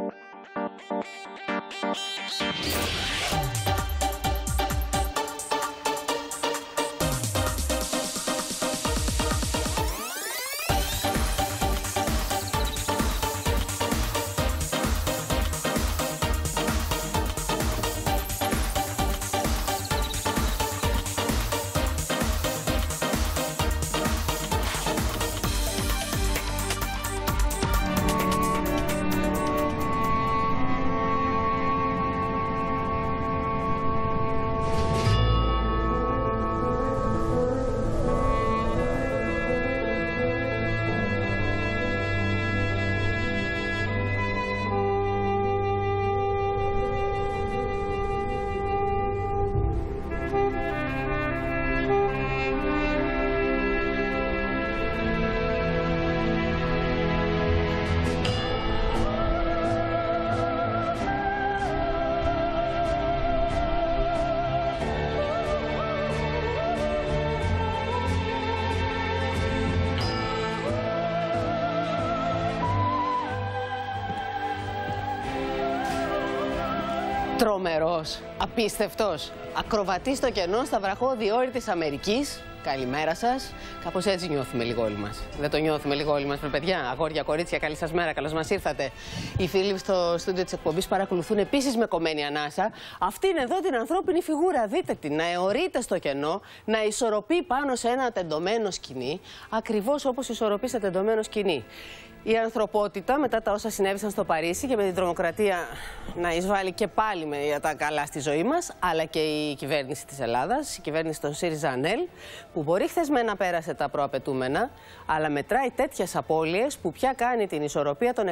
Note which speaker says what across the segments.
Speaker 1: Τρομερός, απίστευτος, ακροβατής στο κενό στα βραχώδη όρη της Αμερικής. Καλημέρα σας. Κάπως έτσι νιώθουμε λίγο όλοι μας. Δεν το νιώθουμε λίγο όλοι μας, παιδιά? Αγόρια, κορίτσια, καλή σας μέρα, καλώς μας ήρθατε. Οι φίλοι στο στούντιο της εκπομπής παρακολουθούν επίσης με κομμένη ανάσα αυτήν εδώ την ανθρώπινη φιγούρα. Δείτε την, να αιωρείται στο κενό, να ισορροπεί πάνω σε ένα τεντωμένο σκηνή, ακριβώς όπως ισορροπεί σε τεντωμένο σκηνή. Η ανθρωπότητα, μετά τα όσα συνέβησαν στο Παρίσι και με την τρομοκρατία να εισβάλλει και πάλι με τα καλά στη ζωή μας, αλλά και η κυβέρνηση της Ελλάδας, η κυβέρνηση των ΣΥΡΙΖΑ-ΑΝΕΛ, που μπορεί χθες να πέρασε τα προαπαιτούμενα, αλλά μετράει τέτοιες απώλειες που πια κάνει την ισορροπία των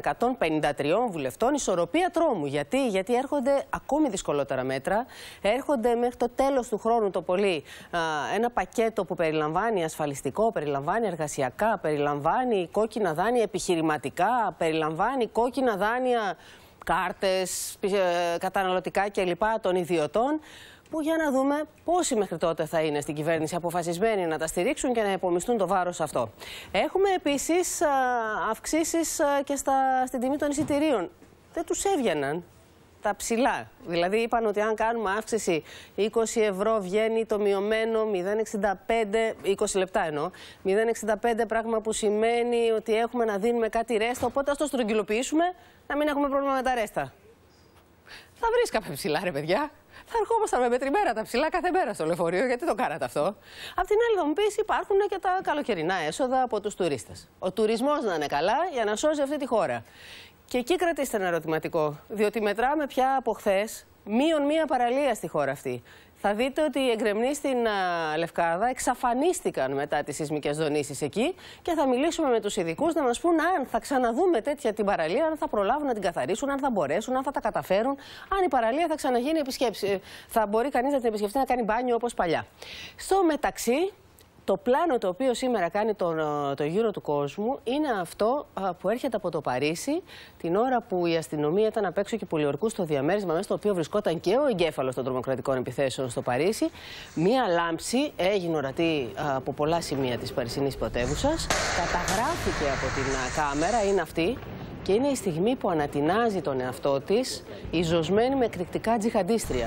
Speaker 1: 153 βουλευτών ισορροπία τρόμου. Γιατί έρχονται ακόμη δυσκολότερα μέτρα, έρχονται μέχρι το τέλος του χρόνου το πολύ ένα πακέτο που περιλαμβάνει ασφαλιστικό, περιλαμβάνει εργασιακά, περιλαμβάνει κόκκινα δάνεια επιχειρηματικά, περιλαμβάνει κόκκινα δάνεια, κάρτες, καταναλωτικά κλπ. Των ιδιωτών, που για να δούμε πόσοι μέχρι τότε θα είναι στην κυβέρνηση αποφασισμένοι να τα στηρίξουν και να υπομισθούν το βάρος αυτό. Έχουμε επίσης αυξήσεις και στην τιμή των εισιτηρίων. Δεν τους έβγαιναν τα ψηλά. Δηλαδή είπαν ότι αν κάνουμε αύξηση 20 ευρώ βγαίνει το μειωμένο 0,65, 20 λεπτά εννοώ, 0,65, πράγμα που σημαίνει ότι έχουμε να δίνουμε κάτι ρέστα, οπότε ας το στρογγυλοποιήσουμε να μην έχουμε πρόβλημα με τα ρέστα. Θα βρίσκαμε ψηλά, ρε παιδιά. Θα ερχόμασταν με μετρημένα τα ψηλά κάθε μέρα στο λεωφορείο. Γιατί το κάνατε αυτό? Απ' την άλλη, θα μου πεις, υπάρχουν και τα καλοκαιρινά έσοδα από τους τουρίστες. Ο τουρισμός να είναι καλά για να σώζει αυτή τη χώρα. Και εκεί κρατήστε ένα ερωτηματικό, διότι μετράμε πια από χθες -1 παραλία στη χώρα αυτή. Θα δείτε ότι οι εγκρεμνοί στην Λευκάδα εξαφανίστηκαν μετά τις σεισμικές δονήσεις εκεί και θα μιλήσουμε με τους ειδικούς να μας πούν αν θα ξαναδούμε τέτοια την παραλία, αν θα προλάβουν να την καθαρίσουν, αν θα μπορέσουν, αν θα τα καταφέρουν, αν η παραλία θα ξαναγίνει επισκέψη. Θα μπορεί κανείς να την επισκεφτεί να κάνει μπάνιο όπως παλιά. Στο μεταξύ, το πλάνο το οποίο σήμερα κάνει το γύρο του κόσμου είναι αυτό που έρχεται από το Παρίσι, την ώρα που η αστυνομία ήταν απ' έξω και πολιορκού στο διαμέρισμα μέσα στο οποίο βρισκόταν και ο εγκέφαλος των τρομοκρατικών επιθέσεων στο Παρίσι. Μία λάμψη έγινε ορατή από πολλά σημεία της παρισινής πρωτεύουσας. Καταγράφηκε από την κάμερα, είναι αυτή. Και είναι η στιγμή που ανατινάζει τον εαυτό της η ζωσμένη με εκρηκτικά τζιχαντίστρια.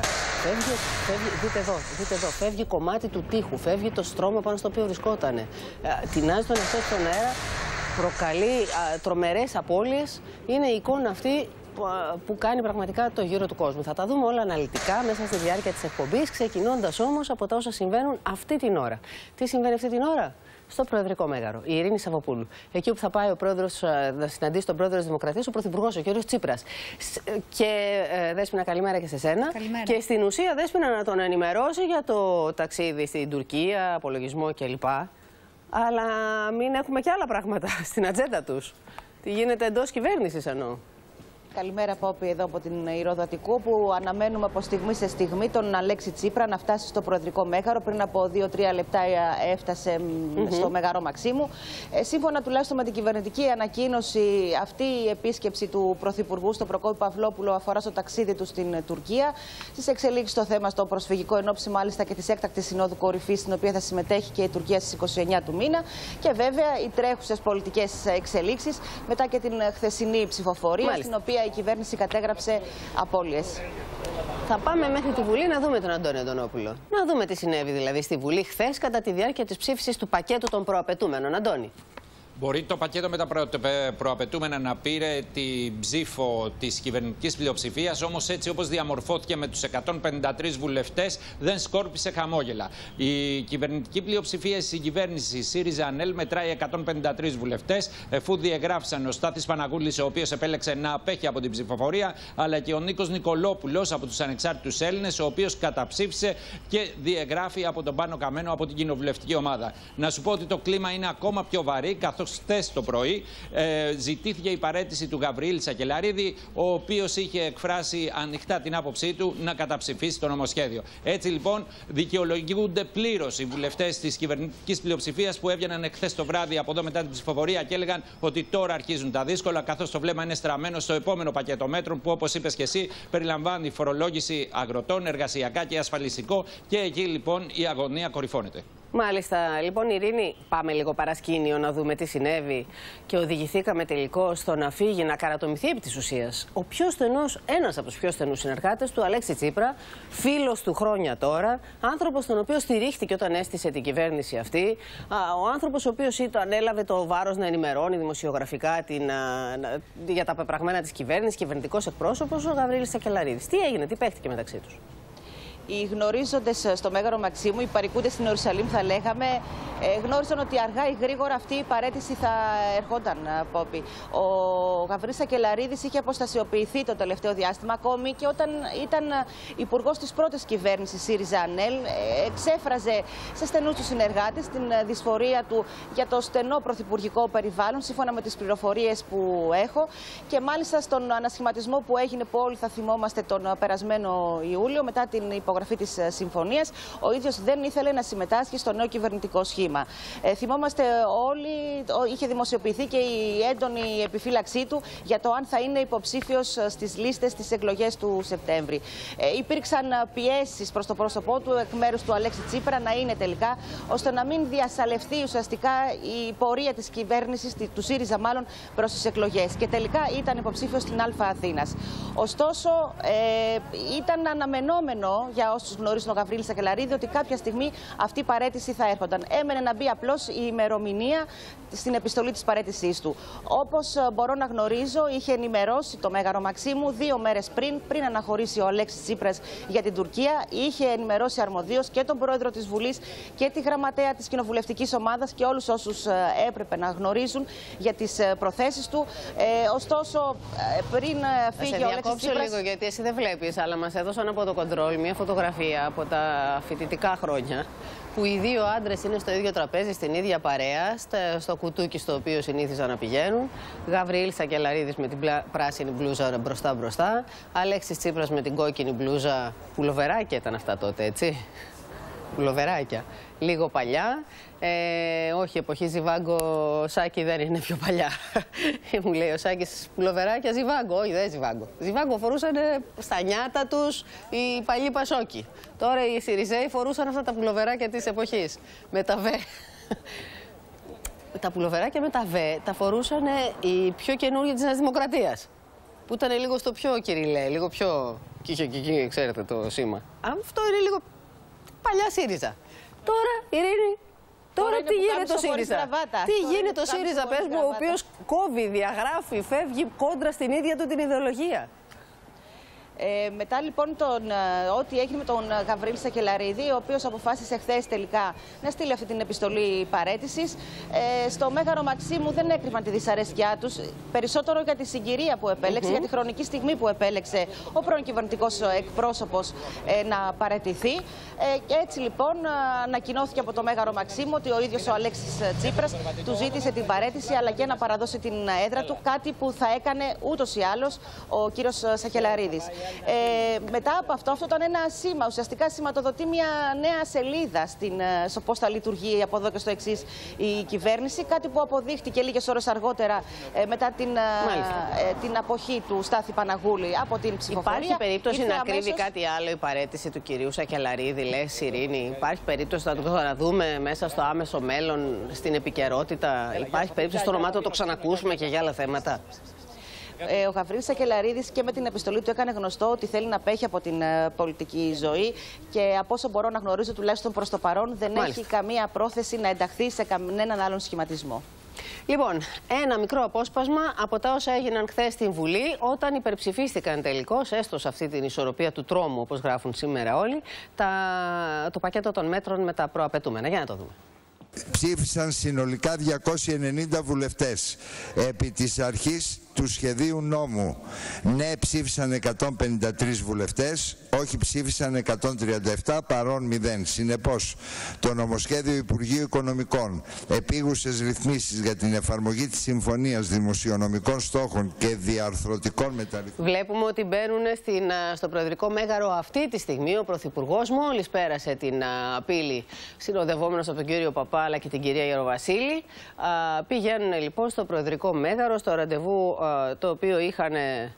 Speaker 1: Δείτε εδώ, φεύγει κομμάτι του τοίχου, φεύγει το στρώμα πάνω στο οποίο βρισκότανε. Τινάζει τον εαυτό στον αέρα, προκαλεί τρομερές απώλειες. Είναι η εικόνα αυτή που κάνει πραγματικά το γύρο του κόσμου. Θα τα δούμε όλα αναλυτικά μέσα στη διάρκεια της εκπομπής, ξεκινώντας όμως από τα όσα συμβαίνουν αυτή την ώρα. Τι συμβαίνει αυτή την ώρα? Στο Προεδρικό Μέγαρο, η Ειρήνη Σαββοπούλου. Εκεί που θα πάει ο πρόεδρος να συναντήσει τον πρόεδρο της Δημοκρατίας, ο πρωθυπουργός, ο κ. Τσίπρας. Και Δέσποινα, καλημέρα και σε σένα.
Speaker 2: Καλημέρα.
Speaker 1: Και στην ουσία, Δέσποινα, να τον ενημερώσει για το ταξίδι στην Τουρκία, απολογισμό κλπ. Αλλά μην έχουμε και άλλα πράγματα στην ατζέντα τους. Τι γίνεται εντός κυβέρνησης εννοώ.
Speaker 2: Καλημέρα, Πόπη, εδώ από την Ηρώδου Αττικού, που αναμένουμε από στιγμή σε στιγμή τον Αλέξη Τσίπρα να φτάσει στο Προεδρικό Μέγαρο. Πριν από 2-3 λεπτά έφτασε στο Μέγαρο Μαξίμου. Σύμφωνα τουλάχιστον με την κυβερνητική ανακοίνωση, αυτή η επίσκεψη του Πρωθυπουργού στο Προκόπη Παυλόπουλο αφορά στο ταξίδι του στην Τουρκία. Στις εξελίξεις στο θέμα στο προσφυγικό, εν ώψη μάλιστα και της έκτακτης συνόδου κορυφής, στην οποία θα συμμετέχει και η Τουρκία στις 29 του μήνα. Και βέβαια οι τρέχουσες πολιτικές εξελίξεις μετά και την χθεσινή ψηφοφορία, στην οποία η κυβέρνηση κατέγραψε απώλειες.
Speaker 1: Θα πάμε μέχρι τη Βουλή να δούμε τον Αντώνη Αντωνόπουλο. Να δούμε τι συνέβη δηλαδή στη Βουλή χθες κατά τη διάρκεια της ψήφισης του πακέτου των προαπαιτούμενων. Αντώνη.
Speaker 3: Μπορεί το πακέτο με τα προαπαιτούμενα να πήρε την ψήφο της κυβερνητικής πλειοψηφίας, όμως έτσι όπως διαμορφώθηκε με τους 153 βουλευτές δεν σκόρπισε χαμόγελα. Η κυβερνητική πλειοψηφία στην κυβέρνηση ΣΥΡΙΖΑ-ΑΝΕΛ μετράει 153 βουλευτές, εφού διεγράφησαν ο Στάθης Παναγούλης, ο οποίος επέλεξε να απέχει από την ψηφοφορία, αλλά και ο Νίκος Νικολόπουλος από τους Ανεξάρτητους Έλληνες, ο οποίος καταψήφισε και διεγράφει από τον Πάνο Καμένο από την κοινοβουλευτική ομάδα. Να σου πω ότι το κλίμα είναι ακόμα πιο βαρύ, καθώς χθες το πρωί ζητήθηκε η παραίτηση του Γαβριήλ Σακελαρίδη, ο οποίος είχε εκφράσει ανοιχτά την άποψή του να καταψηφίσει το νομοσχέδιο. Έτσι λοιπόν δικαιολογούνται πλήρως οι βουλευτές της κυβερνητικής πλειοψηφίας που έβγαιναν εχθές το βράδυ από εδώ μετά την ψηφοφορία και έλεγαν ότι τώρα αρχίζουν τα δύσκολα, καθώς το βλέμμα είναι στραμμένο στο επόμενο πακέτο μέτρων που, όπως είπες και εσύ, περιλαμβάνει φορολόγηση αγροτών, εργασιακά και ασφαλιστικό, και εκεί λοιπόν η αγωνία κορυφώνεται.
Speaker 1: Μάλιστα. Λοιπόν, Ειρήνη, πάμε λίγο παρασκήνιο να δούμε τι συνέβη και οδηγηθήκαμε τελικώς στο να φύγει, να καρατομηθεί επί της ουσίας ένας από τους πιο στενούς συνεργάτες του, Αλέξη Τσίπρα, φίλος του χρόνια τώρα, άνθρωπος τον οποίο στηρίχθηκε όταν έστησε την κυβέρνηση αυτή, ο άνθρωπος ο οποίος ανέλαβε το βάρος να ενημερώνει δημοσιογραφικά για τα πεπραγμένα της κυβέρνησης, κυβερνητικός εκπρόσωπος, ο Γαβριήλ Σακελαρίδης. Τι έγινε, τι παίχτηκε μεταξύ τους?
Speaker 2: Οι γνωρίζοντες στο Μέγαρο Μαξίμου, οι παρικούντες στην Ιερουσαλήμ θα λέγαμε, γνώριζαν ότι αργά ή γρήγορα αυτή η παραίτηση θα ερχόταν, Πόπη. Ο Γαβριήλ Σακελαρίδης είχε αποστασιοποιηθεί το τελευταίο διάστημα, ακόμη και όταν ήταν υπουργός της πρώτης κυβέρνησης ΣΥΡΙΖΑ-ΑΝΕΛ, εξέφραζε σε στενούς του συνεργάτες την δυσφορία του για το στενό πρωθυπουργικό περιβάλλον, σύμφωνα με τις πληροφορίες που έχω, και μάλιστα στον ανασχηματισμό που έγινε, που όλοι θα θυμόμαστε, τον περασμένο Ιούλιο, μετά την υπογραφή της συμφωνίας, ο ίδιος δεν ήθελε να συμμετάσχει στο νέο κυβερνητικό σχήμα. Θυμόμαστε όλοι, είχε δημοσιοποιηθεί και η έντονη επιφύλαξή του για το αν θα είναι υποψήφιος στις λίστες στις εκλογές του Σεπτέμβρη. Υπήρξαν πιέσεις προς το πρόσωπό του εκ μέρους του Αλέξη Τσίπρα να είναι τελικά, ώστε να μην διασαλευθεί ουσιαστικά η πορεία της κυβέρνησης, του ΣΥΡΙΖΑ μάλλον, προς τις εκλογές. Και τελικά ήταν υποψήφιος στην Α Αθήνας. Ωστόσο, ήταν αναμενόμενο για όσους γνωρίζουν τον Γαβριήλ Σακελαρίδη ότι κάποια στιγμή αυτή η παραίτηση θα έρχονταν. Έμενε να μπει απλώς η ημερομηνία στην επιστολή της παραίτησής του. Όπως μπορώ να γνωρίζω, είχε ενημερώσει το Μέγαρο Μαξίμου 2 μέρες πριν αναχωρήσει ο Αλέξης Τσίπρας για την Τουρκία. Είχε ενημερώσει αρμοδίως και τον πρόεδρο της Βουλής και τη γραμματέα της κοινοβουλευτικής ομάδας και όλους όσους έπρεπε να γνωρίζουν για τις προθέσεις του. Ωστόσο, πριν φύγει ο Αλέξης Τσίπρας.
Speaker 1: Λίγο, γιατί εσύ δεν βλέπεις, αλλά μας έδωσαν από το κοντρόλ μια φωτογραφία από τα φοιτητικά χρόνια, που οι δύο άντρες είναι στο ίδιο τραπέζι, στην ίδια παρέα, στο κουτούκι στο οποίο συνήθιζαν να πηγαίνουν. Γαβριήλ Σακελαρίδης με την πράσινη μπλούζα μπροστά-μπροστά. Αλέξης Τσίπρας με την κόκκινη μπλούζα. Πουλοβεράκια ήταν αυτά τότε, έτσι. Πουλοβεράκια. Λίγο παλιά. Όχι, εποχή Ζιβάγκο, Σάκη δεν είναι πιο παλιά. Μου λέει ο Σάκης, πουλοβεράκια Ζιβάγκο. Όχι, δεν Ζιβάγκο. Ζιβάγκο φορούσαν στα νιάτα τους οι παλιοί Πασόκοι. Τώρα οι Σιριζέοι φορούσαν αυτά τα πουλοβεράκια της εποχής. Με τα βε. Τα πουλοβεράκια με τα βε τα φορούσαν οι πιο καινούργοι της Νέας Δημοκρατίας. Που ήταν λίγο στο πιο κυριλέ, λίγο πιο. Ξέρετε το σήμα. Αυτό είναι λίγο παλιά ΣΥΡΙΖΑ. Τώρα, Ειρήνη, τώρα τι γίνεται το ΣΥΡΙΖΑ? Τι γίνεται το ΣΥΡΙΖΑ, πες μου, ο οποίος κόβει, διαγράφει, φεύγει κόντρα στην ίδια του την ιδεολογία?
Speaker 2: Μετά λοιπόν ό,τι έγινε με τον Γαβριήλ Σακελαρίδη, ο οποίος αποφάσισε χθες τελικά να στείλει αυτή την επιστολή παραίτησης, στο Μέγαρο Μαξίμου δεν έκρυβαν τη δυσαρέσκειά τους, περισσότερο για τη συγκυρία που επέλεξε, για τη χρονική στιγμή που επέλεξε ο πρώην κυβερνητικός εκπρόσωπος να παραιτηθεί. Και έτσι λοιπόν ανακοινώθηκε από το Μέγαρο Μαξίμου ότι ο ίδιος ο Αλέξης Τσίπρας του ζήτησε την παραίτηση, αλλά και να παραδώσει την έδρα του, κάτι που θα έκανε ούτως ή άλλως ο κύριος Σακελαρίδης. Μετά από αυτό ήταν ένα σήμα, ουσιαστικά σηματοδοτεί μια νέα σελίδα στο πώς θα λειτουργεί από εδώ και στο εξής η κυβέρνηση, κάτι που αποδείχτηκε λίγες ώρες αργότερα μετά την αποχή του Στάθη Παναγούλη από την ψηφοφορία.
Speaker 1: Υπάρχει περίπτωση να κρύβει κάτι άλλο η παραίτηση του κυρίου Σακελαρίδη, λες, Ειρήνη? Υπάρχει περίπτωση να δούμε μέσα στο άμεσο μέλλον, στην επικαιρότητα? Υπάρχει περίπτωση στο όνομά του να το ξανακούσουμε και για άλλα θέματα?
Speaker 2: Ο Γαβρίλης Σακελαρίδης και με την επιστολή του έκανε γνωστό ότι θέλει να απέχει από την πολιτική ζωή και από όσο μπορώ να γνωρίζω, τουλάχιστον προς το παρόν, δεν έχει καμία πρόθεση να ενταχθεί σε κανέναν άλλον σχηματισμό.
Speaker 1: Λοιπόν, ένα μικρό απόσπασμα από τα όσα έγιναν χθες στην Βουλή, όταν υπερψηφίστηκαν τελικώς, έστω σε αυτή την ισορροπία του τρόμου, όπως γράφουν σήμερα όλοι, το πακέτο των μέτρων με τα προαπαιτούμενα. Για να το δούμε.
Speaker 4: Ψήφισαν συνολικά 290 βουλευτές. Επί της αρχής του σχεδίου νόμου, ναι ψήφισαν 153 βουλευτές, όχι ψήφισαν 137, παρών 0. Συνεπώς, το νομοσχέδιο Υπουργείου Οικονομικών, επίγουσες ρυθμίσεις για την εφαρμογή της Συμφωνίας Δημοσιονομικών Στόχων και Διαρθρωτικών Μεταρρυθμίσεων.
Speaker 1: Βλέπουμε ότι μπαίνουν στο Προεδρικό Μέγαρο αυτή τη στιγμή. Ο Πρωθυπουργός μόλις πέρασε την πύλη, συνοδευόμενος από τον κύριο Παπάλα και την κυρία Γεροβασίλη. Πηγαίνουν λοιπόν στο Προεδρικό Μέγαρο, στο ραντεβού το οποίο είχαν,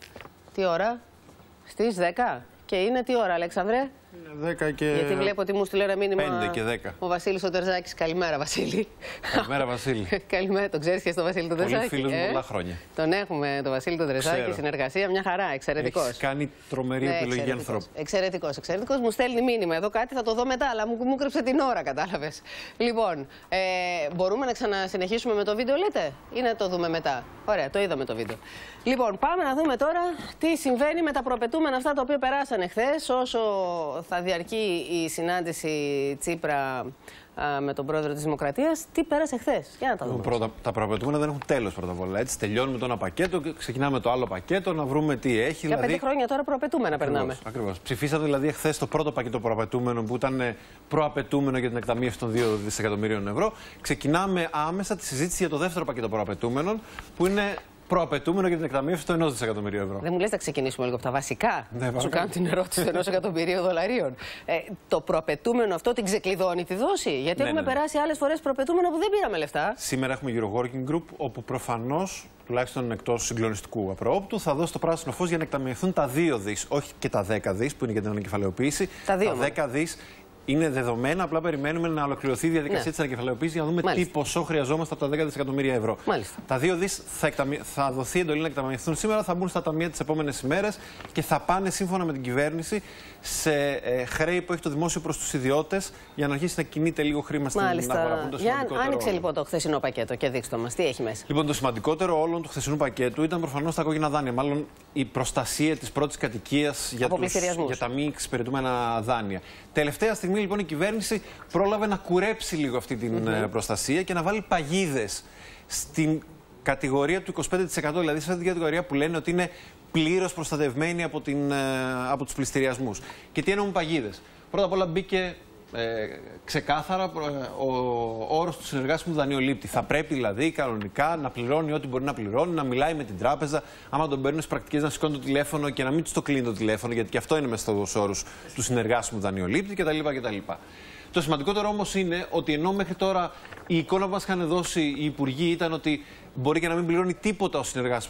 Speaker 1: τι ώρα, στις 10 και είναι τι ώρα, Αλέξανδρε?
Speaker 5: 10 και...
Speaker 1: Γιατί βλέπω ότι μου στείλε ένα μήνυμα
Speaker 5: 5 και 10.
Speaker 1: Ο Βασίλης ο Τερζάκης. Καλημέρα, Βασίλη.
Speaker 5: Καλημέρα, Βασίλη.
Speaker 1: Καλημέρα, τον ξέρεις και στο Βασίλη τον Τερζάκη?
Speaker 5: Πολύ φίλος μου πολλά χρόνια.
Speaker 1: Τον έχουμε, τον Βασίλη τον Τερζάκη, συνεργασία, μια χαρά, εξαιρετικός.
Speaker 5: Έχεις κάνει τρομερή επιλογή ανθρώπου.
Speaker 1: Εξαιρετικός. Μου στέλνει μήνυμα εδώ κάτι, θα το δω μετά, αλλά μου κρύψε την ώρα, κατάλαβες. Λοιπόν, μπορούμε να ξανασυνεχίσουμε με το βίντεο, λέτε, ή να το δούμε μετά? Ωραία, το είδαμε το βίντεο. Λοιπόν, πάμε να δούμε τώρα τι συμβαίνει με τα προαπαιτούμενα αυτά τα οποία περάσανε χθες, όσο θα διαρκεί η συνάντηση Τσίπρα με τον πρόεδρο της Δημοκρατίας. Τι πέρασε χθες? Για να τα δούμε.
Speaker 5: Τα προαπαιτούμενα δεν έχουν τέλος πρώτα απ' όλα. Έτσι, τελειώνουμε το ένα πακέτο και ξεκινάμε το άλλο πακέτο να βρούμε τι έχει.
Speaker 1: Για 5 χρόνια τώρα προαπαιτούμενα περνάμε.
Speaker 5: Ακριβώς. Ψηφίσατε δηλαδή χθες το πρώτο πακέτο προαπαιτούμενων που ήταν προαπαιτούμενο για την εκταμείευση των 2 δισεκατομμυρίων ευρώ. Ξεκινάμε άμεσα τη συζήτηση για το δεύτερο πακέτο προαπαιτούμενων που είναι προαπαιτούμενο για την εκταμείευση των 1 δισεκατομμυρίου ευρώ.
Speaker 1: Δεν μου λες να ξεκινήσουμε λίγο από τα βασικά?
Speaker 5: Ναι,
Speaker 1: σου κάνω την ερώτηση του 1 εκατομμυρίου δολαρίων. Το προαπαιτούμενο αυτό την ξεκλειδώνει τη δόση? Γιατί έχουμε περάσει άλλες φορές προαπαιτούμενα που δεν πήραμε λεφτά.
Speaker 5: Σήμερα έχουμε Euro Working Group, όπου προφανώς, τουλάχιστον εκτός συγκλονιστικού απροόπτου, θα δώσει το πράσινο φως για να εκταμιευθούν τα 2 δις, όχι και τα 10 δις που είναι για την ανακεφαλαιοποίηση. Τα 10 δις. Είναι δεδομένα, απλά περιμένουμε να ολοκληρωθεί η διαδικασία της ανακεφαλαιοποίησης για να δούμε τι ποσό χρειαζόμαστε από τα 10 δισεκατομμύρια ευρώ. Τα 2 δις θα δοθεί εντολή να εκταμιευθούν σήμερα, θα μπουν στα ταμεία τις επόμενες ημέρες και θα πάνε σύμφωνα με την κυβέρνηση σε χρέη που έχει το δημόσιο προς τους ιδιώτες για να αρχίσει να κινείται λίγο χρήμα στην αγορά.
Speaker 1: Άνοιξε λοιπόν το χθεσινό πακέτο και δείξτε μας τι έχει μέσα.
Speaker 5: Λοιπόν, το σημαντικότερο όλων του χθεσινού πακέτου ήταν προφανώς τα κόκκινα δάνεια. Μάλλον η προστασία της πρώτης κατοικίας για τα μη εξυπηρετούμενα δάνεια. Τελευταία στιγμή λοιπόν η κυβέρνηση πρόλαβε να κουρέψει λίγο αυτή την προστασία και να βάλει παγίδες στην κατηγορία του 25%. Δηλαδή σε αυτή την κατηγορία που λένε ότι είναι πλήρως προστατευμένοι από τους πληστηριασμούς. Και τι εννοούν παγίδες? Πρώτα απ' όλα μπήκε ξεκάθαρα ο όρος του συνεργάσιμου δανειολήπτη. Θα πρέπει δηλαδή κανονικά να πληρώνει ό,τι μπορεί να πληρώνει, να μιλάει με την τράπεζα. Άμα τον παίρνουν στις πρακτικές, να σηκώνει το τηλέφωνο και να μην του το κλείνει το τηλέφωνο, γιατί και αυτό είναι μέσα στους όρους του συνεργάσιμου δανειολήπτη κτλ. Το σημαντικότερο όμως είναι ότι ενώ μέχρι τώρα η εικόνα που μας είχαν δώσει οι υπουργοί ήταν ότι μπορεί και να μην πληρώνει τίποτα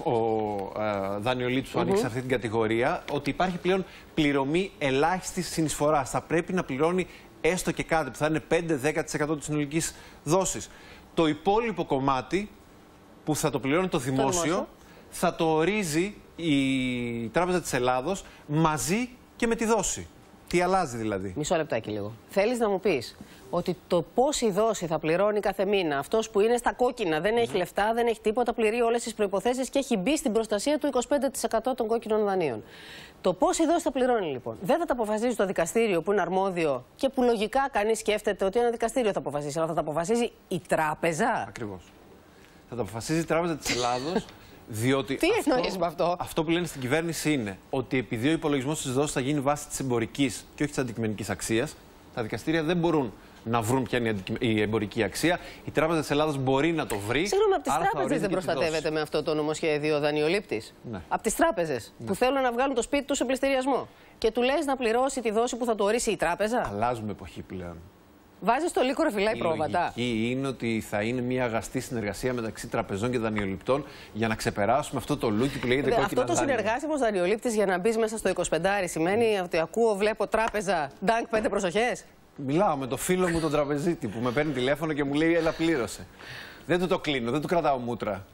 Speaker 5: ο δανειολήπτης που ανήκει σε αυτή την κατηγορία, ότι υπάρχει πλέον πληρωμή ελάχιστης συνεισφοράς. Θα πρέπει να πληρώνει έστω και κάτι που θα είναι 5-10% της συνολικής δόσης. Το υπόλοιπο κομμάτι που θα το πληρώνει το δημόσιο θα το ορίζει η Τράπεζα της Ελλάδος μαζί και με τη δόση. Τι αλλάζει δηλαδή?
Speaker 1: Μισό λεπτάκι λίγο. Θέλεις να μου πεις ότι το πόση δόση θα πληρώνει κάθε μήνα αυτός που είναι στα κόκκινα, δεν έχει λεφτά, δεν έχει τίποτα, πληρεί όλες τις προϋποθέσεις και έχει μπει στην προστασία του 25% των κόκκινων δανείων. Το πόση δόση θα πληρώνει λοιπόν? Δεν θα τα αποφασίζει το δικαστήριο που είναι αρμόδιο και που λογικά κανείς σκέφτεται ότι ένα δικαστήριο θα αποφασίσει, αλλά θα τα αποφασίζει η τράπεζα.
Speaker 5: Ακριβώς. Θα τα αποφασίζει η Τράπεζα της Ελλάδος. Διότι
Speaker 1: τι εννοείς με αυτό?
Speaker 5: Αυτό που λένε στην κυβέρνηση είναι ότι επειδή ο υπολογισμός της δόσης θα γίνει βάσει της εμπορικής και όχι της αντικειμενικής αξίας, τα δικαστήρια δεν μπορούν να βρουν ποια είναι η εμπορική αξία. Η Τράπεζα της Ελλάδος μπορεί να το βρει.
Speaker 1: Συγγνώμη, από τις τράπεζες δεν προστατεύεται με αυτό το νομοσχέδιο ο δανειολήπτης?
Speaker 5: Ναι.
Speaker 1: Από τις τράπεζες που θέλουν να βγάλουν το σπίτι τους σε πληστηριασμό. Και του λες να πληρώσει τη δόση που θα του ορίσει η τράπεζα.
Speaker 5: Αλλάζουμε εποχή πλέον.
Speaker 1: Βάζεις το λύκο ρε φυλάει πρόβατα.
Speaker 5: Η λογική είναι ότι θα είναι μια αγαστή συνεργασία μεταξύ τραπεζών και δανειοληπτών για να ξεπεράσουμε αυτό το λούκι που λέγεται κόκκινα δάνεια.
Speaker 1: Αυτό το συνεργάσιμος δανειολήπτης για να μπει μέσα στο 25 σημαίνει ότι ακούω, βλέπω τράπεζα, ντάνκ 5 προσοχές.
Speaker 5: Μιλάω με το φίλο μου τον τραπεζίτη που με παίρνει τηλέφωνο και μου λέει έλα πλήρωσε. Δεν του το κλείνω, δεν του κρατάω μούτρα.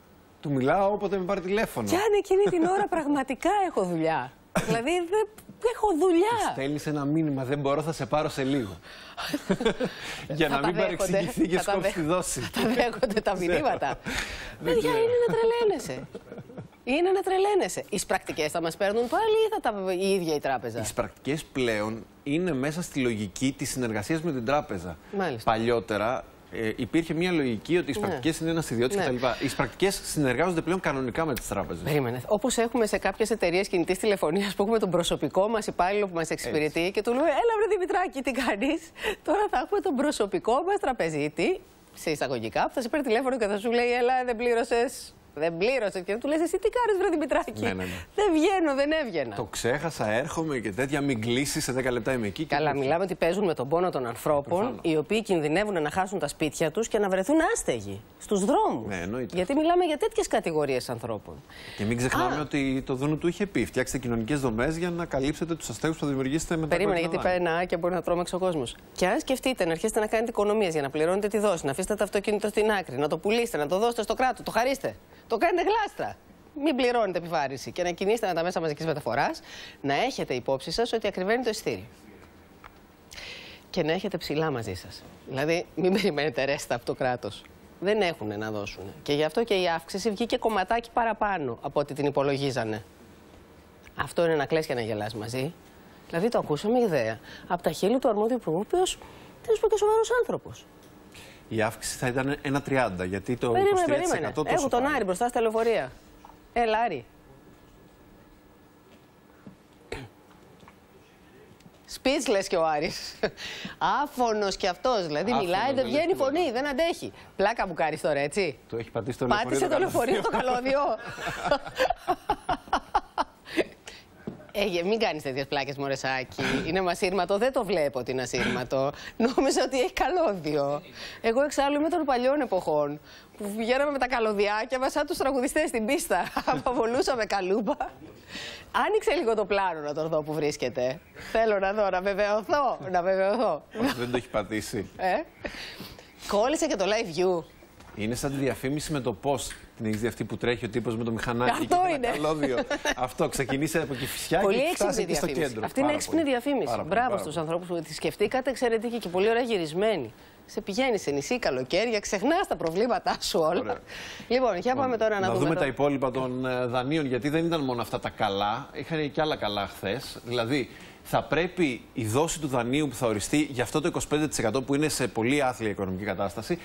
Speaker 5: Του μιλάω όποτε με πάρει τηλέφωνο.
Speaker 1: Και αν εκείνη την ώρα πραγματικά έχω δουλειά. Δηλαδή δεν έχω δουλειά.
Speaker 5: Στέλνεις ένα μήνυμα, δεν μπορώ, θα σε πάρω σε λίγο. Για να μην παρεξηγηθεί και σκόψει τη δόση.
Speaker 1: Θα τα δέχονται τα μηνύματα. Παιδιά, είναι να τρελαίνεσαι. Είναι να τρελαίνεσαι. Οι πρακτικές θα μας παίρνουν πάλι ή θα τα η ίδια η τράπεζα?
Speaker 5: Οι πρακτικές πλέον είναι μέσα στη λογική της συνεργασίας με την τράπεζα.
Speaker 1: Μάλιστα.
Speaker 5: Παλιότερα υπήρχε μια λογική ότι οι πρακτικές είναι ένας ιδιώτης κτλ. Οι πρακτικές συνεργάζονται πλέον κανονικά με τις τράπεζες.
Speaker 1: Περίμενε. Όπως έχουμε σε κάποιες εταιρείες κινητής τηλεφωνίας που έχουμε τον προσωπικό μας υπάλληλο που μας εξυπηρετεί και του λέμε: έλα, βρε Δημητράκη, τι κάνεις? Τώρα θα έχουμε τον προσωπικό μας τραπεζίτη, σε εισαγωγικά, που θα σε παίρνει τηλέφωνο και θα σου λέει: έλα, δεν πλήρωσες. Δεν πλήρωσε. Και του λες: εσύ τι κάνεις, βρε Δημητράκη?
Speaker 5: Ναι.
Speaker 1: Δεν βγαίνω, δεν έβγαινα.
Speaker 5: Το ξέχασα, έρχομαι και τέτοια, μην κλείσει, σε 10 λεπτά είμαι εκεί.
Speaker 1: Καλά, μιλάμε ότι παίζουν με τον πόνο των ανθρώπων, οι οποίοι κινδυνεύουν να χάσουν τα σπίτια τους και να βρεθούν άστεγοι στους δρόμους.
Speaker 5: Ναι, εννοείται.
Speaker 1: Γιατί μιλάμε για τέτοιες κατηγορίες ανθρώπων.
Speaker 5: Και μην ξεχνάμε ότι το Δούνου του είχε πει: φτιάξτε κοινωνικές δομές για να καλύψετε τους αστέγους που θα δημιουργήσετε μετά.
Speaker 1: Περίμενε, γιατί πάει ένα και μπορεί να τρόμαξε ο κόσμος. Και αν σκεφτείτε να αρχίσετε να κάνετε οικονομίες για να πληρώνετε τη δόση, να αφήσετε το αυτοκίνητο στην άκρη, να το πουλήσετε, να το δώσετε στο κράτος, το χαρίστε. Το κάνετε γλάστρα. Μην πληρώνετε επιβάρηση και να κινήσετε με τα μέσα μαζικής μεταφοράς, να έχετε υπόψη σας ότι ακριβένει το εισιτήριο. Και να έχετε ψηλά μαζί σας. Δηλαδή, μην περιμένετε ρέστα από το κράτος. Δεν έχουν να δώσουν. Και γι' αυτό και η αύξηση βγήκε κομματάκι παραπάνω από ό,τι την υπολογίζανε. Αυτό είναι να κλαις και να γελάς μαζί. Δηλαδή, το ακούσαμε ιδέα από τα χείλη του αρμόδιου υπουργού, ο οποίος τέλος πάντων και σοβαρός άνθρωπος.
Speaker 5: Η αύξηση θα ήταν 1,30, γιατί το 23% τόσο.
Speaker 1: Έχω τον Άρη μπροστά στα λεωφορεία. Έλα, Άρη. Speechless και ο Άρης. Άφωνος κι αυτός. Δηλαδή μιλάει, δεν βγαίνει φωνή, δεν αντέχει. Πλάκα μου κάνεις τώρα, έτσι.
Speaker 5: Το έχει πατήσει το λεωφορείο.
Speaker 1: Πάτησε το λεωφορείο το καλώδιο. Μην κάνεις τέτοιες πλάκες, μωρεσάκι. Είναι μασύρματο, δεν το βλέπω ότι είναι ασύρματο. Νόμιζα ότι έχει καλώδιο. Εγώ εξάλλου είμαι των παλιών εποχών που βγαίναμε με τα καλωδιάκια μας σαν τους τραγουδιστές στην πίστα. Απαβολούσαμε καλούμπα. Άνοιξε λίγο το πλάνο να τον δω που βρίσκεται. Θέλω να δω, να βεβαιωθώ.
Speaker 5: Όχι, δεν το έχει πατήσει.
Speaker 1: Κόλλησε και το live view.
Speaker 5: Είναι σαν τη διαφήμιση με το πώς. Την έχεις δει αυτή που τρέχει ο τύπος με το μηχανάκι.
Speaker 1: Αυτό
Speaker 5: και
Speaker 1: είναι.
Speaker 5: Το καλώδιο. Αυτό ξεκινήσει από Κηφισιά
Speaker 1: πολύ
Speaker 5: και φτάσει και στο
Speaker 1: διαφήμιση.
Speaker 5: κέντρο.
Speaker 1: Αυτή είναι έξυπνη διαφήμιση. Μπράβο στους ανθρώπους που τη σκεφτήκατε, εξαιρετική και πολύ ωραία γυρισμένη. Σε πηγαίνει σε νησί καλοκαίρια, ξεχνάς τα προβλήματά σου όλα. Ωραία. Λοιπόν, για πάμε τώρα να
Speaker 5: δούμε τα υπόλοιπα των δανείων, γιατί δεν ήταν μόνο αυτά τα καλά, είχαν και άλλα καλά χθες. Δηλαδή, θα πρέπει η δόση του δανείου που θα οριστεί για αυτό το 25% που είναι σε πολύ άθλια οικονομική κατάσταση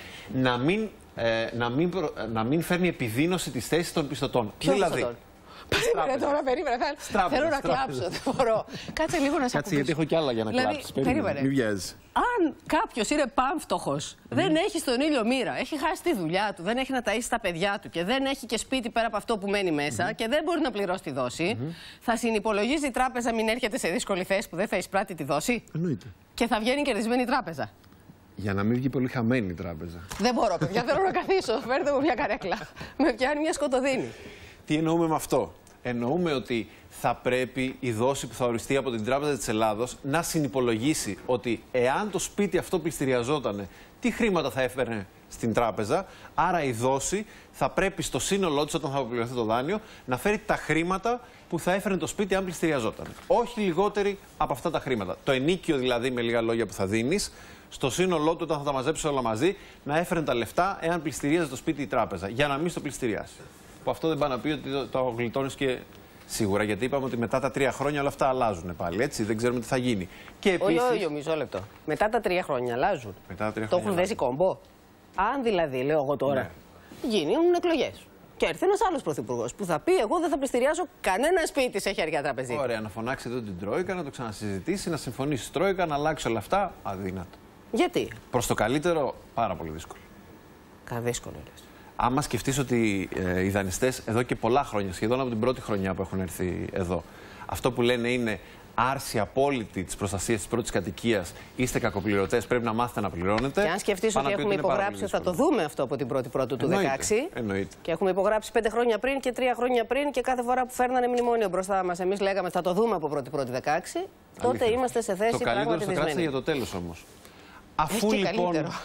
Speaker 5: να μην φέρνει επιδείνωση της θέσης των πιστωτών.
Speaker 1: Δηλαδή. Περίμενε τώρα, περίμενε. Θέλω να κλάψω, δεν μπορώ. Κάτσε λίγο να σε
Speaker 5: Κάτσε, γιατί έχω κι άλλα για να κλάψεις. Περίμενε. Μην βιάζεις.
Speaker 1: Αν κάποιος είναι πανφτωχός, δεν έχει στον ήλιο μοίρα, έχει χάσει τη δουλειά του, δεν έχει να ταΐσει τα παιδιά του και δεν έχει και σπίτι πέρα από αυτό που μένει μέσα και δεν μπορεί να πληρώσει τη δόση, θα συνυπολογίζει η τράπεζα μην έρχεται σε δύσκολη θέση που δεν θα εισπράττει τη δόση.
Speaker 5: Εννοείται.
Speaker 1: Και θα βγαίνει κερδισμένη η τράπεζα.
Speaker 5: Για να μην βγει πολύ χαμένη η τράπεζα.
Speaker 1: Δεν μπορώ, παιδιά, θέλω να καθίσω. Φέρτε μου μια καρέκλα. Με πιάνει μια σκοτωδίνη.
Speaker 5: Τι εννοούμε με αυτό? Εννοούμε ότι θα πρέπει η δόση που θα οριστεί από την Τράπεζα της Ελλάδος να συνυπολογίσει ότι εάν το σπίτι αυτό πληστηριαζόταν, τι χρήματα θα έφερνε στην τράπεζα. Άρα η δόση θα πρέπει στο σύνολό της, όταν θα αποπληρωθεί το δάνειο, να φέρει τα χρήματα που θα έφερνε το σπίτι αν πληστηριαζόταν. Όχι λιγότεροι από αυτά τα χρήματα. Το ενίκιο δηλαδή, με λίγα λόγια, που θα δίνεις, στο σύνολό του, όταν θα τα μαζέψει όλα μαζί, να έφερνε τα λεφτά εάν πληστηρίαζε το σπίτι η τράπεζα. Για να μην στο πληστηριάσει. Που αυτό δεν πάει να πει ότι το γλιτώνεις και σίγουρα, γιατί είπαμε ότι μετά τα 3 χρόνια όλα αυτά αλλάζουν πάλι. Έτσι, δεν ξέρουμε τι θα γίνει. Και επίσης...
Speaker 1: Όχι, μισό λεπτό. Μετά τα 3 χρόνια αλλάζουν.
Speaker 5: Μετά τα 3
Speaker 1: το έχουν δέσει κόμπο. Αν δηλαδή, λέω εγώ τώρα, γίνουν εκλογές. Και έρθει ένας άλλος πρωθυπουργός που θα πει: εγώ δεν θα πληστηριάσω κανένα σπίτι σε χέρια τραπεζίτη.
Speaker 5: Ωραία, να φωνάξει εδώ την Τρόικα, να το ξανασυζητήσει, να συμφωνήσει η Τρόικα, να αλλάξει όλα αυτά. Αδύνατο.
Speaker 1: Γιατί?
Speaker 5: Προς το καλύτερο, πάρα πολύ δύσκολο.
Speaker 1: Δύσκολο λες.
Speaker 5: Άμα σκεφτείς ότι οι δανειστές εδώ και πολλά χρόνια, σχεδόν από την πρώτη χρονιά που έχουν έρθει εδώ, αυτό που λένε είναι άρση απόλυτη της προστασίας της πρώτης κατοικίας, είστε κακοπληρωτές, πρέπει να μάθετε να πληρώνετε.
Speaker 1: Και αν σκεφτείς ότι έχουμε υπογράψει, θα το δούμε αυτό από την 1η του 2016.
Speaker 5: Εννοείται.
Speaker 1: Και έχουμε υπογράψει 5 χρόνια πριν και 3 χρόνια πριν και κάθε φορά που φέρνανε μνημόνιο μπροστά μας, εμείς λέγαμε θα το δούμε από 1η 2016. Τότε είμαστε σε θέση
Speaker 5: το καλύτερο
Speaker 1: πραγματισμένη.
Speaker 5: το κράτησε για το τέλος όμως.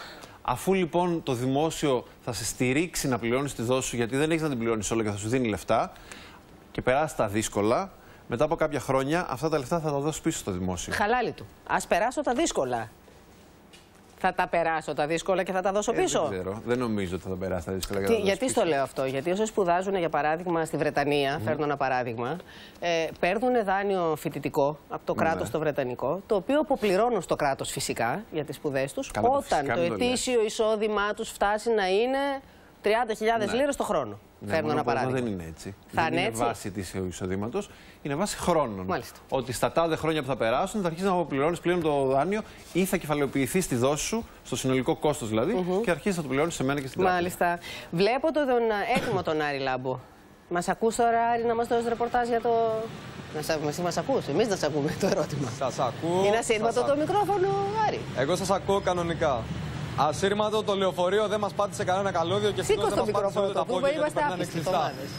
Speaker 5: Αφού λοιπόν το δημόσιο θα σε στηρίξει να πληρώνεις τη δόση σου, γιατί δεν έχεις να την πληρώνεις όλα και θα σου δίνει λεφτά, και περάσει τα δύσκολα, μετά από κάποια χρόνια αυτά τα λεφτά θα τα δώσεις πίσω στο δημόσιο.
Speaker 1: Χαλάλι του. Ας περάσω τα δύσκολα. Θα τα περάσω τα δύσκολα και θα τα δώσω πίσω.
Speaker 5: Δεν ξέρω. Δεν νομίζω ότι θα τα περάσει τα δύσκολα και θα τα δώσω
Speaker 1: γιατί
Speaker 5: πίσω.
Speaker 1: στο λέω αυτό? Γιατί όσοι σπουδάζουν, για παράδειγμα, στη Βρετανία, φέρνω ένα παράδειγμα, παίρνουν δάνειο φοιτητικό από το κράτος το βρετανικό, το οποίο αποπληρώνουν στο κράτος φυσικά για τις σπουδές τους, όταν το ετήσιο εισόδημά τους φτάσει να είναι 30.000 λίρες το χρόνο.
Speaker 5: Ναι,
Speaker 1: φέρνω ένα παράδειγμα.
Speaker 5: Δεν είναι έτσι.
Speaker 1: Θα
Speaker 5: δεν είναι
Speaker 1: έτσι?
Speaker 5: βάση της εισοδήματος, είναι βάση χρόνων.
Speaker 1: Μάλιστα.
Speaker 5: Ότι στα τάδε χρόνια που θα περάσουν θα αρχίσει να αποπληρώνεις πλέον το δάνειο ή θα κεφαλαιοποιηθεί στη δόση σου, στο συνολικό κόστος δηλαδή, και αρχίσει να το πληρώνεις σε μένα και στην τράπεζα.
Speaker 1: Μάλιστα. Βλέπω έτοιμο τον Άρη Λάμπο. Μας ακούς τώρα, Άρη, να μας δώσεις ρεπορτάζ για το. Εσύ μας ακούς, εμείς να σε ακούμε το ερώτημα.
Speaker 6: Σας ακούω.
Speaker 1: Είναι ασύρματο το μικρόφωνο, Άρη?
Speaker 6: Εγώ σας ακούω κανονικά. Ασύρματο, το λεωφορείο δεν μας πάτησε κανένα καλώδιο και
Speaker 1: σήκω στο μικρόφωνο το τούμπο, είμαστε άπιστοι εβδομάδες.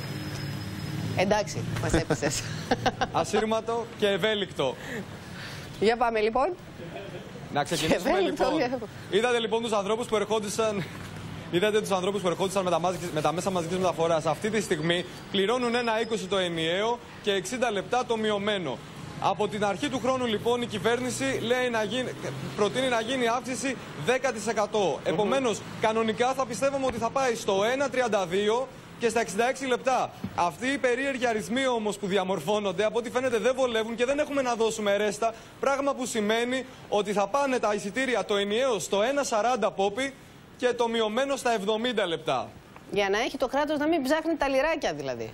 Speaker 1: Εντάξει, μας έπεισες.
Speaker 6: Ασύρματο και ευέλικτο.
Speaker 1: Για πάμε λοιπόν.
Speaker 6: Να ξεκινήσουμε λοιπόν. Είδατε λοιπόν τους ανθρώπους που ερχόντουσαν. Είδατε τους ανθρώπους που ερχόντουσαν με τα μέσα μαζικής μεταφοράς. Αυτή τη στιγμή πληρώνουν 1,20 το ενιαίο και 60 λεπτά το μειωμένο. Από την αρχή του χρόνου λοιπόν η κυβέρνηση προτείνει να γίνει αύξηση 10%. Επομένως, κανονικά θα πιστεύαμε ότι θα πάει στο 1,32 και στα 66 λεπτά. Αυτοί οι περίεργοι αριθμοί όμως που διαμορφώνονται, από ό,τι φαίνεται δεν βολεύουν και δεν έχουμε να δώσουμε ρέστα, πράγμα που σημαίνει ότι θα πάνε τα εισιτήρια το ενιαίο στο 1,40 πόπι και το μειωμένο στα 70 λεπτά.
Speaker 1: Για να έχει το κράτος να μην ψάχνει τα λιράκια δηλαδή.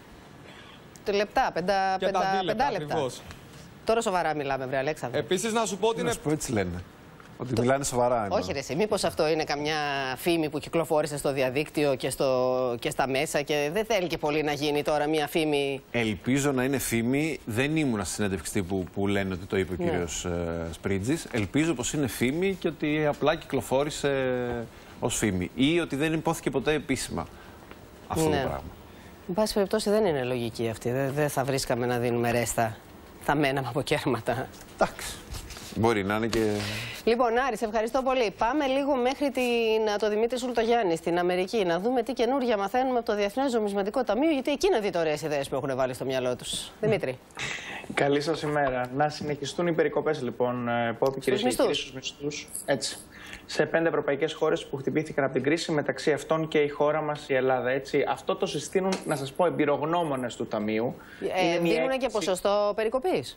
Speaker 1: Το λεπτά, 5 λεπτά.
Speaker 6: Ακριβώς.
Speaker 1: Τώρα σοβαρά μιλάμε, βρε Αλέξανδρο.
Speaker 6: Επίσης να σου πω ότι είναι.
Speaker 5: Έτσι λένε. Ότι μιλάνε σοβαρά.
Speaker 1: Όχι, ρε, εσύ, μήπως αυτό είναι καμιά φήμη που κυκλοφόρησε στο διαδίκτυο και στα μέσα και δεν θέλει και πολύ να γίνει τώρα μια φήμη.
Speaker 5: Ελπίζω να είναι φήμη. Δεν ήμουν στη συνέντευξη τύπου που λένε ότι το είπε ο κύριος Σπρίτζης. Ελπίζω πως είναι φήμη και ότι απλά κυκλοφόρησε ως φήμη. Ή ότι δεν υπόθηκε ποτέ επίσημα αυτό το πράγμα.
Speaker 1: Εν πάση περιπτώσει δεν είναι λογική αυτή. Δεν θα βρίσκαμε να δίνουμε ρέστα. Θα μέναμε από κέρματα.
Speaker 5: Εντάξει. Μπορεί να είναι και.
Speaker 1: Λοιπόν, Άρη, σε ευχαριστώ πολύ. Πάμε λίγο μέχρι το Δημήτρη Σουλτογιάννη στην Αμερική να δούμε τι καινούργια μαθαίνουμε από το Διεθνές Νομισματικό Ταμείο, γιατί εκεί να δείτε ωραίες ιδέες που έχουν βάλει στο μυαλό τους. Δημήτρη.
Speaker 7: Καλή σας ημέρα. Να συνεχιστούν οι περικοπές λοιπόν, Πόπη, κυρίες και κύριοι, στους μισθούς. Έτσι. Σε 5 ευρωπαϊκές χώρες που χτυπήθηκαν από την κρίση, μεταξύ αυτών και η χώρα μας, η Ελλάδα. Έτσι. Αυτό το συστήνουν, να σας πω, εμπειρογνώμονες του Ταμείου.
Speaker 1: Δίνουν και ποσοστό περικοπής.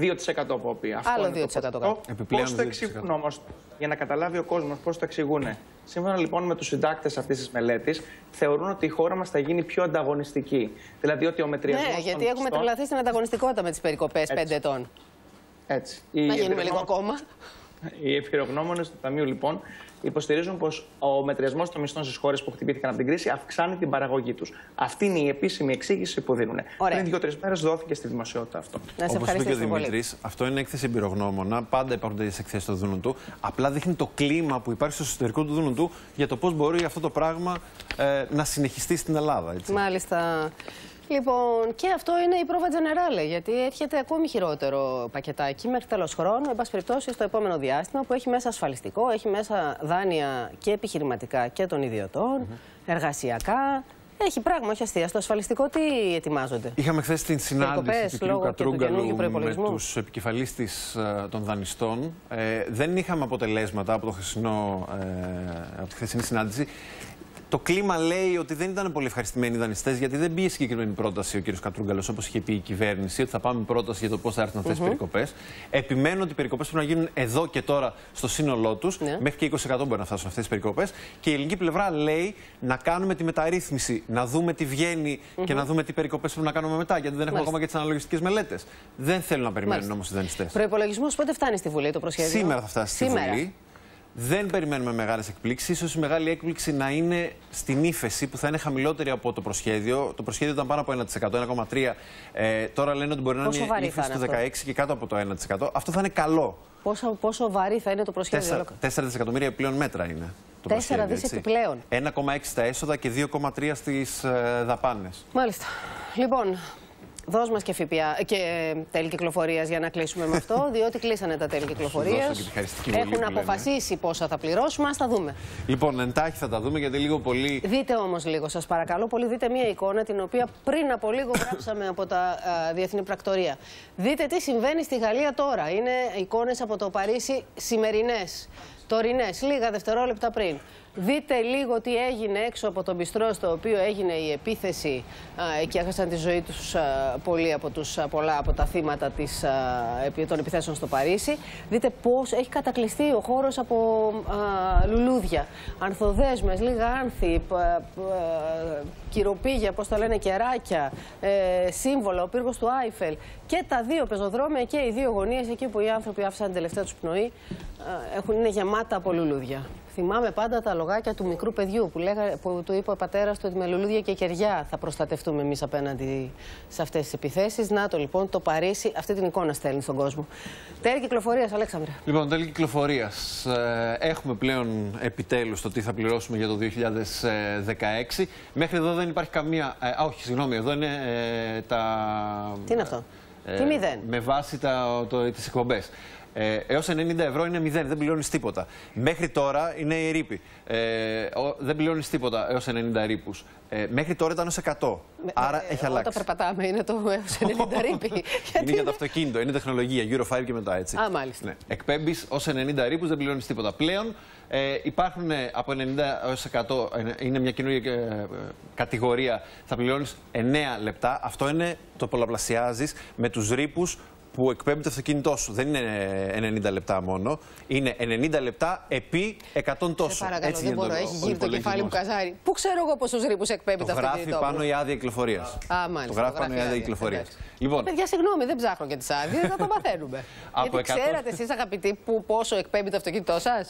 Speaker 7: 2% Πόπη.
Speaker 1: Άλλο 2%.
Speaker 7: Πώς το εξηγούν όμως, για να καταλάβει ο κόσμος πώς το εξηγούν. Σύμφωνα λοιπόν με τους συντάκτες αυτής της μελέτης, θεωρούν ότι η χώρα μας θα γίνει πιο ανταγωνιστική. Δηλαδή ότι ο μετριασμός.
Speaker 1: Ναι, γιατί έχουμε τρελαθεί στην ανταγωνιστικότητα με τις περικοπές 5 ετών.
Speaker 7: Έτσι.
Speaker 1: Να γίνουμε λίγο ακόμα.
Speaker 7: Οι εμπειρογνώμονες του Ταμείου λοιπόν υποστηρίζουν πως ο μετριασμός των μισθών στις χώρες που χτυπήθηκαν από την κρίση αυξάνει την παραγωγή τους. Αυτή είναι η επίσημη εξήγηση που δίνουν. Πριν 2-3 μέρες δόθηκε στη δημοσιότητα αυτό.
Speaker 1: Να σε ευχαριστήσω πολύ.
Speaker 5: Δημήτρης, αυτό είναι έκθεση εμπειρογνώμονα. Πάντα υπάρχουν τέτοιες εκθέσεις στο Δούνου του. Απλά δείχνει το κλίμα που υπάρχει στο εσωτερικό του Δούνου του για το πώς μπορεί αυτό το πράγμα να συνεχιστεί στην Ελλάδα. Έτσι.
Speaker 1: Μάλιστα. Λοιπόν, και αυτό είναι η πρόβα τζενεράλε, γιατί έρχεται ακόμη χειρότερο πακετάκι μέχρι τέλος χρόνου, εν πάση περιπτώσει στο επόμενο διάστημα, που έχει μέσα ασφαλιστικό, έχει μέσα δάνεια και επιχειρηματικά και των ιδιωτών, εργασιακά. Έχει πράγμα, όχι αστεία. Στο ασφαλιστικό τι ετοιμάζονται?
Speaker 5: Είχαμε χθες την συνάντηση του κ. Κατρούγκαλου με τους επικεφαλείς των δανειστών. Δεν είχαμε αποτελέσματα από τη χθεσινή συνάντηση. Το κλίμα λέει ότι δεν ήταν πολύ ευχαριστημένοι οι δανειστές, γιατί δεν πήγε συγκεκριμένη πρόταση ο κ. Κατρούγκαλος, όπως είχε πει η κυβέρνηση, ότι θα πάμε πρόταση για το πώς θα έρθουν αυτές τις περικοπές. Επιμένω ότι οι περικοπές πρέπει να γίνουν εδώ και τώρα στο σύνολό τους. Μέχρι και 20% μπορεί να φτάσουν αυτές τις περικοπές. Και η ελληνική πλευρά λέει να κάνουμε τη μεταρρύθμιση, να δούμε τι βγαίνει και να δούμε τι περικοπές πρέπει να κάνουμε μετά. Γιατί δεν έχουμε ακόμα και τις αναλογιστικές μελέτες. Δεν θέλουν να περιμένουν όμως οι δανειστές.
Speaker 1: Προϋπολογισμός πότε φτάνει στη Βουλή το προσχέδιο?
Speaker 5: Σήμερα θα φτάσει στη Βουλή. Δεν περιμένουμε μεγάλες εκπλήξεις. Ίσως η μεγάλη έκπληξη να είναι στην ύφεση που θα είναι χαμηλότερη από το προσχέδιο. Το προσχέδιο ήταν πάνω από 1%, 1,3%. Τώρα λένε ότι μπορεί να είναι ύφεση του 16% και κάτω από το 1%. Αυτό θα είναι καλό.
Speaker 1: Πόσο βαρύ θα είναι το προσχέδιο?
Speaker 5: 4 δισεκατομμύρια επιπλέον μέτρα είναι.
Speaker 1: 4 δις επιπλέον.
Speaker 5: 1,6 στα έσοδα και 2,3 στις δαπάνες.
Speaker 1: Μάλιστα. Λοιπόν, Δώσ' μας και ΦΠΑ και τέλη κυκλοφορίας για να κλείσουμε με αυτό, διότι κλείσανε τα τέλη κυκλοφορίας. Έχουν αποφασίσει πόσα θα πληρώσουμε, ας τα δούμε.
Speaker 5: Λοιπόν, εντάχει θα τα δούμε γιατί λίγο πολύ.
Speaker 1: Δείτε όμως λίγο, σας παρακαλώ πολύ, δείτε μία εικόνα την οποία πριν από λίγο γράψαμε από τα διεθνή πρακτορία. Δείτε τι συμβαίνει στη Γαλλία τώρα. Είναι εικόνες από το Παρίσι σημερινές, τωρινές, λίγα δευτερόλεπτα πριν. Δείτε λίγο τι έγινε έξω από τον μπιστρό στο οποίο έγινε η επίθεση και έχασαν τη ζωή τους πολλά από τα θύματα των επιθέσεων στο Παρίσι. Δείτε πώς έχει κατακλειστεί ο χώρος από λουλούδια, ανθοδέσμες, λίγα άνθη, κυροπήγια, πώς το λένε, κεράκια, σύμβολα, ο πύργος του Άιφελ και τα δύο πεζοδρόμια και οι δύο γωνίες εκεί που οι άνθρωποι άφησαν την τελευταία τους πνοή είναι γεμάτα από λουλούδια. Θυμάμαι πάντα τα λογάκια του μικρού παιδιού που του είπε ο πατέρας του ότι με λουλούδια και κεριά θα προστατευτούμε εμείς απέναντι σε αυτές τις επιθέσεις. Να το λοιπόν, το Παρίσι αυτή την εικόνα στέλνει στον κόσμο. Τέλη κυκλοφορίας, Αλέξανδρε. Λοιπόν,
Speaker 5: τέλη κυκλοφορίας. Έχουμε πλέον επιτέλους το τι θα πληρώσουμε για το 2016. Μέχρι εδώ δεν υπάρχει καμία. Όχι, συγγνώμη, εδώ είναι τα.
Speaker 1: Τι είναι αυτό? Τι μηδέν?
Speaker 5: Με βάση τις εκπομπές. Έως 90 ευρώ είναι 0, δεν πληρώνεις τίποτα. Μέχρι τώρα είναι η ρήπη. Δεν πληρώνεις τίποτα έως 90 ρήπους. Μέχρι τώρα ήταν ως 100. Άρα έχει αλλάξει.
Speaker 1: Όταν περπατάμε είναι το έως 90 ρήπη.
Speaker 5: Είναι για το αυτοκίνητο, είναι τεχνολογία, Euro 5 και μετά έτσι.
Speaker 1: Α, μάλιστα.
Speaker 5: Ναι. Εκπέμπεις ως 90 ρήπους, δεν πληρώνεις τίποτα. Πλέον υπάρχουν από 90 έως 100, είναι μια καινούργια κατηγορία, θα πληρώνεις 9 λεπτά. Αυτό είναι, το πολλαπλασιάζεις με τους ρήπους που εκπέμπει το αυτοκίνητό σου. Δεν είναι 90 λεπτά μόνο. Είναι 90 λεπτά επί 100 τόσο.
Speaker 1: Παρακαλώ, δεν μπορώ. Έχει γύρει το κεφάλι μου καζάρι. Πού ξέρω εγώ πόσους ρήπους εκπέμπει το αυτοκίνητό μου?
Speaker 5: Το γράφει πάνω η άδεια κυκλοφορίας.
Speaker 1: Α, μάλιστα.
Speaker 5: Το γράφει πάνω η άδεια κυκλοφορίας.
Speaker 1: Λοιπόν, παιδιά, συγγνώμη, δεν ψάχνω και τις άδειες, θα το μαθαίνουμε. Γιατί ξέρατε εσείς, αγαπητοί, πόσο εκπέμπει το αυτοκίνητό σας?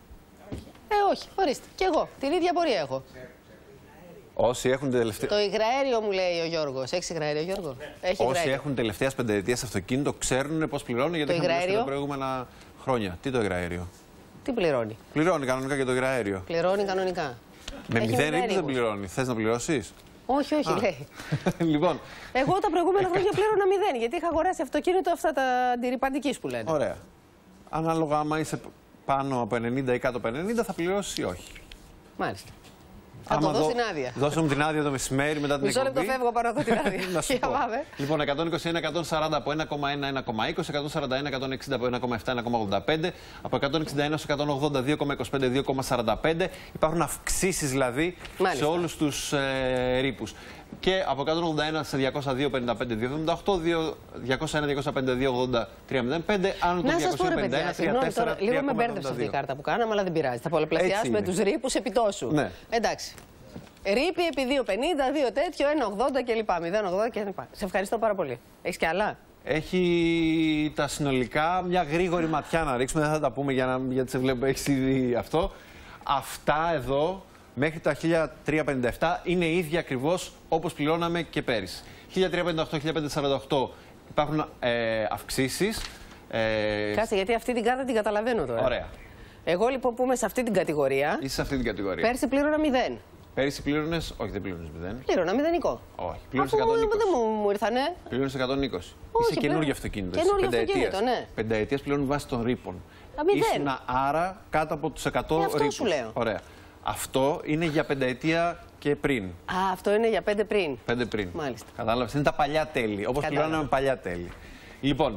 Speaker 1: Όχι, ορίστε. Κι εγώ την ίδια πορεία έχω.
Speaker 5: Όσοι έχουν τελευταία.
Speaker 1: Το υγραέριο μου λέει ο Γιώργος. Έχεις υγραέριο, Γιώργο? Έχει
Speaker 5: όσοι έχουν τελευταίας πενταετίας αυτοκίνητο ξέρουν πώς πληρώνουν, γιατί είχαν πληρώσει τα προηγούμενα χρόνια. Τι το υγραέριο?
Speaker 1: Τι πληρώνει?
Speaker 5: Πληρώνει κανονικά και το υγραέριο.
Speaker 1: Πληρώνει κανονικά.
Speaker 5: Με 0 ρήπους δεν πληρώνει. Θες να πληρώσεις?
Speaker 1: Όχι, όχι, λέει.
Speaker 5: Λοιπόν.
Speaker 1: Εγώ τα προηγούμενα χρόνια πλήρωνα 0, γιατί είχα αγοράσει αυτοκίνητο αυτά τα αντιρρυπαντικής που λένε.
Speaker 5: Ωραία. Ανάλογα, άμα είσαι πάνω από 90 ή κάτω από 90, θα πληρώσεις ή όχι.
Speaker 1: Μάλιστα. Θα το δω στην άδεια.
Speaker 5: Δώσε μου την άδεια το μεσημέρι μετά την εκπομπή.
Speaker 1: Μισό λεπτό φεύγω πάνω από την άδεια.
Speaker 5: Λοιπόν, 121-140 από 1,1-1,20, 141-160 από 1,7-1,85, από 161 έως 180 2,25-2,45. Υπάρχουν αυξήσεις δηλαδή σε όλους τους ρήπους. Και από 181 σε 202, 55, 278, 201, 205, 280, 305, άνω το 251, 34,
Speaker 1: λίγο με μπέρδεψε αυτή η κάρτα που κάναμε, αλλά δεν πειράζει. Θα πολλαπλασιάσουμε τους ρήπους επί τόσου.
Speaker 5: Ναι.
Speaker 1: Εντάξει. Ρήπη επί 2,50, 2 τέτοιο, 1,80 κλπ. 0,80 κλπ. Σε ευχαριστώ πάρα πολύ. Έχεις και άλλα?
Speaker 5: Έχει τα συνολικά, μια γρήγορη ματιά να ρίξουμε, δεν θα τα πούμε γιατί σε βλέπω, έχεις ήδη αυτό. Αυτά εδώ μέχρι τα 1357 είναι ίδια ακριβώς όπως πληρώναμε και πέρυσι. 1358-1548 υπάρχουν αυξήσεις.
Speaker 1: Κάτσε, γιατί αυτή την κάρτα την καταλαβαίνω τώρα.
Speaker 5: Ωραία.
Speaker 1: Εγώ λοιπόν που είμαι σε αυτή την κατηγορία.
Speaker 5: Είσαι σε αυτή την κατηγορία.
Speaker 1: Πέρσι πλήρωνα 0.
Speaker 5: Πέρυσι πλήρωνες, όχι δεν πλήρωνες 0.
Speaker 1: Πλήρωνα μηδενικό.
Speaker 5: Όχι, πλήρωνες 120.
Speaker 1: Δεν μου ήρθανε.
Speaker 5: Πλήρωνες 120.
Speaker 1: Όχι,
Speaker 5: είσαι καινούργιο αυτοκίνητο.
Speaker 1: Καινούργιο αυτοκίνητο, ναι.
Speaker 5: Πενταετίας πληρώνουν βάσει των ρήπων.
Speaker 1: Ήσουν
Speaker 5: άρα κάτω από τους 100 ρήπους.
Speaker 1: Αυτό σου λέω.
Speaker 5: Ωραία. Αυτό είναι για πενταετία και πριν.
Speaker 1: Α, αυτό είναι για 5 πριν.
Speaker 5: 5 πριν.
Speaker 1: Μάλιστα.
Speaker 5: Κατάλαβες, είναι τα παλιά τέλη. Όπως πληρώναμε παλιά τέλη. Λοιπόν,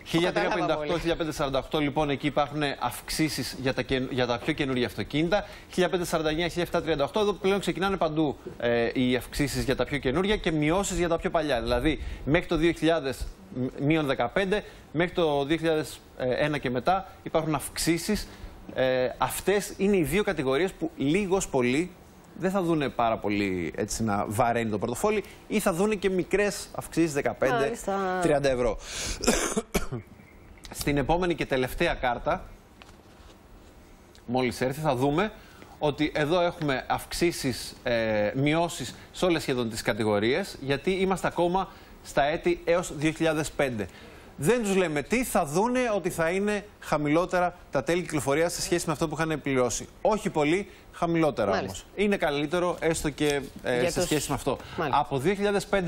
Speaker 5: 1358-1548 λοιπόν εκεί υπάρχουν αυξήσεις για τα πιο καινούργια αυτοκίνητα. 1549-1738 εδώ πλέον ξεκινάνε παντού οι αυξήσεις για τα πιο καινούργια και μειώσεις για τα πιο παλιά. Δηλαδή μέχρι το 2000 μείον 15, μέχρι το 2001 και μετά υπάρχουν αυξήσεις. Αυτές είναι οι δύο κατηγορίες που λίγος πολύ δεν θα δούνε πάρα πολύ έτσι να βαραίνει το πορτοφόλι ή θα δούνε και μικρές αυξήσεις 15-30 ευρώ. Στην επόμενη και τελευταία κάρτα, μόλις έρθει, θα δούμε ότι εδώ έχουμε αυξήσεις, μειώσεις σε όλες σχεδόν τις κατηγορίες, γιατί είμαστε ακόμα στα έτη έως 2005. Δεν τους λέμε τι, θα δούνε ότι θα είναι χαμηλότερα τα τέλη κυκλοφορίας σε σχέση με αυτό που είχαν πληρώσει. Όχι πολύ, χαμηλότερα όμως. Είναι καλύτερο έστω και σε σχέση με αυτό.
Speaker 1: Μάλιστα.
Speaker 5: Από 2005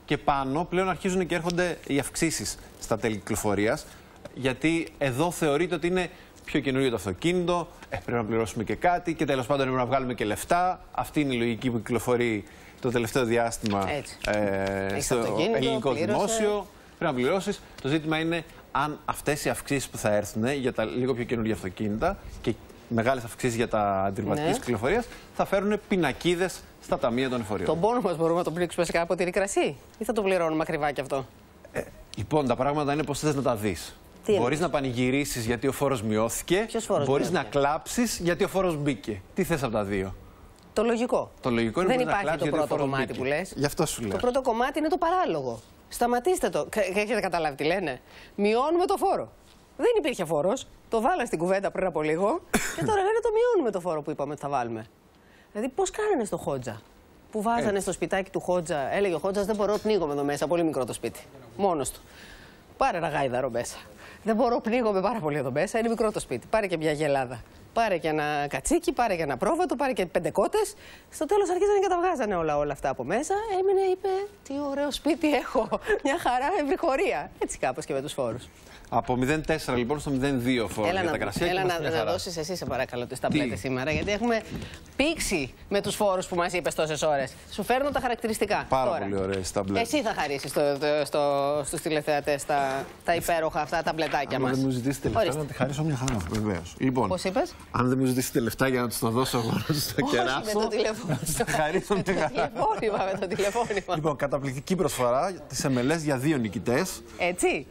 Speaker 5: και πάνω πλέον αρχίζουν και έρχονται οι αυξήσεις στα τέλη κυκλοφορίας. Γιατί εδώ θεωρείται ότι είναι πιο καινούριο το αυτοκίνητο, πρέπει να πληρώσουμε και κάτι και τέλος πάντων πρέπει να βγάλουμε και λεφτά. Αυτή είναι η λογική που κυκλοφορεί το τελευταίο διάστημα στο ελληνικό δημόσιο. Πρέπει να πληρώσεις. Το ζήτημα είναι αν αυτές οι αυξήσεις που θα έρθουν για τα λίγο πιο καινούργια αυτοκίνητα και μεγάλες αυξήσεις για τα αντιρρηματικής κυκλοφορίας θα φέρουν πινακίδες στα ταμεία των εφοριών.
Speaker 1: Τον πόνο μας μπορούμε να τον πλήξουμε σε κάποιο ποτήρι κρασί ή θα το πληρώνουμε ακριβά κι αυτό?
Speaker 5: Λοιπόν, τα πράγματα είναι πώς θες να τα δεις. Μπορείς να πανηγυρίσεις γιατί ο φόρος μειώθηκε. Μπορείς να κλάψεις γιατί ο φόρος μπήκε. Τι θες από τα δύο?
Speaker 1: Το λογικό.
Speaker 5: Το λογικό είναι
Speaker 1: δεν υπάρχει το πρώτο κομμάτι που λες.
Speaker 5: Γι' αυτό σου λέω.
Speaker 1: Το πρώτο κομμάτι είναι το παράλογο. Σταματήστε το. Έχετε καταλάβει τι λένε? Μειώνουμε το φόρο. Δεν υπήρχε φόρος. Το βάλα στην κουβέντα πριν από λίγο. Και τώρα λένε το μειώνουμε το φόρο που είπαμε ότι θα βάλουμε. Δηλαδή, πώς κάνανε στο Χότζα που βάζανε στο σπιτάκι του Χότζα? Έλεγε ο Χότζας: δεν μπορώ, πνίγομαι εδώ μέσα. Πολύ μικρό το σπίτι. Μόνος του. Πάρε ένα γάιδαρο μέσα. Δεν μπορώ, πνίγομαι πάρα πολύ εδώ μέσα. Είναι μικρό το σπίτι. Πάρε και μια γελάδα. Πάρε και ένα κατσίκι, πάρε και ένα πρόβατο, πάρε και 5 κότες. Στο τέλος αρχίζανε και τα βγάζανε όλα αυτά από μέσα. Έμεινε, είπε: τι ωραίο σπίτι έχω. Μια χαρά, ευρυχωρία. Έτσι κάπως και με τους φόρους.
Speaker 5: Από 0,4 λοιπόν στο 0,2 φόρο για τα κρασιά.
Speaker 1: Έλα να δώσεις εσύ, σε παρακαλώ, τις ταμπλέτες σήμερα, γιατί έχουμε πήξει με τους φόρους που μας είπες τόσες ώρες. Σου φέρνω τα χαρακτηριστικά.
Speaker 5: Πάρα πολύ ωραίες ταμπλέτες.
Speaker 1: Εσύ θα χαρίσεις στους τηλεθεατές τα υπέροχα αυτά ταμπλετάκια μας.
Speaker 5: Αν δεν μου ζητήσετε λεφτά, να τη χαρίσω μια χαρά, βεβαίως. Λοιπόν,
Speaker 1: πώς είπες?
Speaker 5: Αν δεν μου ζητήσετε λεφτά για να τους το δώσω εγώ, να τους το κεράσω.
Speaker 1: Με το τηλεφώνημα.
Speaker 5: Θα χαρίσω μια χαρά.
Speaker 1: Με το τηλεφώνημα.
Speaker 5: Λοιπόν, καταπληκτική προσφορά της MLS για 2 νικητές.
Speaker 1: Έτσι.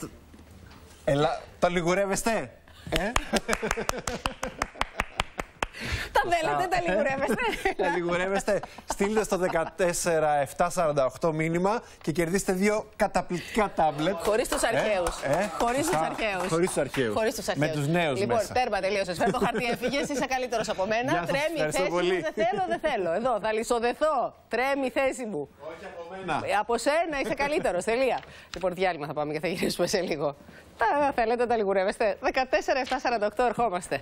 Speaker 5: Τα λιγουρεύεστε,
Speaker 1: Τα θέλετε, τα λιγουρεύεστε.
Speaker 5: Τα λιγουρεύεστε. Στείλτε στο 14748 μήνυμα και κερδίστε 2 καταπληκτικά τάμπλετ.
Speaker 1: Χωρίς τους αρχαίους.
Speaker 5: Χωρίς τους αρχαίους. Με τους νέους
Speaker 1: λοιπόν,
Speaker 5: μέσα.
Speaker 1: τέρμα, τελείωσες. Φέρ' το χαρτί, έφυγες, είσαι καλύτερος από μένα. Τρέμει η θέση μου, δεν θέλω. Εδώ, θα λυσοδεθώ. Τρέμει η θέση μου.
Speaker 5: Όχι από μένα.
Speaker 1: Από σένα είσαι καλύτερος, τελεία. Λοιπόν, διάλειμμα θα πάμε και θα γυρίσουμε σε λίγο. Τα θέλετε, τα λιγουρεύεστε. 14748 ερχόμαστε.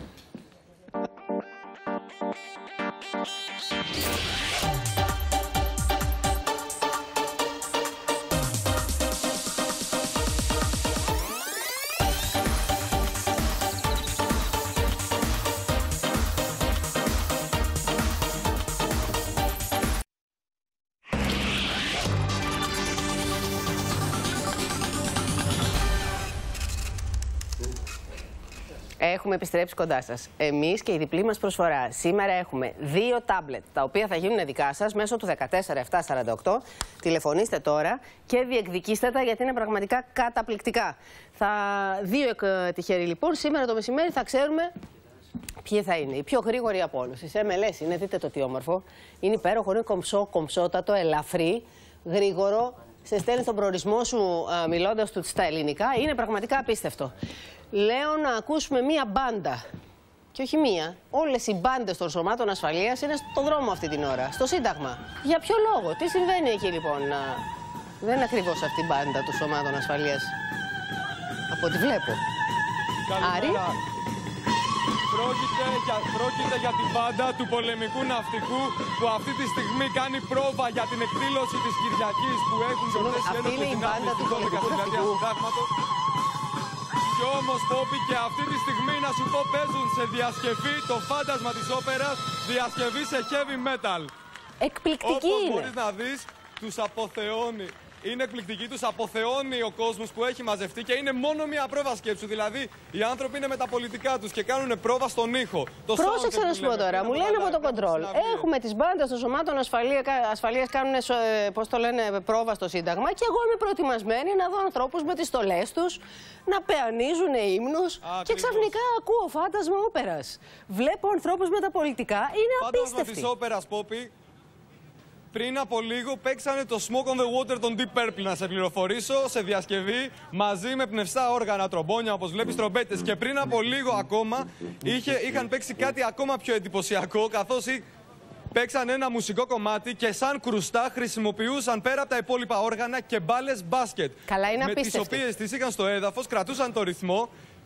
Speaker 1: Έχουμε επιστρέψει κοντά σας. Εμείς και η διπλή μας προσφορά. Σήμερα έχουμε 2 τάμπλετ, τα οποία θα γίνουν δικά σας μέσω του 14748. Τηλεφωνήστε τώρα και διεκδικήστε τα, γιατί είναι πραγματικά καταπληκτικά. 2 τυχεροί λοιπόν. Σήμερα το μεσημέρι θα ξέρουμε ποιοι θα είναι. Οι πιο γρήγοροι από όλους. Η MLS είναι, δείτε το τι όμορφο. Είναι υπέροχο, είναι κομψότατο, ελαφρύ, γρήγορο. Σε στέλνει στον προορισμό σου μιλώντας του στα ελληνικά. Είναι πραγματικά απίστευτο. Λέω να ακούσουμε μία μπάντα. Και όχι μία. Όλες οι μπάντες των σωμάτων ασφαλείας είναι στον δρόμο αυτή την ώρα. Στο Σύνταγμα. Για ποιο λόγο? Τι συμβαίνει εκεί λοιπόν? Δεν είναι ακριβώς αυτή η μπάντα των σωμάτων ασφαλείας. Από ό,τι βλέπω. Άρη.
Speaker 6: Πρόκειται για την μπάντα του πολεμικού ναυτικού που αυτή τη στιγμή κάνει πρόβα για την εκδήλωση της Κυριακής που έχουν γιορτάσει
Speaker 1: Αυτή είναι η μπάντα του πολεμικού ναυτικού.
Speaker 6: Και όμως, Πόπη, και αυτή τη στιγμή να σου πω παίζουν σε διασκευή το φάντασμα της όπερας, διασκευή σε heavy metal.
Speaker 1: Εκπληκτική είναι.
Speaker 6: Όπως μπορείς να δεις, τους αποθεώνει. Είναι εκπληκτική, τους αποθεώνει ο κόσμος που έχει μαζευτεί και είναι μόνο μια πρόβα, σκέψου. Δηλαδή, οι άνθρωποι είναι με τα πολιτικά τους και κάνουν πρόβα στον ήχο.
Speaker 1: Πρόσεξε να σου πω τώρα, μου λένε από το κοντρόλ. Έχουμε τις μπάντες των σωμάτων ασφαλείας, κάνουν, πώς το λένε, πρόβα στο Σύνταγμα και εγώ είμαι προετοιμασμένη να δω ανθρώπους με τις στολές τους να πεανίζουν ύμνους και ξαφνικά ακούω φάντασμα όπερας. Βλέπω ανθρώπους με τα πολιτικά, είναι απίστευτοι.
Speaker 6: Φάντασμα της όπερας, Πόπη. Πριν από λίγο παίξανε το Smoke on the Water των Deep Purple, να σε πληροφορήσω, σε διασκευή μαζί με πνευστά όργανα, τρομπόνια, όπως βλέπεις, τρομπέτες. Και πριν από λίγο ακόμα είχαν παίξει κάτι ακόμα πιο εντυπωσιακό, καθώς παίξαν ένα μουσικό κομμάτι και σαν κρουστά χρησιμοποιούσαν πέρα από τα υπόλοιπα όργανα και μπάλες μπάσκετ.
Speaker 1: Καλά, είναι απίστευτο.
Speaker 6: Με τις οποίες τις είχαν στο έδαφος, κρατούσαν το ρυθμό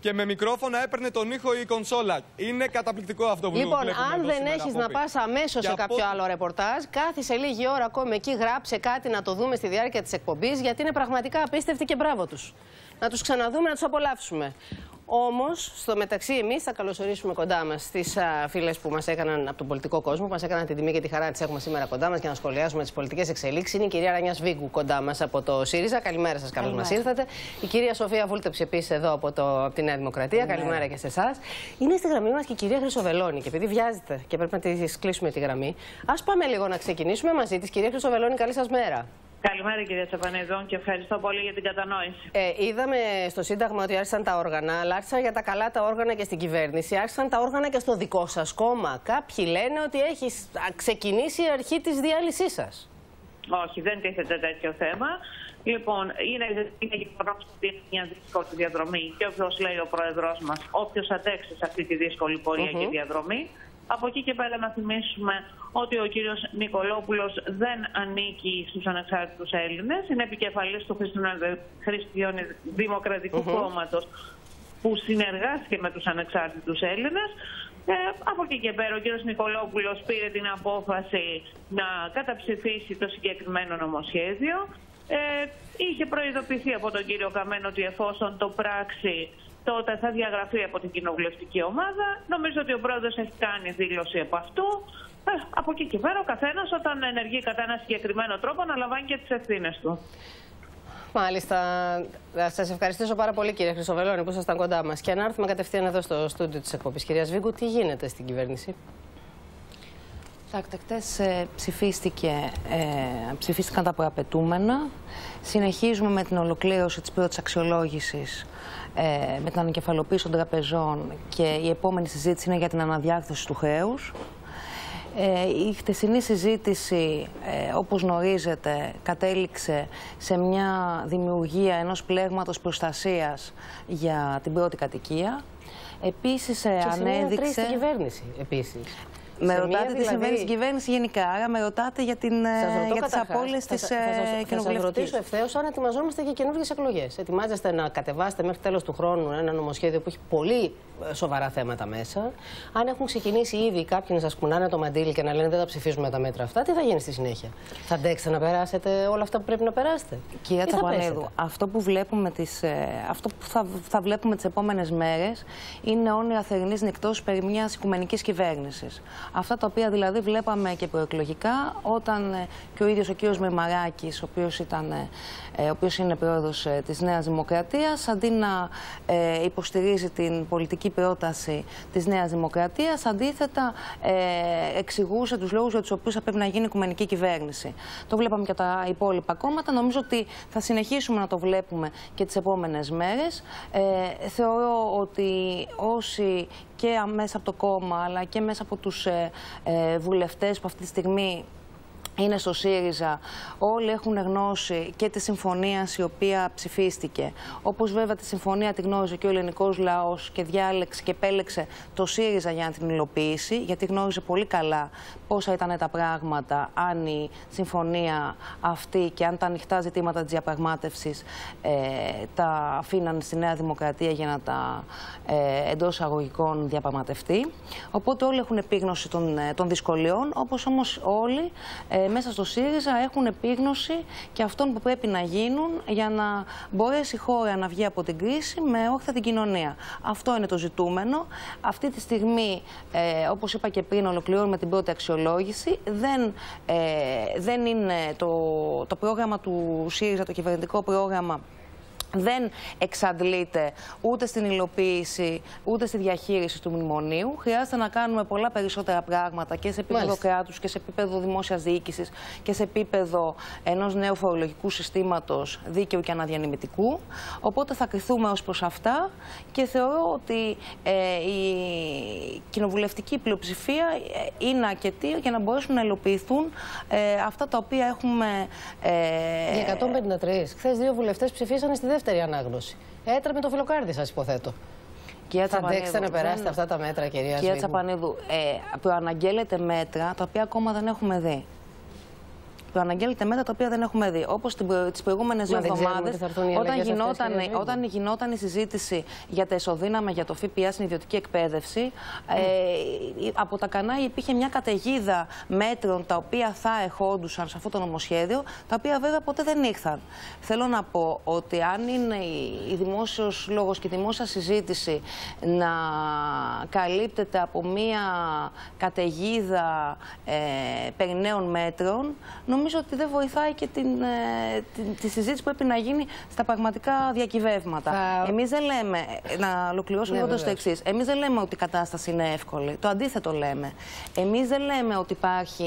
Speaker 6: και με μικρόφωνα έπαιρνε τον ήχο η κονσόλα. Είναι καταπληκτικό αυτό που βλέπουμε.
Speaker 1: Λοιπόν, αν δεν έχεις να πας αμέσως σε κάποιο άλλο ρεπορτάζ, κάθισε λίγη ώρα ακόμη εκεί, γράψε κάτι να το δούμε στη διάρκεια της εκπομπής, γιατί είναι πραγματικά απίστευτοι και μπράβο τους. Να τους ξαναδούμε, να τους απολαύσουμε. Όμως, στο μεταξύ, εμείς θα καλωσορίσουμε κοντά μας τις φίλες που μας έκαναν από τον πολιτικό κόσμο, που μας έκαναν την τιμή και τη χαρά να τις έχουμε σήμερα κοντά μας για να σχολιάσουμε τις πολιτικές εξελίξεις. Είναι η κυρία Ρανιά Σβίγκου κοντά μας από το ΣΥΡΙΖΑ. Καλημέρα σας, καλώς μας ήρθατε. Η κυρία Σοφία Βούλτεψη επίσης εδώ από τη Νέα Δημοκρατία. Καλημέρα και σε εσάς. Είναι στη γραμμή μας και η κυρία Χρυσοβελώνη. Και επειδή βιάζεται και πρέπει να τη κλείσουμε τη γραμμή, ας πάμε λίγο να ξεκινήσουμε μαζί της. Κυρία Χρυσοβελώνη, καλή σας μέρα.
Speaker 8: Καλημέρα κυρία Τσαπανίδου και ευχαριστώ πολύ για την κατανόηση.
Speaker 1: Είδαμε στο Σύνταγμα ότι άρχισαν τα όργανα, αλλά άρχισαν για τα καλά τα όργανα και στην κυβέρνηση. Άρχισαν τα όργανα και στο δικό σας κόμμα. Κάποιοι λένε ότι έχει ξεκινήσει η αρχή της διάλυσής σας.
Speaker 8: Όχι, δεν τίθεται τέτοιο θέμα. Λοιπόν, είναι μια δύσκολη διαδρομή και όπως λέει ο Πρόεδρος μας, όποιος αντέξει σε αυτή τη δύσκολη πορεία και διαδρομή. Από εκεί και πέρα να θυμίσουμε ότι ο κύριος Νικολόπουλος δεν ανήκει στους ανεξάρτητους Έλληνες. Είναι επικεφαλής του Χριστιανοδημοκρατικού Κόμματος που συνεργάστηκε με τους ανεξάρτητους Έλληνες. Από εκεί και πέρα ο κύριος Νικολόπουλος πήρε την απόφαση να καταψηφίσει το συγκεκριμένο νομοσχέδιο. Είχε προειδοποιηθεί από τον κύριο Καμένο ότι εφόσον το πράξει, τότε θα διαγραφεί από την κοινοβουλευτική ομάδα. Νομίζω ότι ο πρόεδρος έχει κάνει δήλωση από αυτού. Από εκεί και πέρα ο καθένας όταν ενεργεί κατά ένα συγκεκριμένο τρόπο αναλαμβάνει και τις ευθύνες του.
Speaker 1: Μάλιστα. Σας ευχαριστήσω πάρα πολύ κύριε Χρυσοβελώνη που ήσασταν κοντά μας. Και να έρθουμε κατευθείαν εδώ στο στούντιο της εκπομπής. Κυρία Σβίγκου, τι γίνεται στην κυβέρνηση?
Speaker 9: Χτες ψηφίστηκαν τα προαπαιτούμενα. Συνεχίζουμε με την ολοκλήρωση της πρώτης αξιολόγησης με την ανακεφαλοποίηση των τραπεζών και η επόμενη συζήτηση είναι για την αναδιάρθρωση του χρέους. Η χτεσινή συζήτηση, όπως γνωρίζετε, κατέληξε σε μια δημιουργία ενός πλέγματος προστασίας για την πρώτη κατοικία. Επίσης ανέδειξε...
Speaker 1: στην κυβέρνηση, επίσης.
Speaker 9: Με ρωτάτε τι συμβαίνει στην κυβέρνηση γενικά, άρα με ρωτάτε για τις απώλειες της κοινοβουλευτικής.
Speaker 1: Θα σας ρωτήσω ευθέως αν ετοιμαζόμαστε για καινούργιες εκλογές. Ετοιμάζεστε να κατεβάσετε μέχρι τέλος του χρόνου ένα νομοσχέδιο που έχει πολύ σοβαρά θέματα μέσα. Αν έχουν ξεκινήσει ήδη κάποιοι να σας κουνάνε το μαντίλι και να λένε δεν θα ψηφίσουμε τα μέτρα αυτά, τι θα γίνει στη συνέχεια? Θα αντέξετε να περάσετε όλα αυτά που πρέπει να περάσετε?
Speaker 9: Κυρία Τσαπανίδου, αυτό που βλέπουμε θα βλέπουμε τις επόμενες μέρες είναι όνειρα θερινής νυχτός περί μιας οικουμενικής κυβέρνησης. Αυτά τα οποία δηλαδή βλέπαμε και προεκλογικά όταν και ο ίδιος ο κύριος Μεμαράκης, ο οποίος είναι πρόεδρος της Νέας Δημοκρατίας, αντί να υποστηρίζει την πολιτική πρόταση της Νέας Δημοκρατίας, αντίθετα εξηγούσε τους λόγους για τους οποίους θα πρέπει να γίνει οικουμενική κυβέρνηση. Το βλέπαμε και τα υπόλοιπα κόμματα. Νομίζω ότι θα συνεχίσουμε να το βλέπουμε και τις επόμενες μέρες. Θεωρώ ότι όσοι και μέσα από το κόμμα αλλά και μέσα από τους βουλευτές που αυτή τη στιγμή είναι στο ΣΥΡΙΖΑ, όλοι έχουν γνώση και τη συμφωνία η οποία ψηφίστηκε. Όπως βέβαια τη συμφωνία τη γνώριζε και ο ελληνικός λαός και διάλεξε και επέλεξε το ΣΥΡΙΖΑ για να την υλοποιήσει, γιατί γνώριζε πολύ καλά πόσα ήταν τα πράγματα αν η συμφωνία αυτή και αν τα ανοιχτά ζητήματα της διαπραγμάτευσης τα αφήναν στη Νέα Δημοκρατία για να τα εντός αγωγικών διαπραγματευτεί. Οπότε όλοι έχουν επίγνωση των δυσκολιών, όπως όμως όλοι μέσα στο ΣΥΡΙΖΑ έχουν επίγνωση και αυτών που πρέπει να γίνουν για να μπορέσει η χώρα να βγει από την κρίση με όχθα την κοινωνία. Αυτό είναι το ζητούμενο. Αυτή τη στιγμή, όπως είπα και πριν, ολοκληρώνουμε την πρώτη αξιολόγηση. Δεν είναι το πρόγραμμα του ΣΥΡΙΖΑ, το κυβερνητικό πρόγραμμα, δεν εξαντλείται ούτε στην υλοποίηση ούτε στη διαχείριση του μνημονίου. Χρειάζεται να κάνουμε πολλά περισσότερα πράγματα και σε επίπεδο κράτους και σε επίπεδο δημόσιας διοίκησης και σε επίπεδο ενός νέου φορολογικού συστήματος δίκαιου και αναδιανεμητικού. Οπότε θα κριθούμε ως προς αυτά και θεωρώ ότι η κοινοβουλευτική πλειοψηφία είναι αρκετή για να μπορέσουν να υλοποιηθούν αυτά τα οποία έχουμε.
Speaker 1: Για 153. Χθες 2 βουλευτές ψηφίσανε στη δεύτερη ανάγνωση. Έτρεμε το φιλοκάρδι σας, υποθέτω. Θα αντέξετε να περάσετε αυτά τα μέτρα, κυρία Σβίγκου?
Speaker 9: Κυρία Τσαπανίδου, προαναγγέλλετε μέτρα τα οποία ακόμα δεν έχουμε δει. προαναγγέλλεται μέτρα τα οποία δεν έχουμε δει. Όπως τις προηγούμενες 2 εβδομάδες, όταν γινόταν η συζήτηση για τα ισοδύναμα για το ΦΠΑ στην ιδιωτική εκπαίδευση, από τα κανάλια υπήρχε μια καταιγίδα μέτρων τα οποία θα εχόντουσαν σε αυτό το νομοσχέδιο, τα οποία βέβαια ποτέ δεν ήρθαν. Θέλω να πω ότι αν είναι η δημόσιος λόγος και η δημόσια συζήτηση να καλύπτεται από μια καταιγίδα περί νέων μέτρων, νομίζω ότι δεν βοηθάει και τη συζήτηση που πρέπει να γίνει στα πραγματικά διακυβεύματα. Εμείς δεν λέμε, να ολοκληρώσω λίγο το εξής, εμείς δεν λέμε ότι η κατάσταση είναι εύκολη. Το αντίθετο λέμε. Εμείς δεν λέμε ότι υπάρχει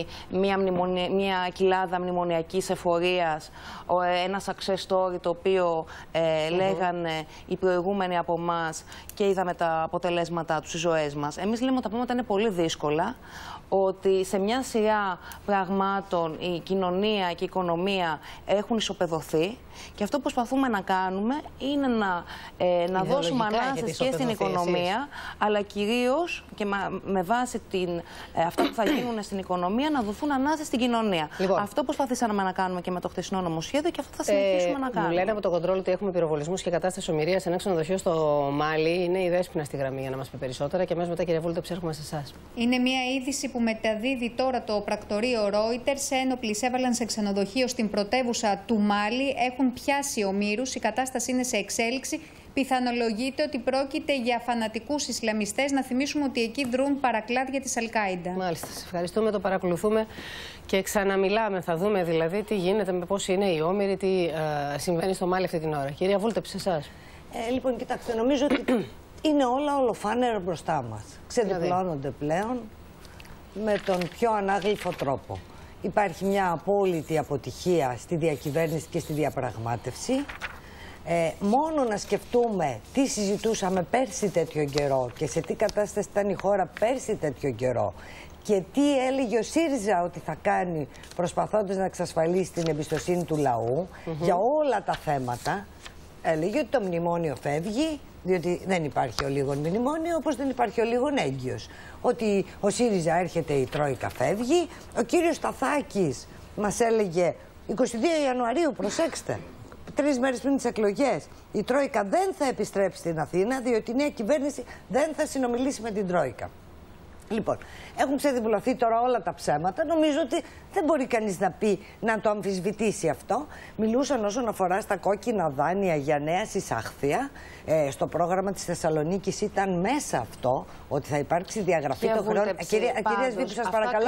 Speaker 9: μια κοιλάδα μνημονιακής εφορίας, ένα success story το οποίο λέγανε οι προηγούμενοι από εμάς και είδαμε τα αποτελέσματά τους στις ζωές μας. Εμείς λέμε ότι τα πράγματα είναι πολύ δύσκολα, ότι σε μια σειρά πραγμάτων η κοινωνία και η οικονομία έχουν ισοπεδωθεί και αυτό που προσπαθούμε να κάνουμε είναι να δώσουμε ανάσταση και στην οικονομία, αλλά κυρίως και με βάση αυτά που θα γίνουν στην οικονομία να δοθούν ανάσταση στην κοινωνία. Λοιπόν, αυτό προσπαθήσαμε να κάνουμε και με το χθεσινό νομοσχέδιο και αυτό θα συνεχίσουμε να κάνουμε.
Speaker 1: Μου λένε από το κοντρόλ ότι έχουμε πυροβολισμούς και κατάσταση ομηρίας σε ένα ξενοδοχείο στο Μάλι. Είναι η Δέσποινα στη γραμμή για να μας πει περισσότερα και αμέσως μετά, κύριε Βούλτεψη, έρχομαι σε εσάς.
Speaker 10: Είναι μια είδηση που μεταδίδει τώρα το πρακτορείο Reuters. Ένοπλοι εισέβαλαν σε ξενοδοχείο στην πρωτεύουσα του Μάλι. Έχουν πιάσει ομήρους. Η κατάσταση είναι σε εξέλιξη. Πιθανολογείται ότι πρόκειται για φανατικούς Ισλαμιστές. Να θυμίσουμε ότι εκεί δρούν παρακλάδια της Αλ-Κάιντα.
Speaker 1: Μάλιστα. Σας ευχαριστούμε. Το παρακολουθούμε και ξαναμιλάμε. Θα δούμε δηλαδή τι γίνεται, με πώς είναι οι όμηροι, τι συμβαίνει στο Μάλι αυτή την ώρα. Κυρία Βούλτεψη, σε εσάς.
Speaker 11: Λοιπόν, κοιτάξτε, νομίζω ότι είναι όλα ολοφάνερα μπροστά μας. Ξεδιπλώνονται πλέον με τον πιο ανάγλυφο τρόπο. Υπάρχει μια απόλυτη αποτυχία στη διακυβέρνηση και στη διαπραγμάτευση. Μόνο να σκεφτούμε τι συζητούσαμε πέρσι τέτοιο καιρό και σε τι κατάσταση ήταν η χώρα πέρσι τέτοιο καιρό και τι έλεγε ο ΣΥΡΙΖΑ ότι θα κάνει προσπαθώντας να εξασφαλίσει την εμπιστοσύνη του λαού για όλα τα θέματα. Έλεγε ότι το μνημόνιο φεύγει, διότι δεν υπάρχει ο λίγον μνημόνιο, όπως δεν υπάρχει ο λίγον έγκυος. Ότι ο ΣΥΡΙΖΑ έρχεται, η Τρόικα φεύγει. Ο κύριος Σταθάκης μας έλεγε 22 Ιανουαρίου, προσέξτε, 3 μέρες πριν τις εκλογές, η Τρόικα δεν θα επιστρέψει στην Αθήνα, διότι η νέα κυβέρνηση δεν θα συνομιλήσει με την Τρόικα. Λοιπόν, έχουν ξεδιπλωθεί τώρα όλα τα ψέματα. Νομίζω ότι δεν μπορεί κανείς να το αμφισβητήσει αυτό. Μιλούσαν όσον αφορά στα κόκκινα δάνεια για νέα συσάχθεια. Στο πρόγραμμα της Θεσσαλονίκης ήταν μέσα αυτό, ότι θα υπάρξει διαγραφή των χρεών. Κυρία Σβίκου, σας παρακαλώ.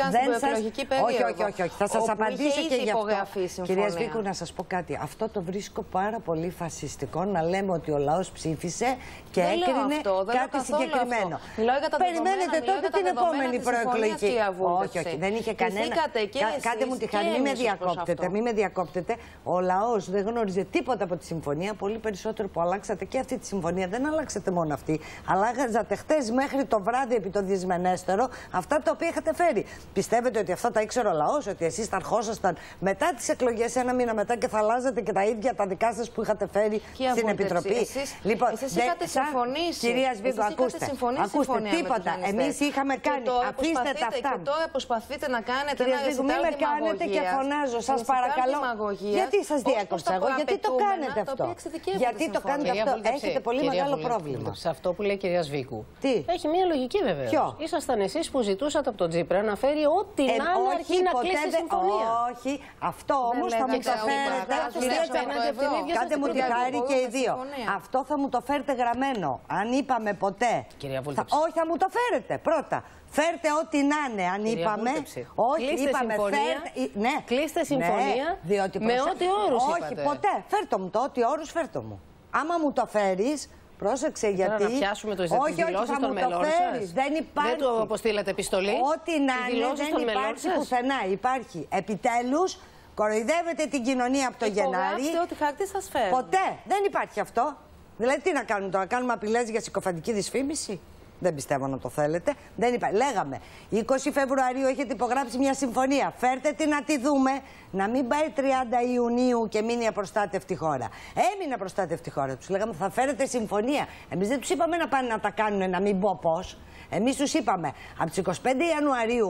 Speaker 11: Όχι. Θα σας απαντήσω και γι' αυτό. Κυρία Σβίκου, να σας πω κάτι. Αυτό το βρίσκω πάρα πολύ φασιστικό, να λέμε ότι ο λαός ψήφισε και έκρινε κάτι συγκεκριμένο. Περιμένετε τότε την επόμενη προεκλογική. Όχι, δεν είχε κανένα. Κάντε μου τη χαρά, μην με διακόπτετε. Ο λαός δεν γνώριζε τίποτα από τη συμφωνία, πολύ περισσότερο που αλλάξατε και αυτή τη συμφωνία. Δεν αλλάξατε μόνο αυτή. Αλλάξατε χτες μέχρι το βράδυ επί το δυσμενέστερο αυτά τα οποία είχατε φέρει. Πιστεύετε ότι αυτό τα ήξερε ο λαός, ότι εσείς θα ερχόσασταν μετά τις εκλογές, ένα μήνα μετά, και θα αλλάζατε και τα ίδια τα δικά σας που είχατε φέρει στην Επιτροπή?
Speaker 9: Λοιπόν, εσείς είχατε συμφωνήσει.
Speaker 11: Κυρία Σβίγκο, ακούστε τίποτα. Εμείς είχαμε κάνει. Αφήστε τα αυτά.
Speaker 9: Και τώρα προσπαθείτε να κάνετε
Speaker 11: ένα ρεσιτάλ δημαγωγίας. Μην με κάνετε και φωνάζω, σας παρακαλώ. Γιατί σας διέκοψα εγώ, γιατί το κάνετε αυτό? Γιατί το κάνετε αυτό? Έχετε πολύ μεγάλο πρόβλημα.
Speaker 1: Σε αυτό που λέει η κυρία Σβίκου.
Speaker 11: Τι?
Speaker 1: Έχει μία λογική βεβαίως.
Speaker 11: Ποιο?
Speaker 1: Ήσασταν εσείς που ζητούσατε από τον Τσίπρα να φέρει ό,τι να είναι αρκεί να κλείσει συμφωνία.
Speaker 11: Όχι, αυτό όμως θα μου το φέρετε. Κάντε μου τη χάρη και οι δύο. Αυτό θα μου το φέρετε γραμμένο. Αν είπαμε ποτέ. Όχι, θα μου το φέρετε πρώτα. Φέρτε ό,τι να είναι, αν είπαμε. Όχι, είπαμε φέρτε.
Speaker 1: Κλείστε συμφωνία με ό,τι όρους είπατε.
Speaker 11: Όχι, ποτέ. Φέρτε μου το ό,τι όρους, φέρτε μου. Άμα μου το φέρεις, πρόσεξε γιατί.
Speaker 1: Να πιάσουμε τις δηλώσεις των μελών σας.
Speaker 11: Δεν υπάρχει.
Speaker 1: Δεν του αποστήλατε επιστολή.
Speaker 11: Ό,τι να είναι, δεν υπάρχει πουθενά. Υπάρχει επιτέλους. Κοροϊδεύετε την κοινωνία από το Γενάρη.
Speaker 9: Υπογράψτε ό,τι χαρτί σας φέρνει.
Speaker 11: Ποτέ. Δεν υπάρχει αυτό. Δηλαδή τι να κάνουμε τώρα, κάνουμε απειλές για συκοφαντική δυσφήμιση? Δεν πιστεύω να το θέλετε. Δεν υπάρχει. Λέγαμε 20 Φεβρουαρίου έχετε υπογράψει μια συμφωνία. Φέρτε την να τη δούμε. Να μην πάει 30 Ιουνίου και μείνει απροστάτευτη χώρα. Έμεινε απροστάτευτη χώρα. Τους λέγαμε θα φέρετε συμφωνία. Εμείς δεν τους είπαμε να πάνε να τα κάνουν, να μην πω πώς. Εμείς τους είπαμε από τις 25 Ιανουαρίου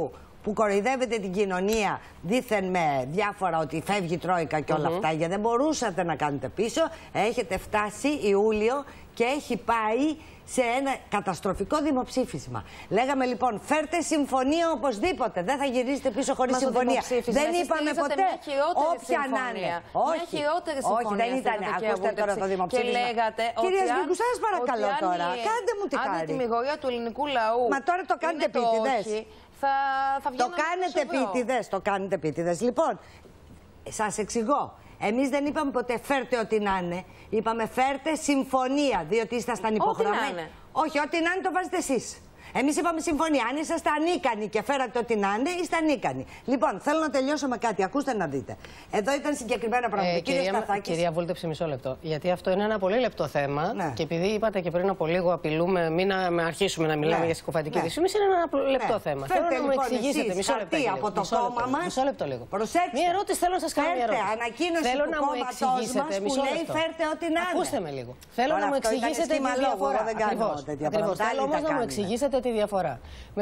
Speaker 11: που κοροϊδεύετε την κοινωνία δήθεν με διάφορα ότι φεύγει η Τρόικα και όλα αυτά, γιατί δεν μπορούσατε να κάνετε πίσω. Έχετε φτάσει Ιούλιο και έχει πάει σε ένα καταστροφικό δημοψήφισμα. Λέγαμε λοιπόν, φέρτε συμφωνία οπωσδήποτε. Δεν θα γυρίσετε πίσω χωρίς συμφωνία. Δεν είπαμε ποτέ όποια να είναι. Όχι, δεν ήταν. Ακούστε τώρα το δημοψήφισμα.
Speaker 9: Και λέγατε
Speaker 11: κυρία Σβίγκου, σας παρακαλώ τώρα, κάντε μου τη χάρη.
Speaker 9: Αν η τιμιγορία του ελληνικού λαού.
Speaker 11: Μα τώρα το κάνετε επίτηδες.
Speaker 9: Το κάνετε
Speaker 11: επίτηδες. Το κάνετε επίτηδες. Λοιπόν, σας εξηγώ. Εμείς δεν είπαμε ποτέ φέρτε ό,τι να είναι. Είπαμε φέρτε συμφωνία, διότι ήσασταν υποχρεωμένοι. Όχι, ό,τι να είναι το βάζετε εσείς. Εμείς είπαμε συμφωνία. Αν είσαστε ανίκανοι και φέρατε ό,τι να είναι, είστε ανίκανοι. Λοιπόν, θέλω να τελειώσω με κάτι. Ακούστε να δείτε. Εδώ ήταν συγκεκριμένα πράγματα.
Speaker 1: Κυρία Βούλτεψη, μισό λεπτό. Γιατί αυτό είναι ένα πολύ λεπτό θέμα. Ναι. Και επειδή είπατε και πριν από λίγο, απειλούμε, μην αρχίσουμε να μιλάμε για συκοφαντική δυσφήμιση, είναι ένα λεπτό θέμα. Θέλω να μου εξηγήσετε. Μισό λεπτό.
Speaker 11: Από το κόμμα μας.
Speaker 1: Μισό λεπτό λίγο.
Speaker 11: Προσέξτε.
Speaker 1: Μία ερώτηση θέλω να σας κάνω.
Speaker 11: Ανακοίνωση του κόμματός μας που λέει φέρτε ό,τι να είναι.
Speaker 1: Ακούστε με λίγο. Θέλω να μου εξηγήσετε τη διαφορά. Ακριβώς. Θέλω όμως να μου εξηγήσετε τη διαφορά.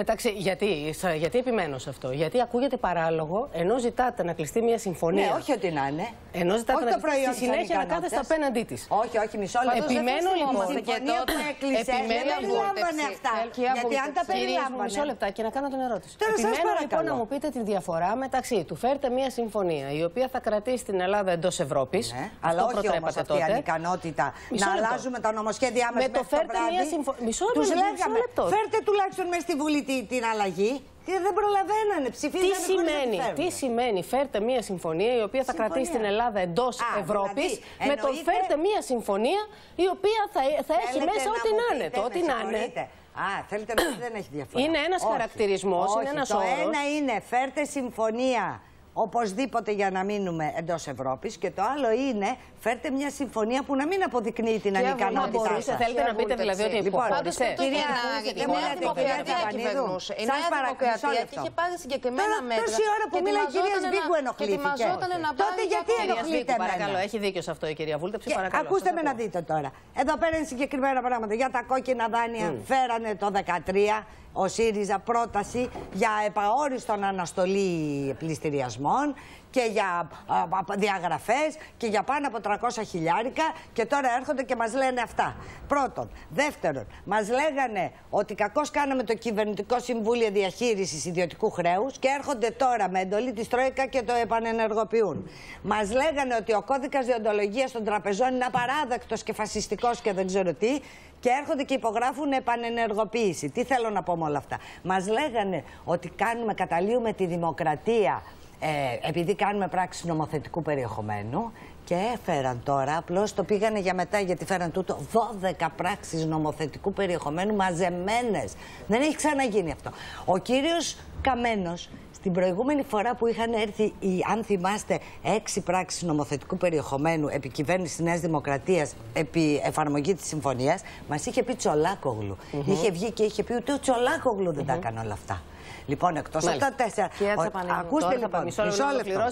Speaker 1: Γιατί επιμένω σε αυτό? Γιατί ακούγεται παράλογο, ενώ ζητάτε να κλειστεί μια συμφωνία.
Speaker 11: Ναι, όχι ότι να είναι.
Speaker 1: Ενώ ζητάτε στη συνέχεια να κάθεστε απέναντί της.
Speaker 11: Όχι, μισό λεπτό.
Speaker 1: Επιμένω λοιπόν.
Speaker 11: Η συμφωνία που έκλεισε δεν περιλάμβανε αυτά. Γιατί αν τα περιλάμβανε.
Speaker 1: Μισό λεπτά και να κάνω την ερώτηση. Επιμένω λοιπόν να μου πείτε τη διαφορά μεταξύ του φέρτε μια συμφωνία η οποία θα κρατήσει την Ελλάδα εντός Ευρώπης.
Speaker 11: Αλλά όχι όμως αυτή η ανικανότητα να αλλάζουμε τα νομοσχέδιά μας μέχρι το βράδυ.
Speaker 1: Μισό λεπτό.
Speaker 11: Φέρτε τουλάχιστον μέσα στη Βουλή την αλλαγή. Δεν προλαβαίνανε, ψηφίζανε.
Speaker 1: Τι σημαίνει φέρτε μια συμφωνία η οποία θα κρατήσει την Ελλάδα εντός Ευρώπης, με το φέρτε μια συμφωνία η οποία θα έχει μέσα ό,τι να είναι. Ό,τι να είναι.
Speaker 11: Θέλετε να δεν έχει διαφορά.
Speaker 1: Είναι ένας χαρακτηρισμός, είναι ένας όρος.
Speaker 11: Το ένα είναι φέρτε συμφωνία οπωσδήποτε για να μείνουμε εντός Ευρώπης, και το άλλο είναι φέρτε μια συμφωνία που να μην αποδεικνύει την ανικανότητά σας.
Speaker 1: Θέλετε να πείτε δηλαδή ότι υποχώρησε?
Speaker 9: Κυρία Δημοκρατία κυβερνούσε. Η Νέα Δημοκρατία είχε πάρει συγκεκριμένα μέτρα.
Speaker 11: Τόση ώρα που μιλάει η κυρία Σβίγκου ενοχλήθηκε. Τότε γιατί ενοχλείτε εμένα?
Speaker 1: Παρακαλώ, έχει δίκιο σε αυτό η κυρία Βούλτεψη.
Speaker 11: Ακούστε με να δείτε τώρα. Εδώ πέρα είναι συγκεκριμένα πράγματα. Για τα κόκκινα δάνεια φέρανε το 2013 ο ΣΥΡΙΖΑ πρόταση για επαόριστον αναστολή πληστηριασμών και για διαγραφές και για πάνω από 300 χιλιάρικα, και τώρα έρχονται και μας λένε αυτά. Πρώτον. Δεύτερον, μας λέγανε ότι κακώς κάναμε το Κυβερνητικό Συμβούλιο Διαχείρισης Ιδιωτικού Χρέους και έρχονται τώρα με εντολή της Τρόικα και το επανενεργοποιούν. Μας λέγανε ότι ο κώδικας δεοντολογίας των τραπεζών είναι απαράδεκτος και φασιστικός και δεν ξέρω τι, και έρχονται και υπογράφουν επανενεργοποίηση. Τι θέλω να πω με όλα αυτά? Μας λέγανε ότι καταλύουμε τη δημοκρατία επειδή κάνουμε πράξεις νομοθετικού περιεχομένου, και έφεραν τώρα, απλώς το πήγανε για μετά, γιατί φέραν τούτο 12 πράξεις νομοθετικού περιεχομένου μαζεμένες. Δεν έχει ξαναγίνει αυτό. Ο κύριος Καμένος, την προηγούμενη φορά που είχαν έρθει, αν θυμάστε, 6 πράξεις νομοθετικού περιεχομένου επί κυβέρνησης της Νέας Δημοκρατίας, επί εφαρμογή της συμφωνίας, μας είχε πει Τσολάκογλου. Είχε βγει και είχε πει ούτε ο Τσολάκογλου δεν τα έκανε όλα αυτά. Λοιπόν, εκτός από τα 4. Ακούστε λοιπόν, μισό λεπτό.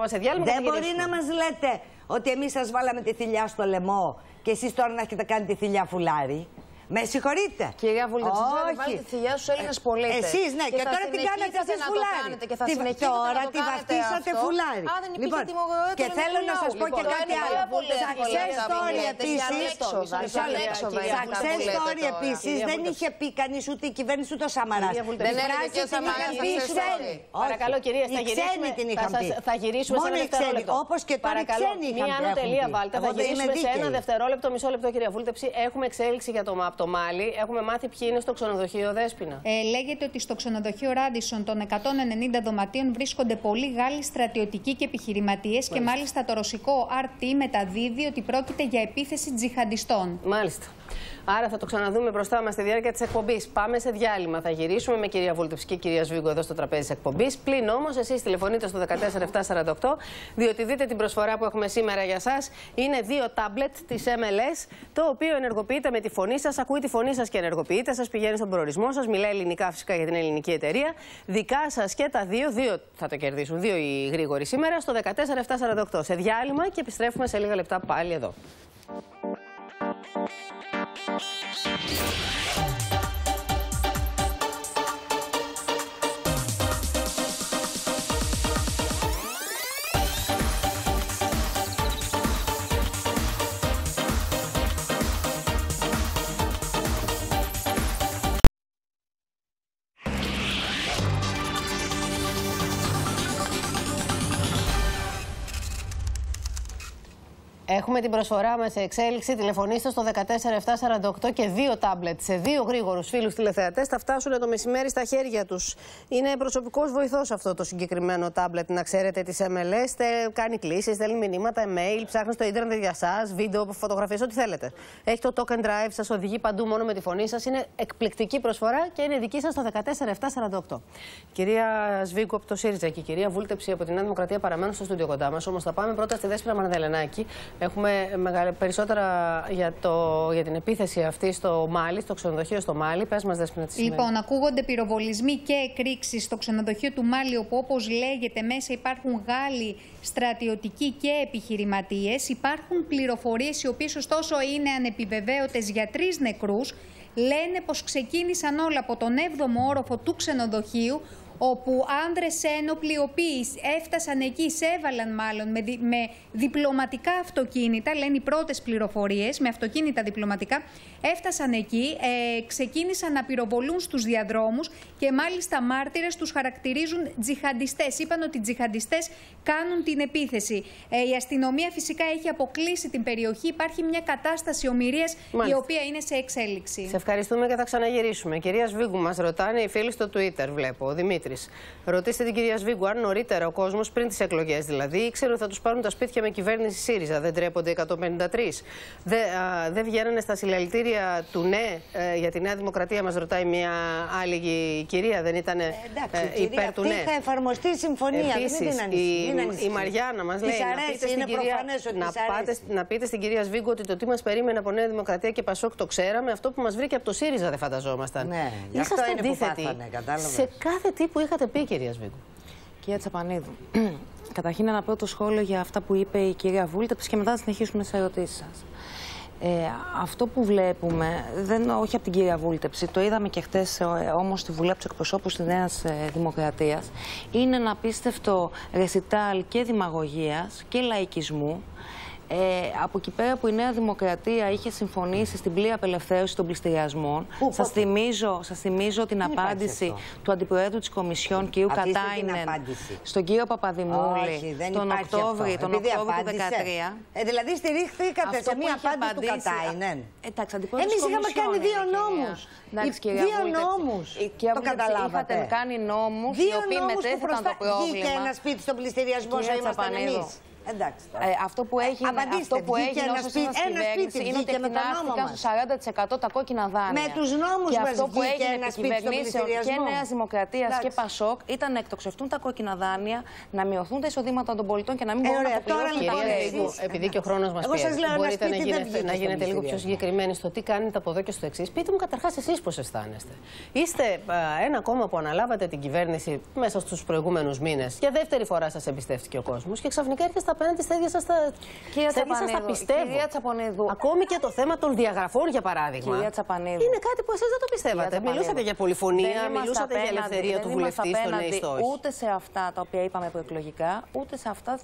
Speaker 11: Δεν μπορεί να μας λέτε ότι εμείς σας βάλαμε τη θηλιά στο λαιμό και εσείς τώρα να έχετε κάνει τη θηλιά φουλάρι. Με συγχωρείτε.
Speaker 9: Κυρία Βούλτεψη, εσείς βάλετε τη θηλιά στους Έλληνες πολίτες.
Speaker 11: Εσείς, ναι, και τώρα την κάνετε εσείς φουλάρι. Τώρα τη βαφτίσατε φουλάρι. Λοιπόν, και θέλω να σας πω και κάτι άλλο. Success story επίσης. Success story επίσης δεν είχε πει κανείς ούτε η κυβέρνηση ούτε ο Σαμαράς.
Speaker 9: Δεν έλεγε και ο Σαμαράς.
Speaker 1: Παρακαλώ, κυρία, θα γυρίσουμε σε ένα δευτερόλεπτο.
Speaker 11: Όπως και τώρα οι ξένοι είχαν πει.
Speaker 1: Μία τελεία βάλτε. Θα γυρίσουμε σε ένα δευτερόλεπτο, μισό λεπτό, κυρία Βούλτεψη. Έχουμε εξέλιξη για το ΜΑΠ. Το Μάλι, έχουμε μάθει ποιοι είναι στο ξενοδοχείο Δέσποινα.
Speaker 10: Λέγεται ότι στο ξενοδοχείο Ράντισον των 190 δωματίων βρίσκονται πολλοί Γάλλοι στρατιωτικοί και επιχειρηματίες, και μάλιστα το ρωσικό RT μεταδίδει ότι πρόκειται για επίθεση τζιχαντιστών.
Speaker 1: Μάλιστα. Άρα θα το ξαναδούμε μπροστά μας στη διάρκεια της εκπομπής. Πάμε σε διάλειμμα. Θα γυρίσουμε με κυρία Βούλτεψη και κυρία Σβίγκου εδώ στο τραπέζι της εκπομπής. Πλην όμως εσείς τηλεφωνείτε στο 14748, διότι δείτε την προσφορά που έχουμε σήμερα για σας. Είναι 2 τάμπλετ της MLS, το οποίο ενεργοποιείται με τη φωνή σας. Ακούει τη φωνή σας και ενεργοποιείται. Σας πηγαίνει στον προορισμό σας. Μιλάει ελληνικά φυσικά για την ελληνική εταιρεία. Δικά σας και τα 2 θα το κερδίσουν. 2 οι γρήγοροι σήμερα στο 14748. Σε διάλειμμα και επιστρέφουμε σε λίγα λεπτά πάλι εδώ. Έχουμε την προσφορά μας σε εξέλιξη. Τηλεφωνήστε στο 14748 και 2 τάμπλετ σε 2 γρήγορους φίλους τηλεθεατές θα φτάσουν το μεσημέρι στα χέρια τους. Είναι προσωπικός βοηθός αυτό το συγκεκριμένο τάμπλετ. Να ξέρετε τις MLS, κάνει κλήσεις, στέλνει μηνύματα, email, ψάχνει στο ίντερνετ για σας, βίντεο, φωτογραφίες, ό,τι θέλετε. Έχει το token drive, σας οδηγεί παντού μόνο με τη φωνή σας. Είναι εκπληκτική προσφορά και είναι δική σας στο 14748. Κυρία Σβίγκου από το ΣΥΡΙΖΑ και η κυρία Βούλτεψη από την Νέα Δημοκρατία παραμένουν στο στούντιο κοντά μας. Όμως θα πάμε πρώτα στη Δέσποινα Μανδελενάκη. Έχουμε περισσότερα για την επίθεση αυτή στο Μάλι, στο ξενοδοχείο στο Μάλι. Πες μας, Δέσποινα, τι σημαίνει.
Speaker 10: Λοιπόν, ακούγονται πυροβολισμοί και εκρήξεις στο ξενοδοχείο του Μάλι, όπου όπως λέγεται μέσα υπάρχουν Γάλλοι στρατιωτικοί και επιχειρηματίες. Υπάρχουν πληροφορίες οι οποίες ωστόσο είναι ανεπιβεβαίωτες για 3 νεκρούς. Λένε πως ξεκίνησαν όλα από τον 7ο όροφο του ξενοδοχείου, όπου άνδρες ένοπλοι, οι οποίοι έφτασαν εκεί, εισέβαλαν μάλλον με διπλωματικά αυτοκίνητα, λένε οι πρώτες πληροφορίες, με αυτοκίνητα διπλωματικά, έφτασαν εκεί, ξεκίνησαν να πυροβολούν στους διαδρόμους και μάλιστα μάρτυρες τους χαρακτηρίζουν τζιχαντιστές. Είπαν ότι οι τζιχαντιστές κάνουν την επίθεση. Η αστυνομία φυσικά έχει αποκλείσει την περιοχή, υπάρχει μια κατάσταση ομηρίας η οποία είναι σε εξέλιξη.
Speaker 1: Σε ευχαριστούμε και θα ξαναγυρίσουμε. Κυρία Σβίγκου, μας ρωτάνε οι φίλοι στο Twitter, βλέπω, ο Δημήτρης. Ρωτήστε την κυρία Σβίγκου αν νωρίτερα ο κόσμος, πριν τις εκλογές δηλαδή, ήξερε ότι θα τους πάρουν τα σπίτια με κυβέρνηση ΣΥΡΙΖΑ. Δεν τρέπονται 153. Δεν βγαίνανε στα συλλαλητήρια του ναι για τη Νέα Δημοκρατία, μας ρωτάει μια άλλη κυρία. Δεν ήταν υπέρ του ναι.
Speaker 11: Θα εφαρμοστεί η συμφωνία.
Speaker 1: Επίσης, η Μαριάννα μας λέει να πείτε στην κυρία Σβίγκου ότι το τι μας περίμενε από Νέα Δημοκρατία και Πασόκ το ξέραμε. Αυτό που μας βρήκε από το ΣΥΡΙΖΑ δεν φανταζόμασταν.
Speaker 11: Ναι,
Speaker 1: είσαστε αντίθετοι σε κάθε τι που είχατε πει, κυρία Σβίγκου.
Speaker 9: Κυρία Τσαπανίδου, καταρχήν ένα πρώτο σχόλιο για αυτά που είπε η κυρία Βούλτεψη και μετά θα συνεχίσουμε στις ερωτήσεις σας. Αυτό που βλέπουμε, όχι από την κυρία Βούλτεψη, το είδαμε και χτες όμως στη Βουλή από τους εκπροσώπους της Νέας Δημοκρατίας, είναι ένα απίστευτο ρεσιτάλ και δημαγωγίας και λαϊκισμού. Από εκεί πέρα που η Νέα Δημοκρατία είχε συμφωνήσει στην πλήρη απελευθέρωση των πληστηριασμών, σας θυμίζω την απάντηση του Αντιπροέδρου της Κομισιόν, κ. Κατάινεν, στον κύριο Παπαδημούλη, τον Οκτώβριο του 2013.
Speaker 11: Δηλαδή στηρίχθηκατε σε μία απάντηση του Κατάινεν.
Speaker 9: Εντάξει,
Speaker 11: εμείς είχαμε κάνει 2 νόμους. 2 νόμους. Το καταλάβατε.
Speaker 9: Είχατε κάνει νόμους οι οποίοι μετέθηκαν το πρόβλημα.
Speaker 11: Βγήκε ένα σπίτι στον πληστηριασμό όσο ήμασταν εμείς. Εντάξει.
Speaker 9: Αυτό που έγινε όσο ήμασταν στην κυβέρνηση είναι ότι εκτινάχθηκαν στο 40% τα κόκκινα δάνεια.
Speaker 11: Με τους νόμους
Speaker 9: και
Speaker 11: μας
Speaker 9: αυτό που
Speaker 11: βγήκε
Speaker 9: έγινε
Speaker 11: ένα
Speaker 9: επί
Speaker 11: σπίτι στον
Speaker 9: κυβερνήσεων και
Speaker 11: πληστηριασμό.
Speaker 9: Νέας Δημοκρατίας και Πασόκ ήταν να εκτοξευτούν τα κόκκινα δάνεια, να μειωθούν τα εισοδήματα των πολιτών και να μην μπορούν να αποπληρώσουν τα χρέη.
Speaker 1: Επειδή και ο χρόνος μας πιέζει, μπορείτε να γίνετε λίγο πιο συγκεκριμένοι στο τι κάνετε από εδώ και στο εξής. Πείτε μου καταρχάς εσείς πώς αισθάνεστε. Είστε ένα κόμμα που αναλάβατε την κυβέρνηση μέσα στους προηγούμενους μήνες. Για δεύτερη φορά σας εμπιστεύτηκε ο κόσμος και ξαφνικά έρχεστε απέναντι στα ίδια σας τα πιστεύω.
Speaker 9: Κυρία Τσαπανίδου.
Speaker 1: Ακόμη και το θέμα των διαγραφών, για παράδειγμα.
Speaker 9: Κυρία Τσαπανίδου.
Speaker 1: Είναι κάτι που εσείς δεν το πιστεύατε. Μιλούσατε για πολυφωνία, μιλούσατε για ελευθερία του βουλευτή στο ναι ή στο όχι.
Speaker 9: Ούτε σε αυτά τα οποία είπαμε προεκλογικά, ούτε σε αυτά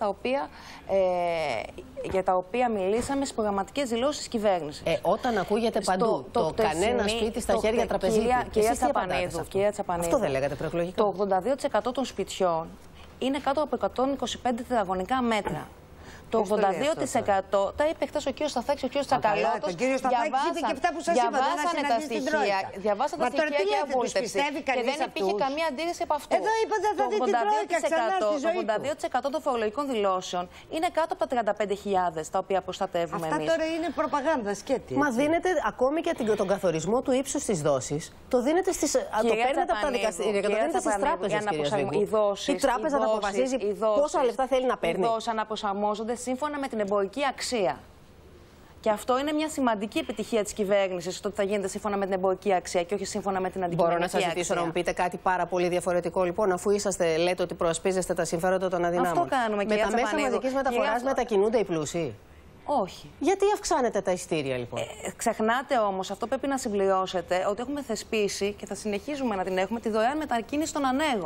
Speaker 9: για τα οποία μιλήσαμε στις προγραμματικές δηλώσεις της κυβέρνησης.
Speaker 1: Όταν ακούγεται παντού το κανένα σπίτι στα χέρια τραπεζίτη.
Speaker 9: Κυρία Τσαπανίδου.
Speaker 1: Αυτό δεν λέγατε προεκλογικά.
Speaker 9: Το 82% των σπιτιών είναι κάτω από 125 τετραγωνικά μέτρα. Το 82% τα είπε χθες ο κύριος Σταθάκης, ο κύριος Τσακαλώτος. Διαβάσανε τα στοιχεία. Διαβάσανε τα στοιχεία για Βούλτεψη. Και δεν υπήρχε καμία αντίρρηση από αυτό.
Speaker 11: Εδώ είπατε θα δείτε την Τρόικα ξανά στη ζωή του.
Speaker 9: Το 82% των φορολογικών δηλώσεων είναι κάτω από τα 35.000 τα οποία προστατεύουμε εμείς.
Speaker 11: Αυτά τώρα είναι προπαγάνδα σκέτη.
Speaker 1: Μα δίνετε ακόμη και τον καθορισμό του ύψους της δόσης. Το δίνετε στις. Το παίρνετε από τα δικαστήρια και το δίνετε στις τράπεζες. Η τράπεζα θα αποφασίζει πόσα λεφτά θέλει να παίρνει.
Speaker 9: Οι δόσεις αναπροσαρμόζονται σύμφωνα με την εμπορική αξία. Και αυτό είναι μια σημαντική επιτυχία της κυβέρνησης, το ότι θα γίνεται σύμφωνα με την εμπορική αξία και όχι σύμφωνα με την αντικειμενική αξία.
Speaker 1: Μπορώ να σας ζητήσω να μου πείτε κάτι πάρα πολύ διαφορετικό, λοιπόν, αφού λέτε ότι προασπίζεστε τα συμφέροντα των αδυνάμων.
Speaker 9: Αυτό κάνουμε,
Speaker 1: με τα μέσα μαζικής μεταφοράς μετακινούνται οι πλούσιοι.
Speaker 9: Όχι.
Speaker 1: Γιατί αυξάνετε τα εισιτήρια, λοιπόν.
Speaker 9: Ξεχνάτε όμως, αυτό πρέπει να συμπληρώσετε, ότι έχουμε θεσπίσει και θα συνεχίζουμε να την έχουμε τη δωρεάν μετακίνηση των ανέργων.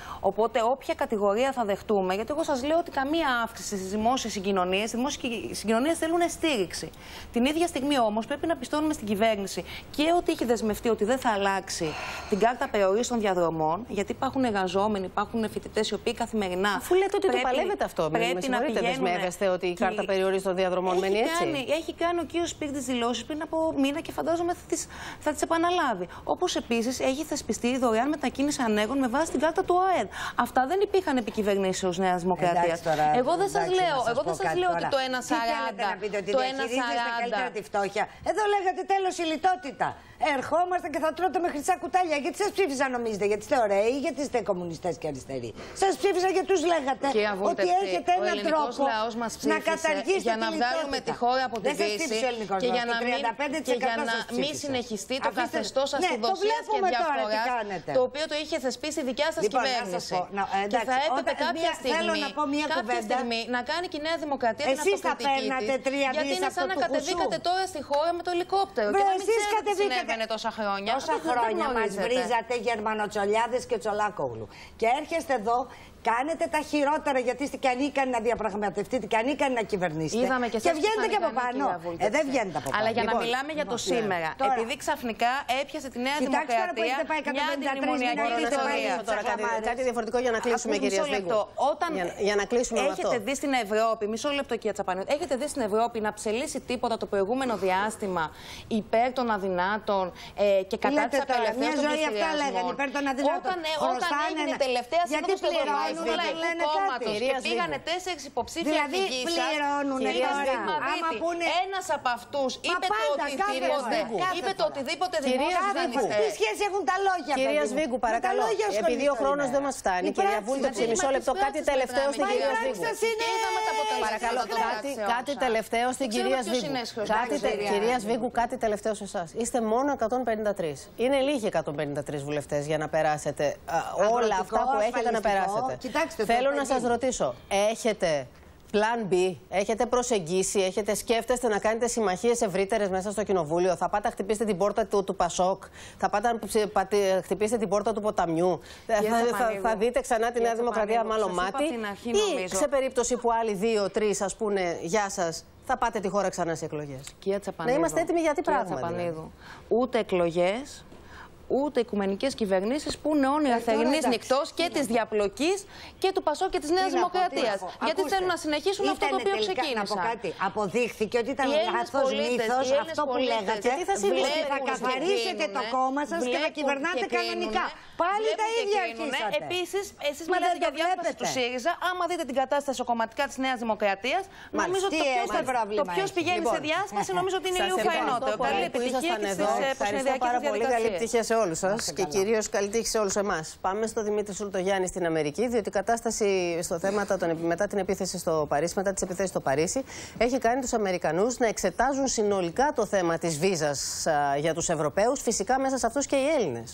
Speaker 9: Οπότε, όποια κατηγορία θα δεχτούμε, γιατί εγώ σας λέω ότι καμία αύξηση στις δημόσιες συγκοινωνίες, οι δημόσιες συγκοινωνίες θέλουν στήριξη. Την ίδια στιγμή όμως πρέπει να πιστώνουμε στην κυβέρνηση και ότι έχει δεσμευτεί ότι δεν θα αλλάξει την κάρτα περιορίσεων των διαδρομών, γιατί υπάρχουν εργαζόμενοι, υπάρχουν φοιτητές οι οποίοι καθημερινά.
Speaker 1: Αφού λέτε ότι το παλεύετε αυτό,
Speaker 9: πρέπει να
Speaker 1: δεσμεύεστε ότι η κάρτα περιορίσεων των διαδρομών μένει έτσι.
Speaker 9: Έχει κάνει ο κύριος Σπύρτης δηλώσεις πριν από μήνα και φαντάζομαι θα τις επαναλάβει. Όπως επίσης έχει θεσπιστεί η δωρεάν μετακίνηση ανέργων με βάση την κάρτα του ΑΕΔ. Αυτά δεν υπήρχαν επί κυβερνήσεως Νέας Δημοκρατίας. Εγώ δεν σας λέω ότι το 1,40.
Speaker 11: Το 1,40. Καλύτερα τη φτώχεια. Εδώ λέγατε τέλος η λιτότητα. Ερχόμαστε και θα τρώτε με χρυσά κουτάλια. Γιατί σας ψήφισαν, νομίζετε, γιατί είστε ωραίοι ή γιατί είστε κομμουνιστές και αριστεροί? Σας ψήφισαν γιατί τους λέγατε ότι έχετε έναν τρόπο να καταργήσετε
Speaker 9: για να βγάλουμε τη χώρα από την κρίση και για να μην συνεχιστεί το καθεστώς ασυδοσίας και διαφοράς, το οποίο το είχε θεσπίσει η δικιά σας κυβέρνηση. Και θα έπρεπε κάποια στιγμή να κάνει και η Νέα Δημοκρατία την αυτοκριτική της, γιατί είναι σαν να κατεβήκατε τώρα στη χώρα με το ελικόπτερο και να μην ξέρετε τι συνέβαινε τόσα χρόνια.
Speaker 11: Τόσα χρόνια μας βρίζατε γερμανοτσολιάδες και Τσολάκογλου. Και έρχεστε εδώ. Κάνετε τα χειρότερα γιατί είστε και ανίκανοι να διαπραγματευτείτε και ανίκανοι να κυβερνήσετε. Και βγαίνετε και από πάνω. Δεν βγαίνετε από πάνω.
Speaker 9: Αλλά για να μιλάμε για το σήμερα, επειδή ξαφνικά έπιασε τη Νέα Δημοκρατία μια αντιμνημονιακή ιστορία.
Speaker 1: Κάτι διαφορετικό για να κλείσουμε, κυρία Σβίγκου. Για να κλείσουμε με αυτό.
Speaker 9: Έχετε δει στην Ευρώπη, μισό λεπτό, κυρία Τσαπανίδου, έχετε δει στην Ευρώπη να ψελίσει τίποτα το προηγούμενο διάστημα υπέρ των αδυνάτων και κατά τη απελευθέρωση των πληστηριασμών? Όταν έγινε η τελευταία σύνοδος του Ευρωπαϊκού Κόμματος και πήγανε 4 υποψήφια δική σας, ένας από αυτούς είπε το οτιδήποτε δημόσιο δανειστές.
Speaker 11: Τι σχέση έχουν τα λόγια?
Speaker 1: Κυρία Σβίγκου, παρακαλώ, επειδή ο χρόνος δεν μας φτάνει, κυρία Βούλτεψη, μισό λεπτό, κάτι τελευταίο στην κυρία Σβίγκου. Παρακαλώ, κάτι τελευταίο στην κυρία Σβίγκου. Κυρία Σβίγκου, κάτι τελευταίο σε εσάς. Είστε μόνο 153. Είναι λίγοι 153 βουλευτές για να περάσετε όλα αυτά που έχετε να περάσετε.
Speaker 11: Κοιτάξτε,
Speaker 1: θέλω να σας ρωτήσω, έχετε Plan B, έχετε προσεγγίσει, σκέφτεστε να κάνετε συμμαχίες ευρύτερες μέσα στο κοινοβούλιο? Θα πάτε να χτυπήσετε την πόρτα του Πασόκ, θα πάτε να χτυπήσετε την πόρτα του Ποταμιού, θα δείτε ξανά τη Νέα Δημοκρατία μάλλον μάτι, ή σε περίπτωση που άλλοι 2-3 ας πούνε γεια σας, θα πάτε τη χώρα ξανά σε εκλογές?
Speaker 9: Να
Speaker 1: είμαστε έτοιμοι για τι πράγμα?
Speaker 9: Ούτε εκλογές, ούτε οικουμενικές κυβερνήσεις που είναι όνειρα θερινής νυχτός και της διαπλοκής και του Πασόκ και της Νέας Δημοκρατίας. Γιατί θέλουν να συνεχίσουν αυτό το οποίο ξεκίνησαν.
Speaker 11: Να πω κάτι. Αποδείχθηκε ότι ήταν λάθος μύθος αυτό που λέγατε. Ότι θα καθαρίσετε το κόμμα σας και θα κυβερνάτε κανονικά. Πάλι τα ίδια αρχίσατε.
Speaker 9: Επίσης, εσείς μιλάτε για διάσπαση του ΣΥΡΙΖΑ. Άμα δείτε την κατάσταση κομματικά της Νέας Δημοκρατίας, νομίζω ότι το ποιος πηγαίνει σε διάσπαση νομίζω ότι είναι λίγο φαϊνότερο. Καλή επιτυχία και στις προσυνεδριακές διαδικασίες.
Speaker 1: Όλους σας και κυρίως καλή τύχη σε όλους εμάς. Πάμε στο Δημήτρη Σουλτογιάννη στην Αμερική, διότι η κατάσταση στο θέμα μετά την επίθεση στο Παρίσι, μετά τις επιθέσεις στο Παρίσι, έχει κάνει τους Αμερικανούς να εξετάζουν συνολικά το θέμα της βίζας για τους Ευρωπαίους, φυσικά μέσα σε αυτούς και οι Έλληνες.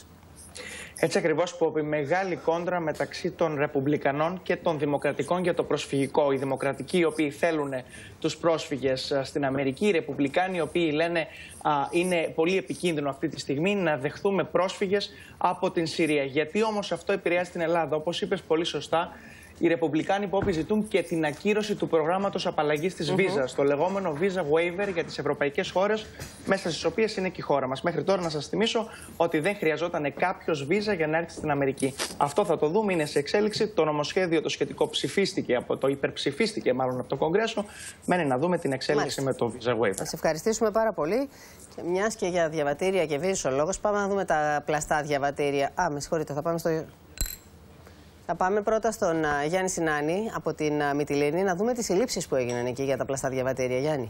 Speaker 7: Έτσι ακριβώς, που η μεγάλη κόντρα μεταξύ των Ρεπουμπλικανών και των Δημοκρατικών για το προσφυγικό. Οι Δημοκρατικοί, οι οποίοι θέλουν τους πρόσφυγες στην Αμερική, οι Ρεπουμπλικάνοι, οι οποίοι λένε είναι πολύ επικίνδυνο αυτή τη στιγμή να δεχθούμε πρόσφυγες από την Συρία. Γιατί όμως αυτό επηρεάζει την Ελλάδα? Όπως είπες πολύ σωστά, οι Ρεπουμπλικάνοι που ζητούν και την ακύρωση του προγράμματος απαλλαγής της βίζας, το λεγόμενο visa waiver για τις ευρωπαϊκές χώρες, μέσα στις οποίες είναι και η χώρα μας. Μέχρι τώρα, να σας θυμίσω ότι δεν χρειαζόταν κάποιος βίζα για να έρθει στην Αμερική. Αυτό θα το δούμε, είναι σε εξέλιξη. Το νομοσχέδιο το σχετικό υπερψηφίστηκε μάλλον από το Κογκρέσο. Μένει να δούμε την εξέλιξη με το visa waiver.
Speaker 1: Θα σε ευχαριστήσουμε πάρα πολύ. Μιας και για διαβατήρια και βίζους ο λόγος, πάμε να δούμε τα πλαστά διαβατήρια. Με συγχωρείτε, θα πάμε πρώτα στον Γιάννη Σινάνη από την Μυτιλήνη να δούμε τις συλλήψεις που έγιναν εκεί για τα πλαστά διαβατήρια. Γιάννη.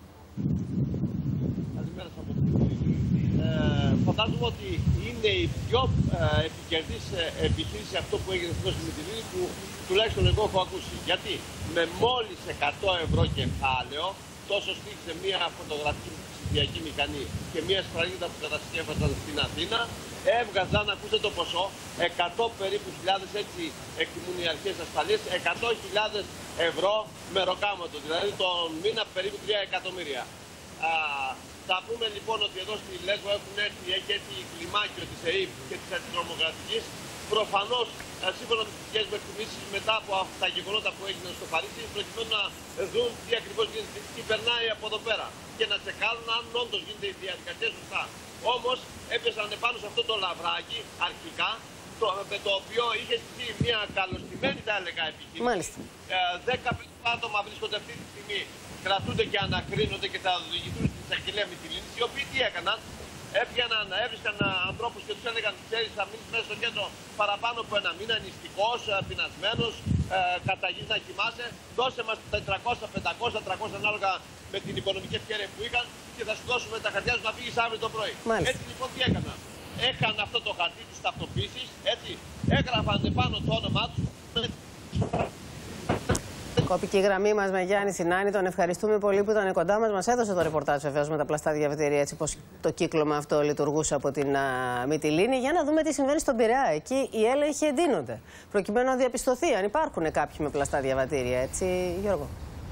Speaker 12: Καλημέρα σας από την Μυτιλήνη. Φαντάζομαι ότι είναι η πιο επικερδής επιχείρηση αυτό που έγινε στην Μυτιλήνη που τουλάχιστον εγώ έχω ακούσει. Γιατί με μόλις 100 ευρώ κεφάλαιο, τόσο στήχησε μία φωτογραφική ψηφιακή μηχανή και μία σφραγίδα που κατασκεύασαν στην Αθήνα, έβγαζαν, ακούστε το ποσό, 100 περίπου χιλιάδες, έτσι εκτιμούν οι αρχές ασφαλείας, 100.000 ευρώ με ροκάματο, δηλαδή τον μήνα περίπου 3 εκατομμύρια. Θα πούμε λοιπόν ότι εδώ στη Λέσβο έχει έρθει η κλιμάκιο της ΕΕΠ και της αντιτρομοκρατικής προφανώς σύμφωνα με τις δικές μου εκτιμήσεις μετά από τα γεγονότα που έγιναν στο Παρίσι, προκειμένου να δουν τι ακριβώς γίνεται, τι περνάει από εδώ πέρα και να τσεκάρουν αν όντως γίνεται η διαδικασία σωστά. Όμως έπεσαν πάνω σε αυτό το λαβράκι αρχικά, με το οποίο είχε στηθεί μια καλωστημένη, θα έλεγα, επιχείρηση. 15 άτομα βρίσκονται αυτή τη στιγμή, κρατούνται και ανακρίνονται και θα οδηγηθούν στην εισαγγελία Μυτιλήνης, οι οποίοι τι έκαναν? Έβρισκαν ανθρώπους και τους έλεγαν: ξέρεις, θα μείνεις μέσα στο κέντρο παραπάνω από ένα μήνα, νηστικός, πεινασμένος, κατά γης να κοιμάσαι. Δώσε μας 400, 500, 300 ανάλογα με την οικονομική ευκαιρία που είχαν και θα σου δώσουμε τα χαρτιά σου να φύγεις αύριο το πρωί. Έτσι λοιπόν τι έκαναν? Έκαναν αυτό το χαρτί της ταυτοποίησης, έτσι, έγραφαν πάνω το όνομά τους.
Speaker 1: Κόπηκε η γραμμή μας με Γιάννη Σινάνη. Τον ευχαριστούμε πολύ που ήταν κοντά μας. Μας έδωσε το ρεπορτάζ βεβαίως με τα πλαστά διαβατήρια, έτσι πως το κύκλωμα αυτό λειτουργούσε από την Μυτιλήνη. Για να δούμε τι συμβαίνει στον Πειραιά. Εκεί οι έλεγχοι εντείνονται, προκειμένου να διαπιστωθεί αν υπάρχουν κάποιοι με πλαστά διαβατήρια. Έτσι, Γιώργο.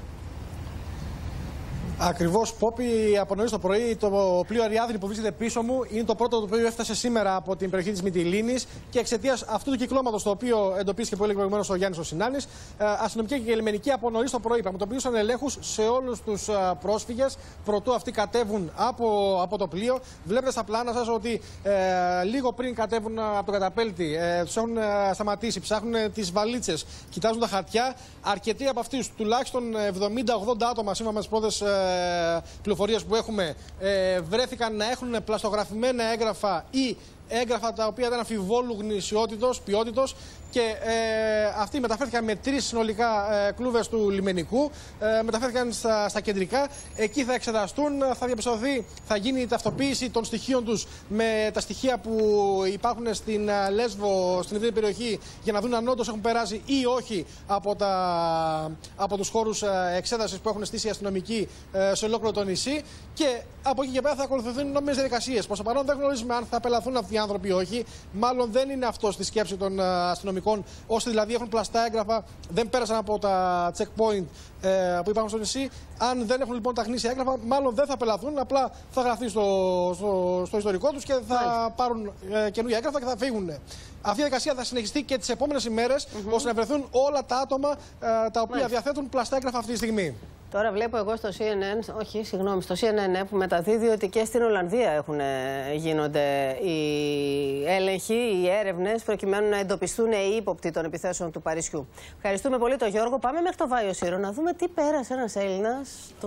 Speaker 13: Ακριβώς, Πόπη, από νωρίς το πρωί το πλοίο Αριάδνη που βρίσκεται πίσω μου είναι το πρώτο το οποίο έφτασε σήμερα από την περιοχή της Μυτιλήνης και εξαιτίας αυτού του κυκλώματος το οποίο εντοπίστηκε που έλεγε προηγουμένως ο Γιάννης ο Σινάνης, αστυνομικοί και λιμενικοί από νωρίς το πρωί πραγματοποιούσαν ελέγχους σε όλους τους πρόσφυγες προτού αυτοί κατέβουν από το πλοίο. Βλέπετε στα πλάνα σας ότι λίγο πριν κατέβουν από το καταπέλτη τους έχουν σταματήσει, ψάχνουν τις βαλίτσες, κοιτάζουν τα χαρτιά. Αρκετοί από αυτούς, τουλάχιστον 70-80 άτομα σύμφωνα με τις πρώτες πληροφορίες που έχουμε, βρέθηκαν να έχουν πλαστογραφημένα έγγραφα ή έγγραφα τα οποία ήταν αμφιβόλου γνησιότητος, ποιότητος και αυτοί μεταφέρθηκαν με 3 συνολικά κλούβες του λιμενικού, μεταφέρθηκαν στα κεντρικά, εκεί θα εξεταστούν, θα διαπιστωθεί, θα γίνει η ταυτοποίηση των στοιχείων τους με τα στοιχεία που υπάρχουν στην Λέσβο, στην ευρύτερη περιοχή, για να δουν αν όντως έχουν περάσει ή όχι από τους χώρους εξέτασης που έχουν στήσει οι αστυνομικοί σε ολόκληρο το νησί και από εκεί και πέρα θα ακολουθηθούν νόμιμες διαδικασίες. Προς το παρόν δεν γνωρίζουμε αν θα απελαθούν αυτοί οι άνθρωποι ή όχι. Μάλλον δεν είναι αυτό στη σκέψη των αστυνομικών, όσοι δηλαδή έχουν πλαστά έγγραφα, δεν πέρασαν από τα checkpoint που υπάρχουν στο νησί. Αν δεν έχουν λοιπόν τα γνήσια έγγραφα, μάλλον δεν θα απελαθούν, απλά θα γραφτεί στο ιστορικό τους και θα πάρουν καινούργια έγγραφα και θα φύγουν. Αυτή η διαδικασία θα συνεχιστεί και τις επόμενες ημέρες, ώστε να βρεθούν όλα τα άτομα τα οποία διαθέτουν πλαστά έγγραφα αυτή τη στιγμή.
Speaker 1: Τώρα βλέπω εγώ στο στο CNN που μεταδίδει ότι και στην Ολλανδία γίνονται οι έλεγχοι, οι έρευνες προκειμένου να εντοπιστούν οι ύποπτοι των επιθέσεων του Παρισιού. Ευχαριστούμε πολύ τον Γιώργο. Πάμε μέχρι το Βάιο Σύρο να δούμε τι πέρασε ένας Έλληνας,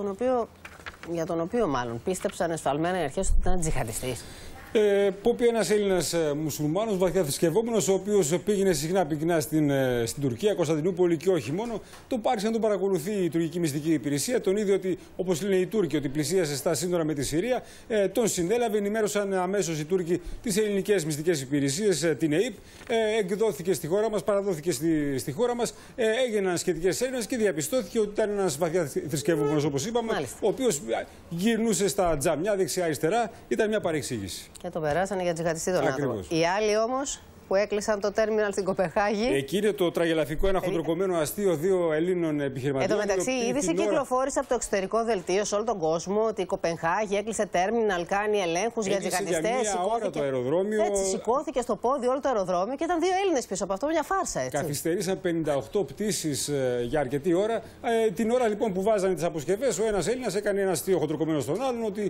Speaker 1: για τον οποίο μάλλον πίστεψαν εσφαλμένα οι αρχές ότι ήταν τζιχαντιστής.
Speaker 14: Πόπη, ένας Έλληνας μουσουλμάνος, βαθιά θρησκευόμενος, ο οποίος πήγαινε συχνά πυκνά στην Τουρκία, Κωνσταντινούπολη και όχι μόνο. Τον πάρισε να τον παρακολουθεί η τουρκική μυστική υπηρεσία. Τον είδε ότι, όπως λένε οι Τούρκοι, ότι πλησίασε στα σύνορα με τη Συρία. Τον συνέλαβε, ενημέρωσαν αμέσως οι Τούρκοι τις ελληνικές μυστικές υπηρεσίες, την ΕΕΠ. Εκδόθηκε στη χώρα μας, παραδόθηκε στη χώρα μας. Έγιναν σχετικές έρευνες και διαπιστώθηκε ότι ήταν ένας βαθιά θρησκευόμενος, όπως είπαμε, ο οποίος γυρνούσε στα τζαμιά δεξιά-αριστερά. Ήταν μια παρεξήγηση.
Speaker 1: Και το περάσανε για τζιχαντιστή τον άνθρωπο. Οι άλλοι όμως που έκλεισαν το τέρμιναλ στην Κοπενχάγη.
Speaker 14: Εκεί είναι το τραγελαφικό, ένα χοντροκομμένο αστείο 2 Ελλήνων επιχειρηματιών.
Speaker 1: Εν τω μεταξύ, η είδηση κυκλοφόρησε από το εξωτερικό δελτίο σε όλο τον κόσμο ότι η Κοπενχάγη έκλεισε τέρμιναλ, κάνει ελέγχους για τζιχαντιστές.
Speaker 14: Για μία ώρα το αεροδρόμιο.
Speaker 1: Έτσι, σηκώθηκε στο πόδι όλο το αεροδρόμιο και ήταν 2 Έλληνες πίσω από αυτό, μια φάρσα. Έτσι. Καθυστερήσαν
Speaker 14: 58 πτήσεις για αρκετή ώρα. Την ώρα λοιπόν που βάζανε τις αποσκευές, ο ένας Έλληνας έκανε ένα αστείο χοντροκομμένο στον άλλον ότι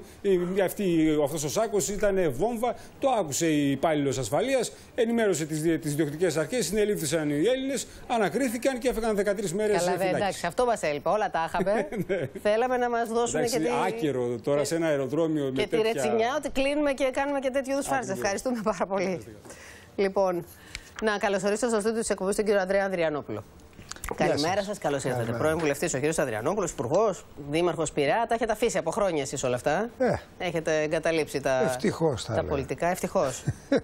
Speaker 14: αυτός ο σάκος ήταν βόμβα. Το άκουσε η υπάλληλος ασφαλείας. Ενημέρωσε τις διοκτικές αρχές, συνελήφθησαν οι Έλληνες, ανακρίθηκαν και έφεγαν 13 μέρες φυλάκιση.
Speaker 1: Εντάξει, αυτό μας έλειπε. Όλα τα είχαμε. Θέλαμε να μας δώσουν και
Speaker 14: άκερο τώρα σε ένα αεροδρόμιο
Speaker 1: και τη ρετσινιά ότι κλείνουμε και κάνουμε και τέτοιου είδους φάρσες. Ευχαριστούμε πάρα πολύ. Λοιπόν, να καλωσορίσω στο στούντιο της εκπομπής τον κύριο Ανδρέα Ανδριανόπουλο. Καλημέρα σας, καλώς ήρθατε. Πρώην βουλευτής ο κύριος Ανδριανόπουλος, υπουργός, δήμαρχος Πειραιά. Τα έχετε αφήσει από χρόνια εσείς όλα αυτά. Έχετε εγκαταλείψει τα πολιτικά. Ευτυχώς.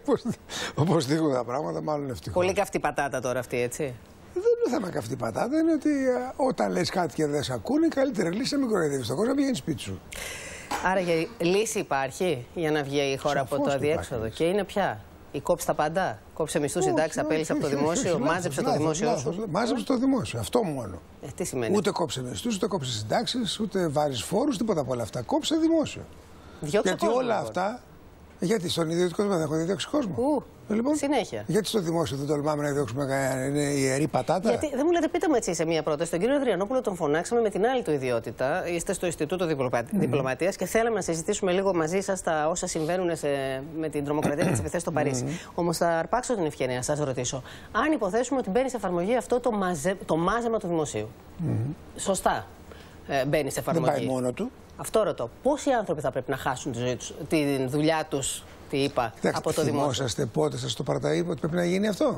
Speaker 15: Όπως δείχνουν τα πράγματα, μάλλον ευτυχώς.
Speaker 1: Πολύ καυτή πατάτα τώρα αυτή, έτσι.
Speaker 15: Δεν είναι θέμα καυτή πατάτα. Είναι ότι όταν λες κάτι και δεν σε ακούνε, η καλύτερη λύση είναι να μην κοροϊδεύεις τον κόσμο, να πηγαίνεις σπίτι σου.
Speaker 1: Άρα λύση υπάρχει για να βγει η χώρα από το αδιέξοδο. Και είναι πια. Η κόψει τα πάντα. Κόψε μισθού, συντάξει, απέλυσε από το δημόσιο. Μάζεψε το δημόσιο σου.
Speaker 15: Μάζεψε το δημόσιο. Αυτό μόνο.
Speaker 1: Τι σημαίνει?
Speaker 15: Ούτε κόψε μισθού, ούτε κόψε συντάξει, ούτε βάζει φόρου, τίποτα από όλα αυτά. Κόψε δημόσιο.
Speaker 1: Διώξε
Speaker 15: γιατί
Speaker 1: κόσμο,
Speaker 15: όλα αυτά. Γιατί στον ιδιωτικό τομέα δεν έχουν διώξει κόσμο. Λοιπόν,
Speaker 1: συνέχεια.
Speaker 15: Γιατί στο δημόσιο δεν τολμάμε να διώξουμε κανένα, είναι ιερή πατάτα.
Speaker 1: Γιατί δεν μου λέτε, πείτε μου έτσι σε μία πρόταση. Τον κύριο Ανδριανόπουλο τον φωνάξαμε με την άλλη του ιδιότητα. Είστε στο Ινστιτούτο Διπλωματίας και θέλαμε να συζητήσουμε λίγο μαζί σας τα όσα συμβαίνουν με την τρομοκρατία και τις επιθέσεις στο Παρίσι. Όμως θα αρπάξω την ευκαιρία να σας ρωτήσω. Αν υποθέσουμε ότι μπαίνει σε εφαρμογή αυτό το μάζεμα του δημοσίου. Σωστά μπαίνει σε εφαρμογή.
Speaker 15: Δεν πάει μόνο του.
Speaker 1: Αυτό ρωτώ. Πόσοι άνθρωποι θα πρέπει να χάσουν τη δουλειά τους, τι είπα, από το δημόσιο?
Speaker 15: Θυμόσαστε πότε σας το παραταείπω ότι πρέπει να γίνει αυτό?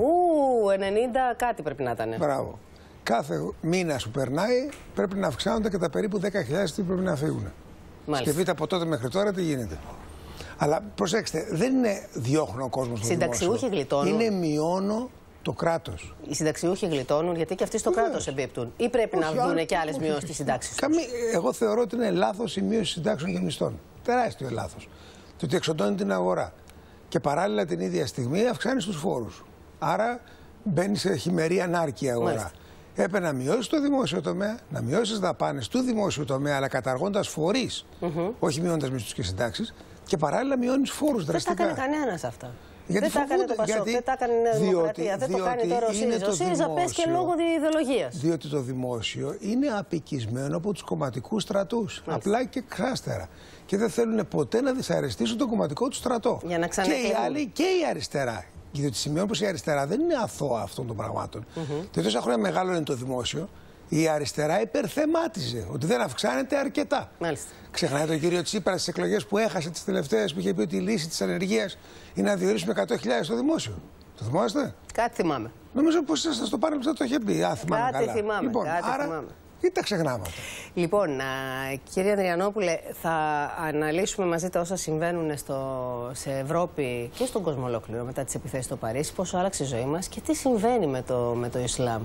Speaker 1: 90 κάτι πρέπει να ήταν.
Speaker 15: Μπράβο. Κάθε μήνα που περνάει πρέπει να αυξάνονται κατά περίπου 10.000 που πρέπει να φύγουν. Σκεφτείτε από τότε μέχρι τώρα τι γίνεται. Αλλά προσέξτε, δεν είναι διώχνω ο κόσμος στο δημόσιο.
Speaker 1: Συνταξιούχοι γλιτώνουν.
Speaker 15: Είναι μειώνω το κράτος.
Speaker 1: Οι συνταξιούχοι γλιτώνουν γιατί και αυτοί στο κράτος εμπίπτουν. Ή πρέπει να δουν και άλλες μειώσεις στις συντάξεις?
Speaker 15: Εγώ θεωρώ ότι είναι λάθος η μείωση συντάξεων και μισθών. Τεράστιο λάθος. Το ότι εξοντώνει την αγορά. Και παράλληλα την ίδια στιγμή αυξάνει τους φόρους. Άρα μπαίνει σε χειμερή ανάρκεια η αγορά. Μάλιστα. Έπρεπε να μειώσει το δημόσιο τομέα, να μειώσει τις δαπάνες του δημόσιου τομέα, αλλά καταργώντας φορείς, όχι μειώνοντας μισθούς και συντάξεις, και παράλληλα μειώνει φόρους δραστικά.
Speaker 1: Δεν τα έκανε κανένας αυτά.
Speaker 15: Γιατί
Speaker 1: δεν τα έκανε το Πασόκ, δεν τα έκανε η Νέα Δημοκρατία, δεν το κάνει τώρα ο ΣΥΡΙΖΑ. Ο ΣΥΡΙΖΑ πες και λόγω ιδεολογίας.
Speaker 15: Διότι το δημόσιο είναι απικισμένο από τους κομματικούς στρατούς. Απλά και κράστερα. Και δεν θέλουν ποτέ να δυσαρεστήσουν τον κομματικό του στρατό.
Speaker 1: Για να
Speaker 15: και οι άλλοι και η αριστερά. Διότι σημειώνω πως η αριστερά δεν είναι αθώα αυτών των πραγμάτων. Και τόσα χρόνια μεγάλο είναι το δημόσιο. Η αριστερά υπερθεμάτιζε ότι δεν αυξάνεται αρκετά.
Speaker 1: Μάλιστα.
Speaker 15: Ξεχνάτε τον κύριο Τσίπρα στις εκλογές που έχασε τις τελευταίες, που είχε πει ότι η λύση της ανεργίας είναι να διορίσουμε 100.000 στο δημόσιο. Το θυμάστε?
Speaker 1: Κάτι θυμάμαι.
Speaker 15: Νομίζω πως σας το πάνελ που θα το είχε πει.
Speaker 1: Κάτι θυμάμαι.
Speaker 15: Λοιπόν,
Speaker 1: θυμάμαι.
Speaker 15: Γιατί τα ξεχνάμε αυτά?
Speaker 1: Λοιπόν, κύριε Ανδριανόπουλε, θα αναλύσουμε μαζί τα όσα συμβαίνουν σε Ευρώπη και στον κόσμο ολόκληρο μετά τις επιθέσεις στο Παρίσι, πόσο άλλαξε η ζωή μας και τι συμβαίνει με το Ισλάμ.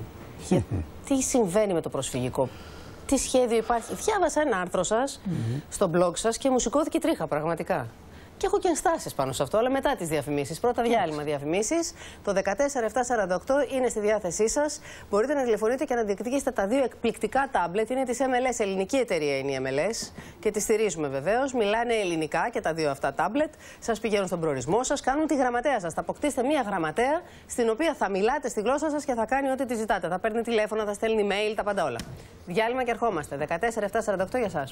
Speaker 1: Τι συμβαίνει με το προσφυγικό. Τι σχέδιο υπάρχει. Διάβασα ένα άρθρο σας στο blog σας και μου σηκώθηκε τρίχα πραγματικά. Και έχω και ενστάσεις πάνω σε αυτό, αλλά μετά τις διαφημίσεις. Πρώτα διάλειμμα διαφημίσεις. Το 14748 είναι στη διάθεσή σας. Μπορείτε να τηλεφωνείτε και να διεκδικήσετε τα δύο εκπληκτικά τάμπλετ. Είναι της MLS, ελληνική εταιρεία είναι η MLS και τη στηρίζουμε βεβαίως. Μιλάνε ελληνικά και τα δύο αυτά τάμπλετ. Σας πηγαίνουν στον προορισμό σας, κάνουν τη γραμματέα σας. Θα αποκτήσετε μία γραμματέα στην οποία θα μιλάτε στη γλώσσα σας και θα κάνει ό,τι τη ζητάτε. Θα παίρνει τηλέφωνα, θα στέλνει email, τα πάντα όλα. Διάλειμμα και ερχόμαστε. 14748 για σας.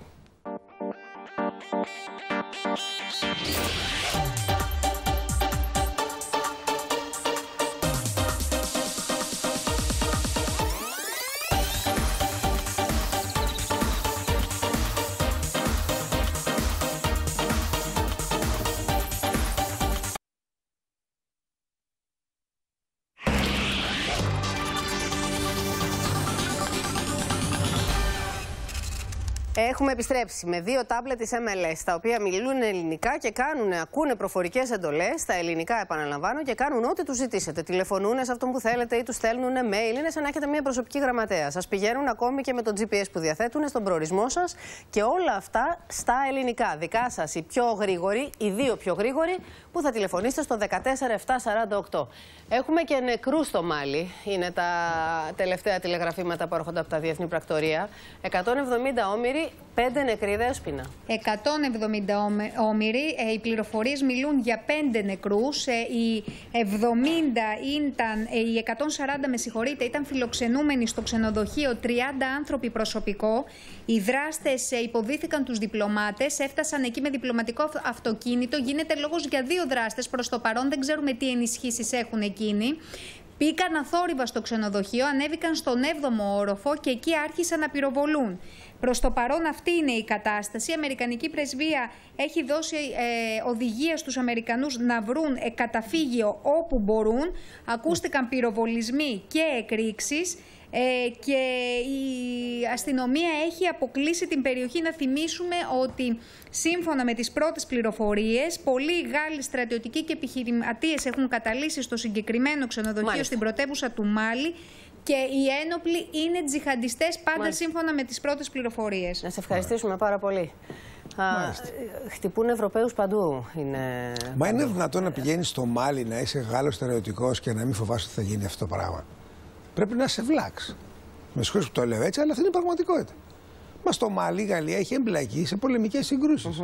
Speaker 1: Έχουμε επιστρέψει με δύο τάμπλετ της MLS, τα οποία μιλούν ελληνικά και ακούνε προφορικές εντολές, στα ελληνικά επαναλαμβάνω, και κάνουν ό,τι τους ζητήσετε. Τηλεφωνούν σε αυτόν που θέλετε ή τους στέλνουν mail. Είναι σαν να έχετε μια προσωπική γραμματέα. Σας πηγαίνουν ακόμη και με το GPS που διαθέτουν στον προορισμό σας και όλα αυτά στα ελληνικά. Δικά σας οι πιο γρήγοροι, οι δύο πιο γρήγοροι, που θα τηλεφωνήσετε στο 14748. Έχουμε και νεκρούς στο Μάλι. Είναι τα τελευταία τηλεγραφήματα που έρχονται από τα διεθνή πρακτορία. 170 όμηροι, 5 νεκροί, δέσποινα.
Speaker 10: 170 όμηροι. Οι πληροφορίες μιλούν για 5 νεκρούς. Οι 140 με συγχωρείτε, ήταν φιλοξενούμενοι στο ξενοδοχείο, 30 άνθρωποι προσωπικό. Οι δράστες υποδίθηκαν τους διπλωμάτες, έφτασαν εκεί με διπλωματικό αυτοκίνητο. Γίνεται λόγος για 2 δράστες προς το παρόν, δεν ξέρουμε τι ενισχύσεις έχουν εκείνοι. Μπήκαν αθόρυβα στο ξενοδοχείο, ανέβηκαν στον 7ο όροφο και εκεί άρχισαν να πυροβολούν. Προς το παρόν αυτή είναι η κατάσταση. Η Αμερικανική Πρεσβεία έχει δώσει οδηγία στους Αμερικανούς να βρουν καταφύγιο όπου μπορούν. Ακούστηκαν πυροβολισμοί και εκρήξεις. Και η αστυνομία έχει αποκλείσει την περιοχή. Να θυμίσουμε ότι σύμφωνα με τις πρώτες πληροφορίες, πολλοί Γάλλοι στρατιωτικοί και επιχειρηματίες έχουν καταλύσει στο συγκεκριμένο ξενοδοχείο στην πρωτεύουσα του Μάλι και οι ένοπλοι είναι τζιχαντιστές, πάντα σύμφωνα με τις πρώτες πληροφορίες.
Speaker 1: Να σε ευχαριστήσουμε πάρα πολύ. Χτυπούν Ευρωπαίους παντού.
Speaker 15: Μα είναι δυνατόν να πηγαίνεις στο Μάλι, να είσαι Γάλλος στρατιωτικός και να μην φοβάσαι ότι θα γίνει αυτό το πράγμα? Πρέπει να σε βλάξ. Με συγχωρείς που το λέω έτσι, αλλά αυτή είναι η πραγματικότητα. Μα στο Μάλι η Γαλλία έχει εμπλακεί σε πολεμικές συγκρούσεις.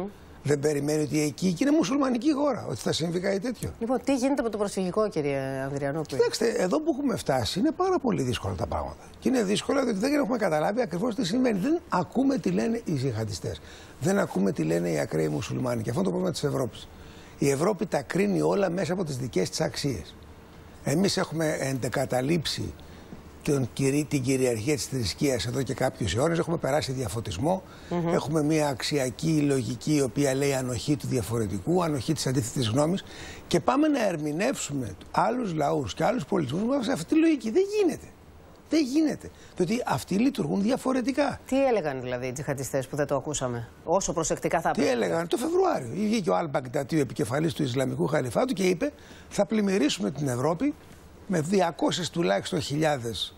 Speaker 15: Δεν περιμένει ότι εκεί και είναι μουσουλμανική χώρα, ότι θα συμβεί κάτι τέτοιο.
Speaker 1: Λοιπόν, τι γίνεται με το προσφυγικό, κύριε Ανδριανόπουλο?
Speaker 15: Κοιτάξτε, εδώ που έχουμε φτάσει είναι πάρα πολύ δύσκολα τα πράγματα. Και είναι δύσκολα διότι δεν έχουμε καταλάβει ακριβώς τι συμβαίνει. Δεν ακούμε τι λένε οι τζιχαντιστές. Δεν ακούμε τι λένε οι ακραίοι μουσουλμάνοι. Και αυτό είναι το πρόβλημα της Ευρώπης. Η Ευρώπη τα κρίνει όλα μέσα από τις δικές της αξίες. Εμείς έχουμε εντεκαταλείψει την κυριαρχία της θρησκείας εδώ και κάποιους αιώνες. Έχουμε περάσει διαφωτισμό. Έχουμε μια αξιακή λογική η οποία λέει ανοχή του διαφορετικού, ανοχή της αντίθετης γνώμης. Και πάμε να ερμηνεύσουμε άλλους λαούς και άλλους πολιτισμούς σε αυτή τη λογική. Δεν γίνεται. Δεν γίνεται. Διότι αυτοί λειτουργούν διαφορετικά.
Speaker 1: Τι έλεγαν δηλαδή οι τζιχαντιστές που δεν το ακούσαμε, όσο προσεκτικά θα έπρεπε?
Speaker 15: Τι έλεγαν το Φεβρουάριο? Βγήκε ο Αλ-Μπαγντατί, ο επικεφαλής του Ισλαμικού Χαλιφάτου, και είπε: θα πλημμυρίσουμε την Ευρώπη με 200 τουλάχιστον χιλιάδες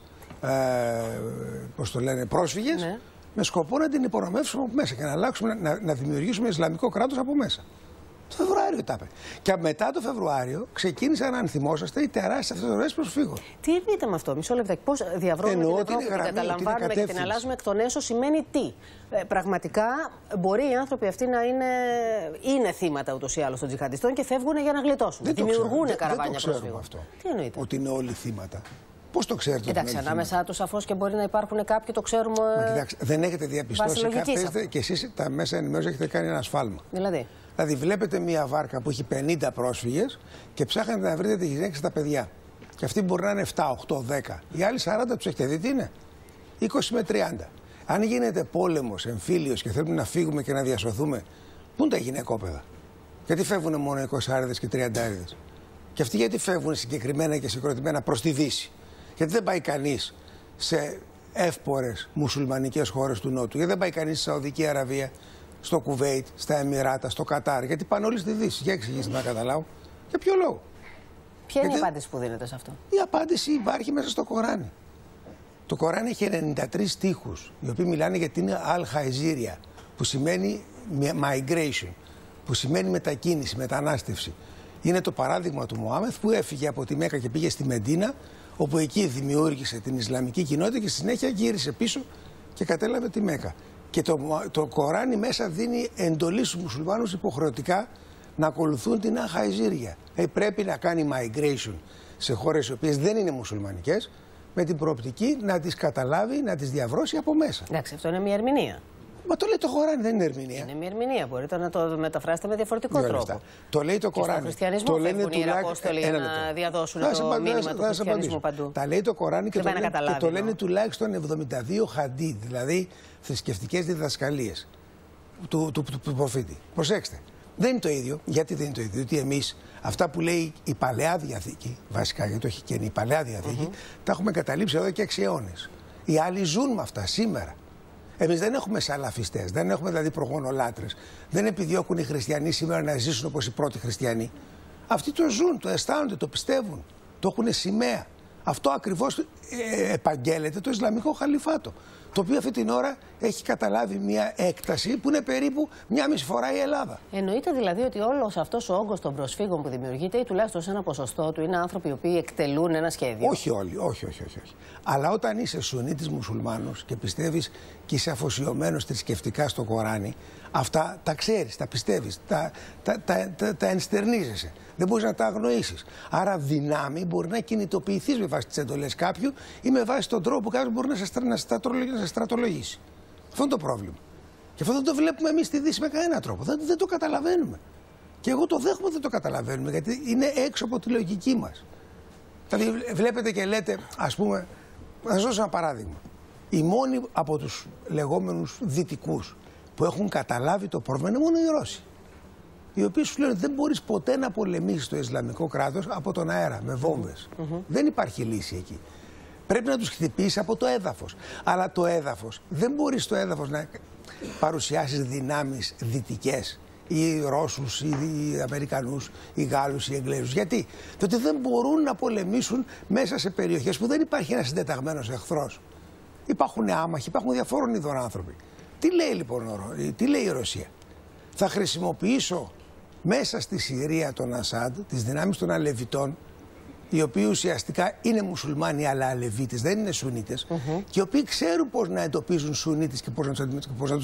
Speaker 15: πρόσφυγες, ναι, με σκοπό να την υπονομεύσουμε από μέσα και να αλλάξουμε, να δημιουργήσουμε Ισλαμικό κράτος από μέσα. Το Φεβρουάριο τα είπε. Και μετά το Φεβρουάριο ξεκίνησαν, αν θυμόσαστε, οι τεράστιες αυτές ροές προσφύγων.
Speaker 1: Τι εννοείται με αυτό, μισό λεπτάκι? Πώς διαβρώνουμε την Ευρώπη, την καταλαμβάνουμε και την αλλάζουμε εκ των έσω, σημαίνει τι? Πραγματικά μπορεί οι άνθρωποι αυτοί να είναι θύματα ούτως ή άλλως των τζιχαντιστών και φεύγουν για να γλιτώσουν. Δημιουργούν καραβάνια προσφύγων.
Speaker 15: Αυτό.
Speaker 1: Τι εννοείται?
Speaker 15: Ότι είναι όλοι θύματα. Πώς το ξέρετε?
Speaker 1: Εντάξει, ανάμεσά τους σαφώς και μπορεί να υπάρχουν κάποιοι, το ξέρουμε.
Speaker 15: Κοιτάξτε, δεν έχετε διαπιστώσει και εσείς τα μέσα ενημέρωσης έχετε κάνει ένα σφάλμα. Δηλαδή, βλέπετε μια βάρκα που έχει 50 πρόσφυγες και ψάχνετε να βρείτε τη γυναίκα και τα παιδιά. Και αυτοί μπορεί να είναι 7, 8, 10. Οι άλλοι 40 τους έχετε δει τι είναι? 20 με 30. Αν γίνεται πόλεμος, εμφύλιος και θέλουμε να φύγουμε και να διασωθούμε, πού είναι τα γυναικόπαιδα? Γιατί φεύγουν μόνο 20άριδες και 30άριδες? Και αυτοί γιατί φεύγουν συγκεκριμένα και συγκροτημένα προς τη Δύση? Γιατί δεν πάει κανείς σε εύπορες μουσουλμανικές χώρες του Νότου? Γιατί δεν πάει κανείς στη Σαουδική Αραβία, στο Κουβέιτ, στα Εμιράτα, στο Κατάρ? Γιατί πάνε όλοι στη Δύση? Για εξηγήστε να καταλάβω. Για ποιο λόγο?
Speaker 1: Ποια είναι η απάντηση που δίνεται σε αυτό?
Speaker 15: Η απάντηση υπάρχει μέσα στο Κοράνι. Το Κοράνι έχει 93 στίχους, οι οποίοι μιλάνε για την Al-Hajzirya, που σημαίνει migration, που σημαίνει μετακίνηση, μετανάστευση. Είναι το παράδειγμα του Μωάμεθ που έφυγε από τη Μέκα και πήγε στη Μεντίνα, όπου εκεί δημιούργησε την Ισλαμική κοινότητα και στη συνέχεια γύρισε πίσω και κατέλαβε τη Μέκα. Και το Κοράνι μέσα δίνει εντολή στους μουσουλμάνους υποχρεωτικά να ακολουθούν την Al-Hajzirya. Πρέπει να κάνει migration σε χώρες οι οποίες δεν είναι μουσουλμανικές, με την προοπτική να τις καταλάβει, να τις διαβρώσει από μέσα.
Speaker 1: Εντάξει, αυτό είναι μια ερμηνεία.
Speaker 15: Μα το λέει το Κοράνι, δεν είναι ερμηνεία.
Speaker 1: Είναι μια ερμηνεία. Μπορείτε να το μεταφράσετε με διαφορετικό τρόπο.
Speaker 15: Το λέει το Κοράνι.
Speaker 1: Στο χριστιανισμό φεύγουν οι Ιεραπόστολοι για να διαδώσουν το μήνυμα του χριστιανισμού παντού.
Speaker 15: Τα λέει το Κοράνι και το λένε τουλάχιστον 72 χαντί, δηλαδή θρησκευτικές διδασκαλίες του προφήτη. Προσέξτε. Δεν είναι το ίδιο. Γιατί δεν είναι το ίδιο? Διότι εμείς αυτά που λέει η Παλαιά Διαθήκη, βασικά γιατί το έχει και η Παλαιά Διαθήκη, τα έχουμε καταλήψει εδώ και 6 αιώνες. Οι άλλοι ζουν με αυτά σήμερα. Εμείς δεν έχουμε σαλαφιστές, δεν έχουμε δηλαδή προγονολάτρες. Δεν επιδιώκουν οι χριστιανοί σήμερα να ζήσουν όπως οι πρώτοι χριστιανοί. Αυτοί το ζουν, το αισθάνονται, το πιστεύουν, το έχουν σημαία. Αυτό ακριβώς επαγγέλλεται το Ισλαμικό Χαλιφάτο, το οποίο αυτή την ώρα έχει καταλάβει μια έκταση που είναι περίπου 1,5 φορά η Ελλάδα.
Speaker 1: Εννοείται δηλαδή ότι όλος αυτός ο όγκος των προσφύγων που δημιουργείται, ή τουλάχιστον σε ένα ποσοστό του, είναι άνθρωποι οι οποίοι εκτελούν ένα σχέδιο?
Speaker 15: Όχι όλοι, όχι. Αλλά όταν είσαι Σουνίτης μουσουλμάνος και πιστεύεις και είσαι αφοσιωμένος θρησκευτικά στο Κοράνι, αυτά τα ξέρεις, τα πιστεύεις, τα ενστερνίζεσαι. Δεν μπορείς να τα αγνοήσεις. Άρα δυνάμει μπορεί να κινητοποιηθείς με βάση τις εντολές κάποιου ή με βάση τον τρόπο που κάποιος μπορεί να σε στρατολογήσει. Αυτό είναι το πρόβλημα. Και αυτό δεν το βλέπουμε εμείς στη Δύση με κανένα τρόπο. Δεν το καταλαβαίνουμε. Και εγώ το δέχομαι ότι δεν το καταλαβαίνουμε, γιατί είναι έξω από τη λογική μας. Δηλαδή βλέπετε και λέτε, ας πούμε, να σας δώσω ένα παράδειγμα. Οι μόνοι από τους λεγόμενους δυτικούς που έχουν καταλάβει το πρόβλημα είναι μόνο οι Ρώσοι. Οι οποίοι σου λένε ότι δεν μπορείς ποτέ να πολεμήσεις το Ισλαμικό κράτος από τον αέρα, με βόμβες. Δεν υπάρχει λύση εκεί. Πρέπει να τους χτυπήσεις από το έδαφος. Αλλά το έδαφος, δεν μπορείς στο έδαφος να παρουσιάσεις δυνάμεις δυτικές, ή Ρώσους, ή Αμερικανούς, ή Γάλλους, ή Εγγλέζους. Γιατί? Διότι δεν μπορούν να πολεμήσουν μέσα σε περιοχές που δεν υπάρχει ένας συντεταγμένος εχθρός. Υπάρχουν άμαχοι, υπάρχουν διαφόρων ειδών άνθρωποι. Τι λέει λοιπόν τι λέει η Ρωσία? Θα χρησιμοποιήσω μέσα στη Συρία τον Ασάντ τις δυνάμεις των Αλεβιτών, οι οποίοι ουσιαστικά είναι μουσουλμάνοι αλλά Αλεβίτες, δεν είναι Σουνίτες, και οι οποίοι ξέρουν πώς να εντοπίζουν Σουνίτες και πώς να τους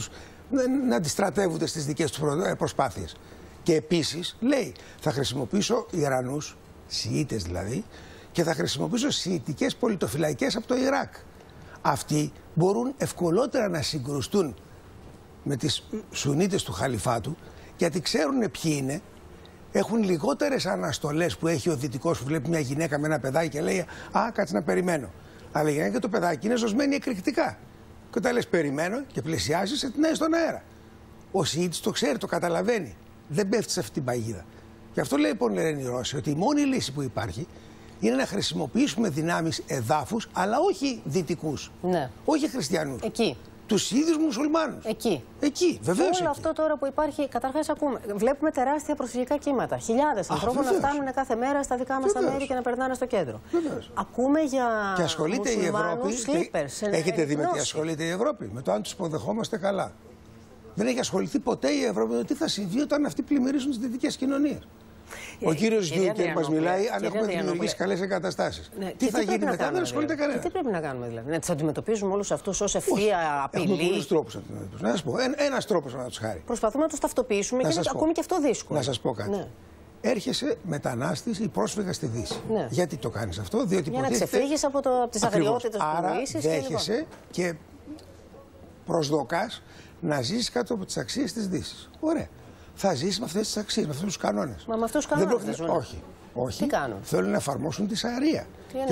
Speaker 15: να αντιστρατεύονται στις δικές τους προσπάθειες. Και επίσης λέει, θα χρησιμοποιήσω Ιρανούς, Σιήτες δηλαδή, και θα χρησιμοποιήσω σιητικές πολιτοφυλακές από το Ιράκ. Αυτοί μπορούν ευκολότερα να συγκρουστούν με τις Σουνίτες του Χαλιφάτου, γιατί ξέρουν ποιοι είναι, έχουν λιγότερες αναστολές που έχει ο δυτικός που βλέπει μια γυναίκα με ένα παιδάκι και λέει «Α, κάτσε να περιμένω». Αλλά η γυναίκα και το παιδάκι είναι ζωσμένοι εκρηκτικά. Και όταν λες περιμένω και πλησιάζεις, σε τεινάει στον αέρα. Ο Σιήτης το ξέρει, το καταλαβαίνει. Δεν πέφτει σε αυτή την παγίδα. Γι' αυτό λέει λοιπόν λένε οι Ρώσοι ότι η μόνη λύση που υπάρχει είναι να χρησιμοποιήσουμε δυνάμεις εδάφους, αλλά όχι δυτικούς.
Speaker 1: Ναι.
Speaker 15: Όχι χριστιανούς.
Speaker 1: Εκεί.
Speaker 15: Τους ίδιους μουσουλμάνους.
Speaker 1: Εκεί.
Speaker 15: Βεβαίως.
Speaker 1: Όλο αυτό τώρα που υπάρχει, καταρχάς βλέπουμε τεράστια προσφυγικά κύματα. Χιλιάδες ανθρώπων να φτάνουν κάθε μέρα στα δικά μας τα μέρη και να περνάνε στο κέντρο.
Speaker 15: Βεβαίως.
Speaker 1: Ακούμε για.
Speaker 15: Και ασχολείται η Ευρώπη. Έχετε δει με τι ασχολείται η Ευρώπη? Με το αν τους υποδεχόμαστε καλά. Δεν έχει ασχοληθεί ποτέ η Ευρώπη με το τι θα συμβεί όταν αυτοί πλημμυρίσουν τις δυτικές κοινωνίες. Ο κύριος Γιούνκερ μας μιλάει αν έχουμε δημιουργήσει καλές εγκαταστάσεις. Τι θα γίνει μετά, δεν ασχολείται κανένα.
Speaker 1: Τι πρέπει να κάνουμε δηλαδή, να τις αντιμετωπίζουμε όλους αυτούς ως ευθεία απειλή?
Speaker 15: Έχουμε πολλούς τρόπους να τους αντιμετωπίσουμε. Να σας πω, ένας τρόπος να τους χάρη.
Speaker 1: Προσπαθούμε να τους ταυτοποιήσουμε και ακόμη και αυτό δύσκολο.
Speaker 15: Να σας πω κάτι. Ναι. Έρχεσαι μετανάστης ή πρόσφυγα στη Δύση. Ναι. Γιατί το κάνεις αυτό? Διότι
Speaker 1: για να ξεφύγεις από τις αγριότητες που νοήσεις.
Speaker 15: Άρα δέχεσαι και προσδοκάς να ζήσεις κάτω από τις αξίες της Δύσης. Ωραία. Θα ζήσεις με αυτές τις αξίες, με αυτούς τους κανόνες.
Speaker 1: Μα με αυτούς τους κανόνες δεν ζουν.
Speaker 15: Όχι.
Speaker 1: Τι κάνουν?
Speaker 15: Θέλουν να εφαρμόσουν τη Σαρία.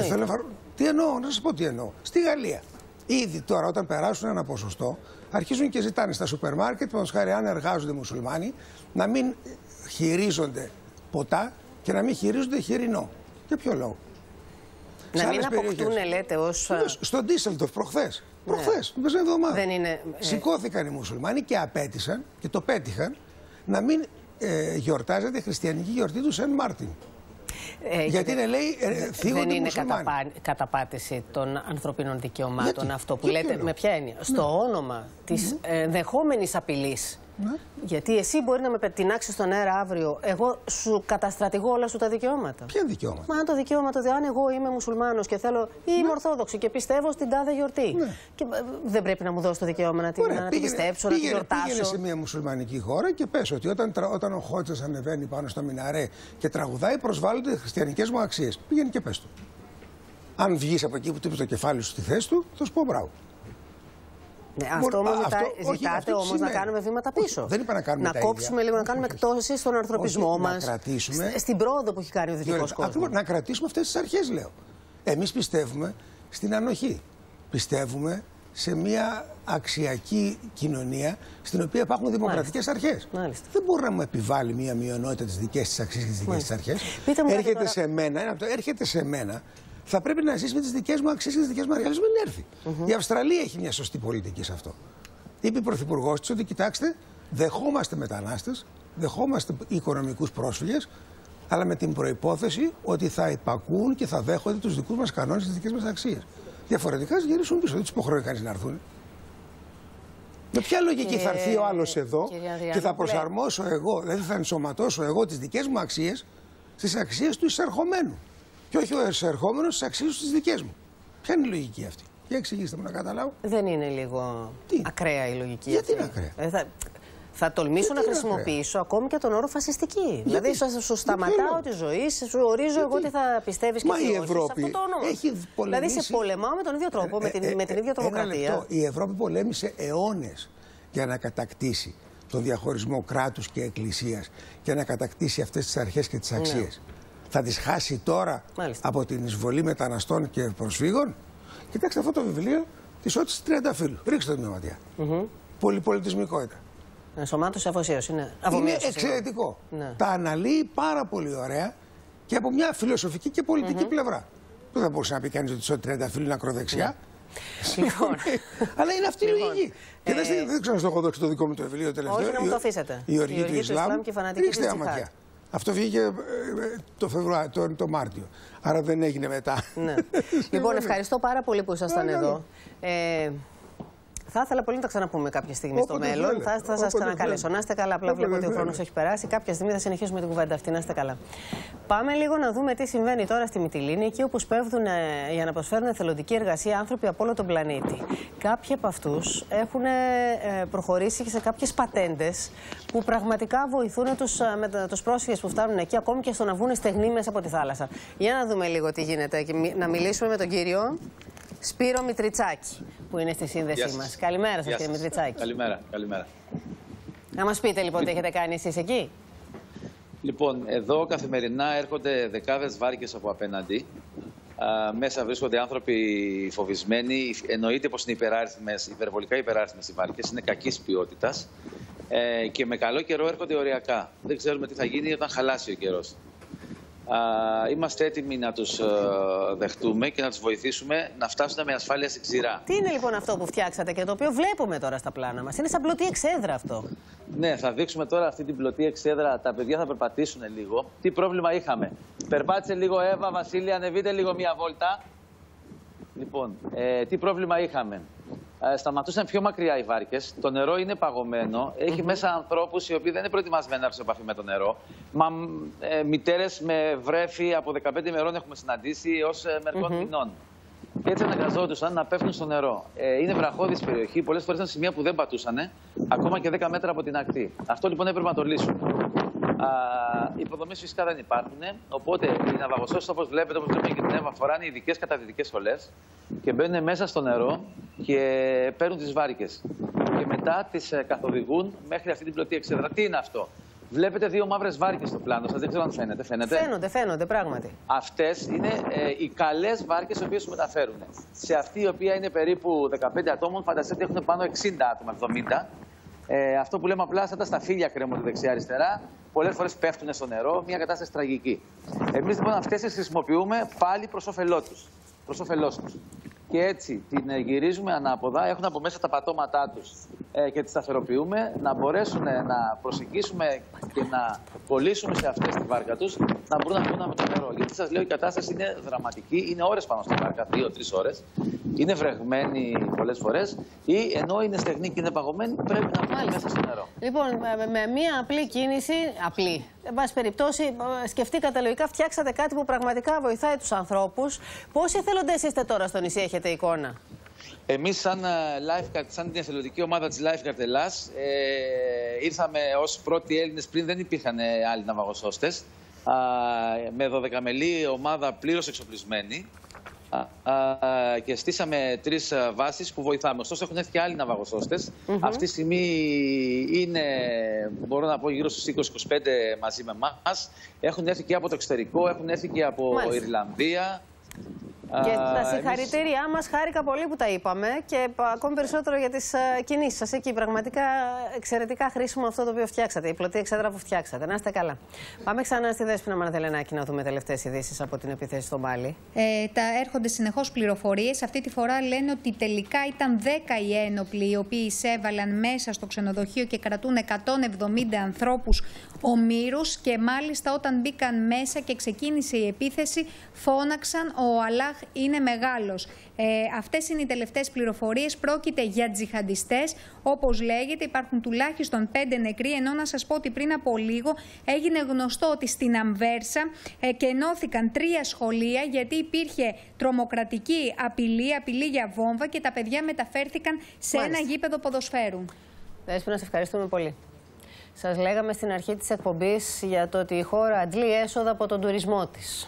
Speaker 15: Τι εννοώ, να σας πω τι εννοώ. Στη Γαλλία. Ήδη τώρα, όταν περάσουν ένα ποσοστό, αρχίζουν και ζητάνε στα σούπερ μάρκετ, παραδείγματος χάρη, αν εργάζονται μουσουλμάνοι, να μην χειρίζονται ποτά και να μην χειρίζονται χοιρινό. Για ποιο λόγο?
Speaker 1: Να μην αποκτούν, λέτε, ως.
Speaker 15: Στο Ντίσσελντορφ προχθές. Προχθές, την περσμένη εβδομάδα. Σηκώθηκαν οι μουσουλμάνοι και απέτησαν και το πέτυχαν να μην γιορτάζεται η χριστιανική γιορτή του Σεν Μάρτιν. Γιατί είναι, λέει, θίγονται
Speaker 1: δεν είναι
Speaker 15: καταπάτηση
Speaker 1: των ανθρωπίνων δικαιωμάτων αυτό που λέτε? Με ποια έννοια? Στο όνομα της ενδεχόμενης απειλής. Ναι. Γιατί εσύ μπορεί να με πετεινάξεις στον αέρα αύριο, εγώ σου καταστρατηγώ όλα σου τα δικαιώματα.
Speaker 15: Ποια δικαιώματα?
Speaker 1: Μα αν το δικαίωμα αν εγώ είμαι μουσουλμάνος και θέλω ή είμαι Ορθόδοξη και πιστεύω στην τάδε γιορτή. Ναι. Και δεν πρέπει να μου δώσει το δικαίωμα να την πιστέψω, να την γιορτάσω?
Speaker 15: Πήγαινε σε μια μουσουλμανική χώρα και πες ότι όταν ο Χότσας ανεβαίνει πάνω στο μιναρέ και τραγουδάει, προσβάλλονται οι χριστιανικές μου αξίες. Πήγαινε και πες του. Αν βγεις από εκεί που τύπεις το κεφάλι σου στη θέση του, θα σου πω μπράβο.
Speaker 1: Ναι, αυτό όμως ζητάτε όμως να κάνουμε βήματα πίσω.
Speaker 15: Δεν είπα να κάνουμε
Speaker 1: να κόψουμε λίγο, να κάνουμε εκτόσεις στον ανθρωπισμό μας. Στην πρόοδο που έχει κάνει ο δυτικός κόσμος.
Speaker 15: Να κρατήσουμε αυτές τις αρχές, λέω. Εμείς πιστεύουμε στην ανοχή. Πιστεύουμε σε μια αξιακή κοινωνία στην οποία υπάρχουν δημοκρατικές αρχές. Δεν μπορεί να μου επιβάλλει μια μειονότητα τις δικές της αξίες και τις δικές της αρχές. Έρχεται σε μένα. Θα πρέπει να ζήσει με τις δικές μου αξίες και τις δικές μου αρχές. Μην έρθει. Η Αυστραλία έχει μια σωστή πολιτική σε αυτό. Είπε η πρωθυπουργός της ότι κοιτάξτε, δεχόμαστε μετανάστες, δεχόμαστε οικονομικούς πρόσφυγες, αλλά με την προϋπόθεση ότι θα υπακούν και θα δέχονται τους δικούς μας κανόνες και τις δικές μας αξίες. Διαφορετικά θα γυρίσουν πίσω. Δεν τους υποχρεώνει κανείς να έρθουν. Με ποια λογική θα έρθει ο άλλος εδώ και θα προσαρμόσω εγώ, δηλαδή θα ενσωματώσω εγώ τις δικές μου αξίες στις αξίες του εισερχομένου. Και όχι ο εισερχόμενος στις αξίες της δικές μου. Ποια είναι η λογική αυτή? Για εξηγήστε μου να καταλάβω.
Speaker 1: Δεν είναι λίγο ακραία η λογική?
Speaker 15: Γιατί είναι ακραία?
Speaker 1: Θα τολμήσω να χρησιμοποιήσω ακόμη και τον όρο φασιστική. Δηλαδή σου σταματάω τη ζωή, σου ορίζω εγώ τι θα πιστεύεις και τι όχι.
Speaker 15: Μα η Ευρώπη έχει πολεμήσει.
Speaker 1: Δηλαδή σε πολεμάω με τον ίδιο τρόπο, με την ίδια τρομοκρατία.
Speaker 15: Η Ευρώπη πολέμησε αιώνες για να κατακτήσει τον διαχωρισμό κράτους και εκκλησίας και να κατακτήσει αυτές τις αρχές και τις αξίες. Θα τις χάσει τώρα από την εισβολή μεταναστών και προσφύγων? Κοιτάξτε αυτό το βιβλίο της Ότσης Τριανταφύλλου. Ρίξτε το μια ματιά. Πολυπολιτισμικότητα.
Speaker 1: Ενσωμάτωση, αφοσίωση.
Speaker 15: Είναι εξαιρετικό. Ναι. Τα αναλύει πάρα πολύ ωραία και από μια φιλοσοφική και πολιτική πλευρά. Δεν θα μπορούσε να πει κανείς ότι η Ότσης Τριανταφύλλου είναι ακροδεξιά.
Speaker 1: Λοιπόν.
Speaker 15: Αλλά είναι αυτή η λογική. Και δεν ξέρω αν το έχω δώσει το δικό μου το βιβλίο τελευταίο.
Speaker 1: Όχι, να μου το αφήσετε.
Speaker 15: Η οργή του Ισλάμ
Speaker 1: και φανατική της Τζιχάντ.
Speaker 15: Αυτό βγήκε το Μάρτιο. Άρα δεν έγινε μετά.
Speaker 1: Ναι. Λοιπόν, ευχαριστώ πάρα πολύ που ήσασταν εδώ. Θα ήθελα πολύ να τα ξαναπούμε κάποια στιγμή στο μέλλον. Θα σας ξανακαλέσω. Να είστε καλά. Απλά βλέπω ότι ο χρόνος έχει περάσει. Κάποια στιγμή θα συνεχίσουμε την κουβέντα αυτή. Να είστε καλά. Πάμε λίγο να δούμε τι συμβαίνει τώρα στη Μυτιλήνη, εκεί όπου σπέβδουν για να προσφέρουν εθελοντική εργασία άνθρωποι από όλο τον πλανήτη. Κάποιοι από αυτούς έχουν προχωρήσει σε κάποιες πατέντες που πραγματικά βοηθούν τους πρόσφυγες που φτάνουν εκεί, ακόμη και στο να βγουν στεγνοί μέσα από τη θάλασσα. Για να δούμε λίγο τι γίνεται και να μιλήσουμε με τον κύριο Σπύρο Μητριτσάκη, που είναι στη σύνδεσή μας. Καλημέρα σας, κύριε Μητριτσάκη.
Speaker 16: Καλημέρα.
Speaker 1: Να μας πείτε λοιπόν τι έχετε κάνει εσείς εκεί.
Speaker 16: Λοιπόν, εδώ καθημερινά έρχονται δεκάδες βάρκες από απέναντι. Μέσα βρίσκονται άνθρωποι φοβισμένοι. Εννοείται πως είναι υπερβολικά υπεράριθμες οι βάρκες, είναι κακής ποιότητας. Και με καλό καιρό έρχονται οριακά. Δεν ξέρουμε τι θα γίνει όταν χαλάσει ο καιρός. Είμαστε έτοιμοι να τους δεχτούμε και να τους βοηθήσουμε να φτάσουν με ασφάλεια στην ξηρά.
Speaker 1: Τι είναι λοιπόν αυτό που φτιάξατε και το οποίο βλέπουμε τώρα στα πλάνα μας? Είναι σαν πλωτή εξέδρα αυτό.
Speaker 16: Ναι, θα δείξουμε τώρα αυτή την πλωτή εξέδρα. Τα παιδιά θα περπατήσουν λίγο. Τι πρόβλημα είχαμε? Περπάτησε λίγο Εύα, Βασίλη, ανεβείτε λίγο μία βόλτα. Λοιπόν, τι πρόβλημα είχαμε? Σταματούσαν πιο μακριά οι βάρκες. Το νερό είναι παγωμένο. Έχει μέσα ανθρώπους οι οποίοι δεν είναι προετοιμασμένοι να έρθουν σε επαφή με το νερό. Μητέρες με βρέφη από 15 ημερών έχουμε συναντήσει έως μερικών μηνών. Και έτσι αναγκαζόντουσαν να πέφτουν στο νερό. Είναι βραχώδης περιοχή. Πολλές φορές ήταν σημεία που δεν πατούσαν, ακόμα και 10 μέτρα από την ακτή. Αυτό λοιπόν έπρεπε να το λύσουμε. Οι υποδομές φυσικά δεν υπάρχουν. Οπότε οι ναυαγοσώσεις, όπως βλέπετε και την Εύα, φοράνε ειδικές καταδυτικές στολές και μπαίνουν μέσα στο νερό και παίρνουν τις βάρκες. Και μετά τις καθοδηγούν μέχρι αυτή την πλωτή εξέδρα. Τι είναι αυτό? Βλέπετε δύο μαύρες βάρκες στο πλάνο σας. Δεν ξέρω αν φαίνεται.
Speaker 1: Φαίνονται πράγματι.
Speaker 16: Αυτές είναι οι καλές βάρκες οι οποίες σου μεταφέρουν. Σε αυτή η οποία είναι περίπου 15 ατόμων, φανταστείτε έχουν πάνω 60 άτομα, 70. Αυτό που λέμε απλά σαν τα σταφύλια κρέμονται δεξιά-αριστερά. Πολλές φορές πέφτουν στο νερό, μια κατάσταση τραγική. Εμείς λοιπόν αυτές τις χρησιμοποιούμε πάλι προς όφελός τους. Και έτσι την γυρίζουμε ανάποδα, έχουν από μέσα τα πατώματά τους και τις σταθεροποιούμε, να μπορέσουν να προσεγγίσουμε και να κολλήσουμε σε αυτές τη βάρκα τους, να μπορούν να βγουν από το νερό. Γιατί σας λέω η κατάσταση είναι δραματική, είναι ώρες πάνω στη βάρκα, 2-3 ώρες. Είναι βρεγμένοι πολλές φορές ή ενώ είναι στεγνοί και είναι παγωμένοι, πρέπει να βγουν μέσα στο νερό.
Speaker 1: Λοιπόν, με μία απλή κίνηση, εν πάση περιπτώσει, σκεφτήκατε λογικά, φτιάξατε κάτι που πραγματικά βοηθάει τους ανθρώπους. Πόσοι εθελοντές είστε τώρα στο νησί, έχετε εικόνα?
Speaker 16: Εμείς σαν Lifeguard, σαν την εθελοντική ομάδα της Lifeguard Ελλάς, ήρθαμε ως πρώτοι Έλληνες, πριν δεν υπήρχαν άλλοι ναυαγοσώστες, με 12μελή ομάδα πλήρως εξοπλισμένη και στήσαμε 3 βάσεις που βοηθάμε. Ωστόσο έχουν έρθει και άλλοι ναυαγοσώστες. Αυτή τη στιγμή είναι, μπορώ να πω, γύρω στους 20-25 μαζί με εμάς. Έχουν έρθει και από το εξωτερικό, έχουν έρθει και από Ιρλανδία.
Speaker 1: Και τα συγχαρητήριά μας, χάρηκα πολύ που τα είπαμε και ακόμη περισσότερο για τις κινήσεις σας εκεί. Πραγματικά εξαιρετικά χρήσιμο αυτό το οποίο φτιάξατε, η πλωτή εξέδρα που φτιάξατε. Να είστε καλά. Πάμε ξανά στη Δέσποινα Μαναδελενάκη να δούμε τελευταίες ειδήσεις από την επίθεση στο Μάλι.
Speaker 10: Έρχονται συνεχώς πληροφορίες. Αυτή τη φορά λένε ότι τελικά ήταν 10 οι ένοπλοι οι οποίοι εισέβαλαν μέσα στο ξενοδοχείο και κρατούν 170 ανθρώπους ομήρους. Και μάλιστα όταν μπήκαν μέσα και ξεκίνησε η επίθεση, φώναξαν «Ο Αλάχ είναι μεγάλος». Αυτές είναι οι τελευταίες πληροφορίες. Πρόκειται για τζιχαντιστές. Όπως λέγεται, υπάρχουν τουλάχιστον 5 νεκροί. Ενώ να σας πω ότι πριν από λίγο έγινε γνωστό ότι στην Αμβέρσα κενώθηκαν 3 σχολεία γιατί υπήρχε τρομοκρατική απειλή για βόμβα και τα παιδιά μεταφέρθηκαν σε ένα γήπεδο ποδοσφαίρου.
Speaker 1: Δέσποινα, σε ευχαριστούμε πολύ. Σας λέγαμε στην αρχή της εκπομπής για το ότι η χώρα αντλεί έσοδα από τον τουρισμό της.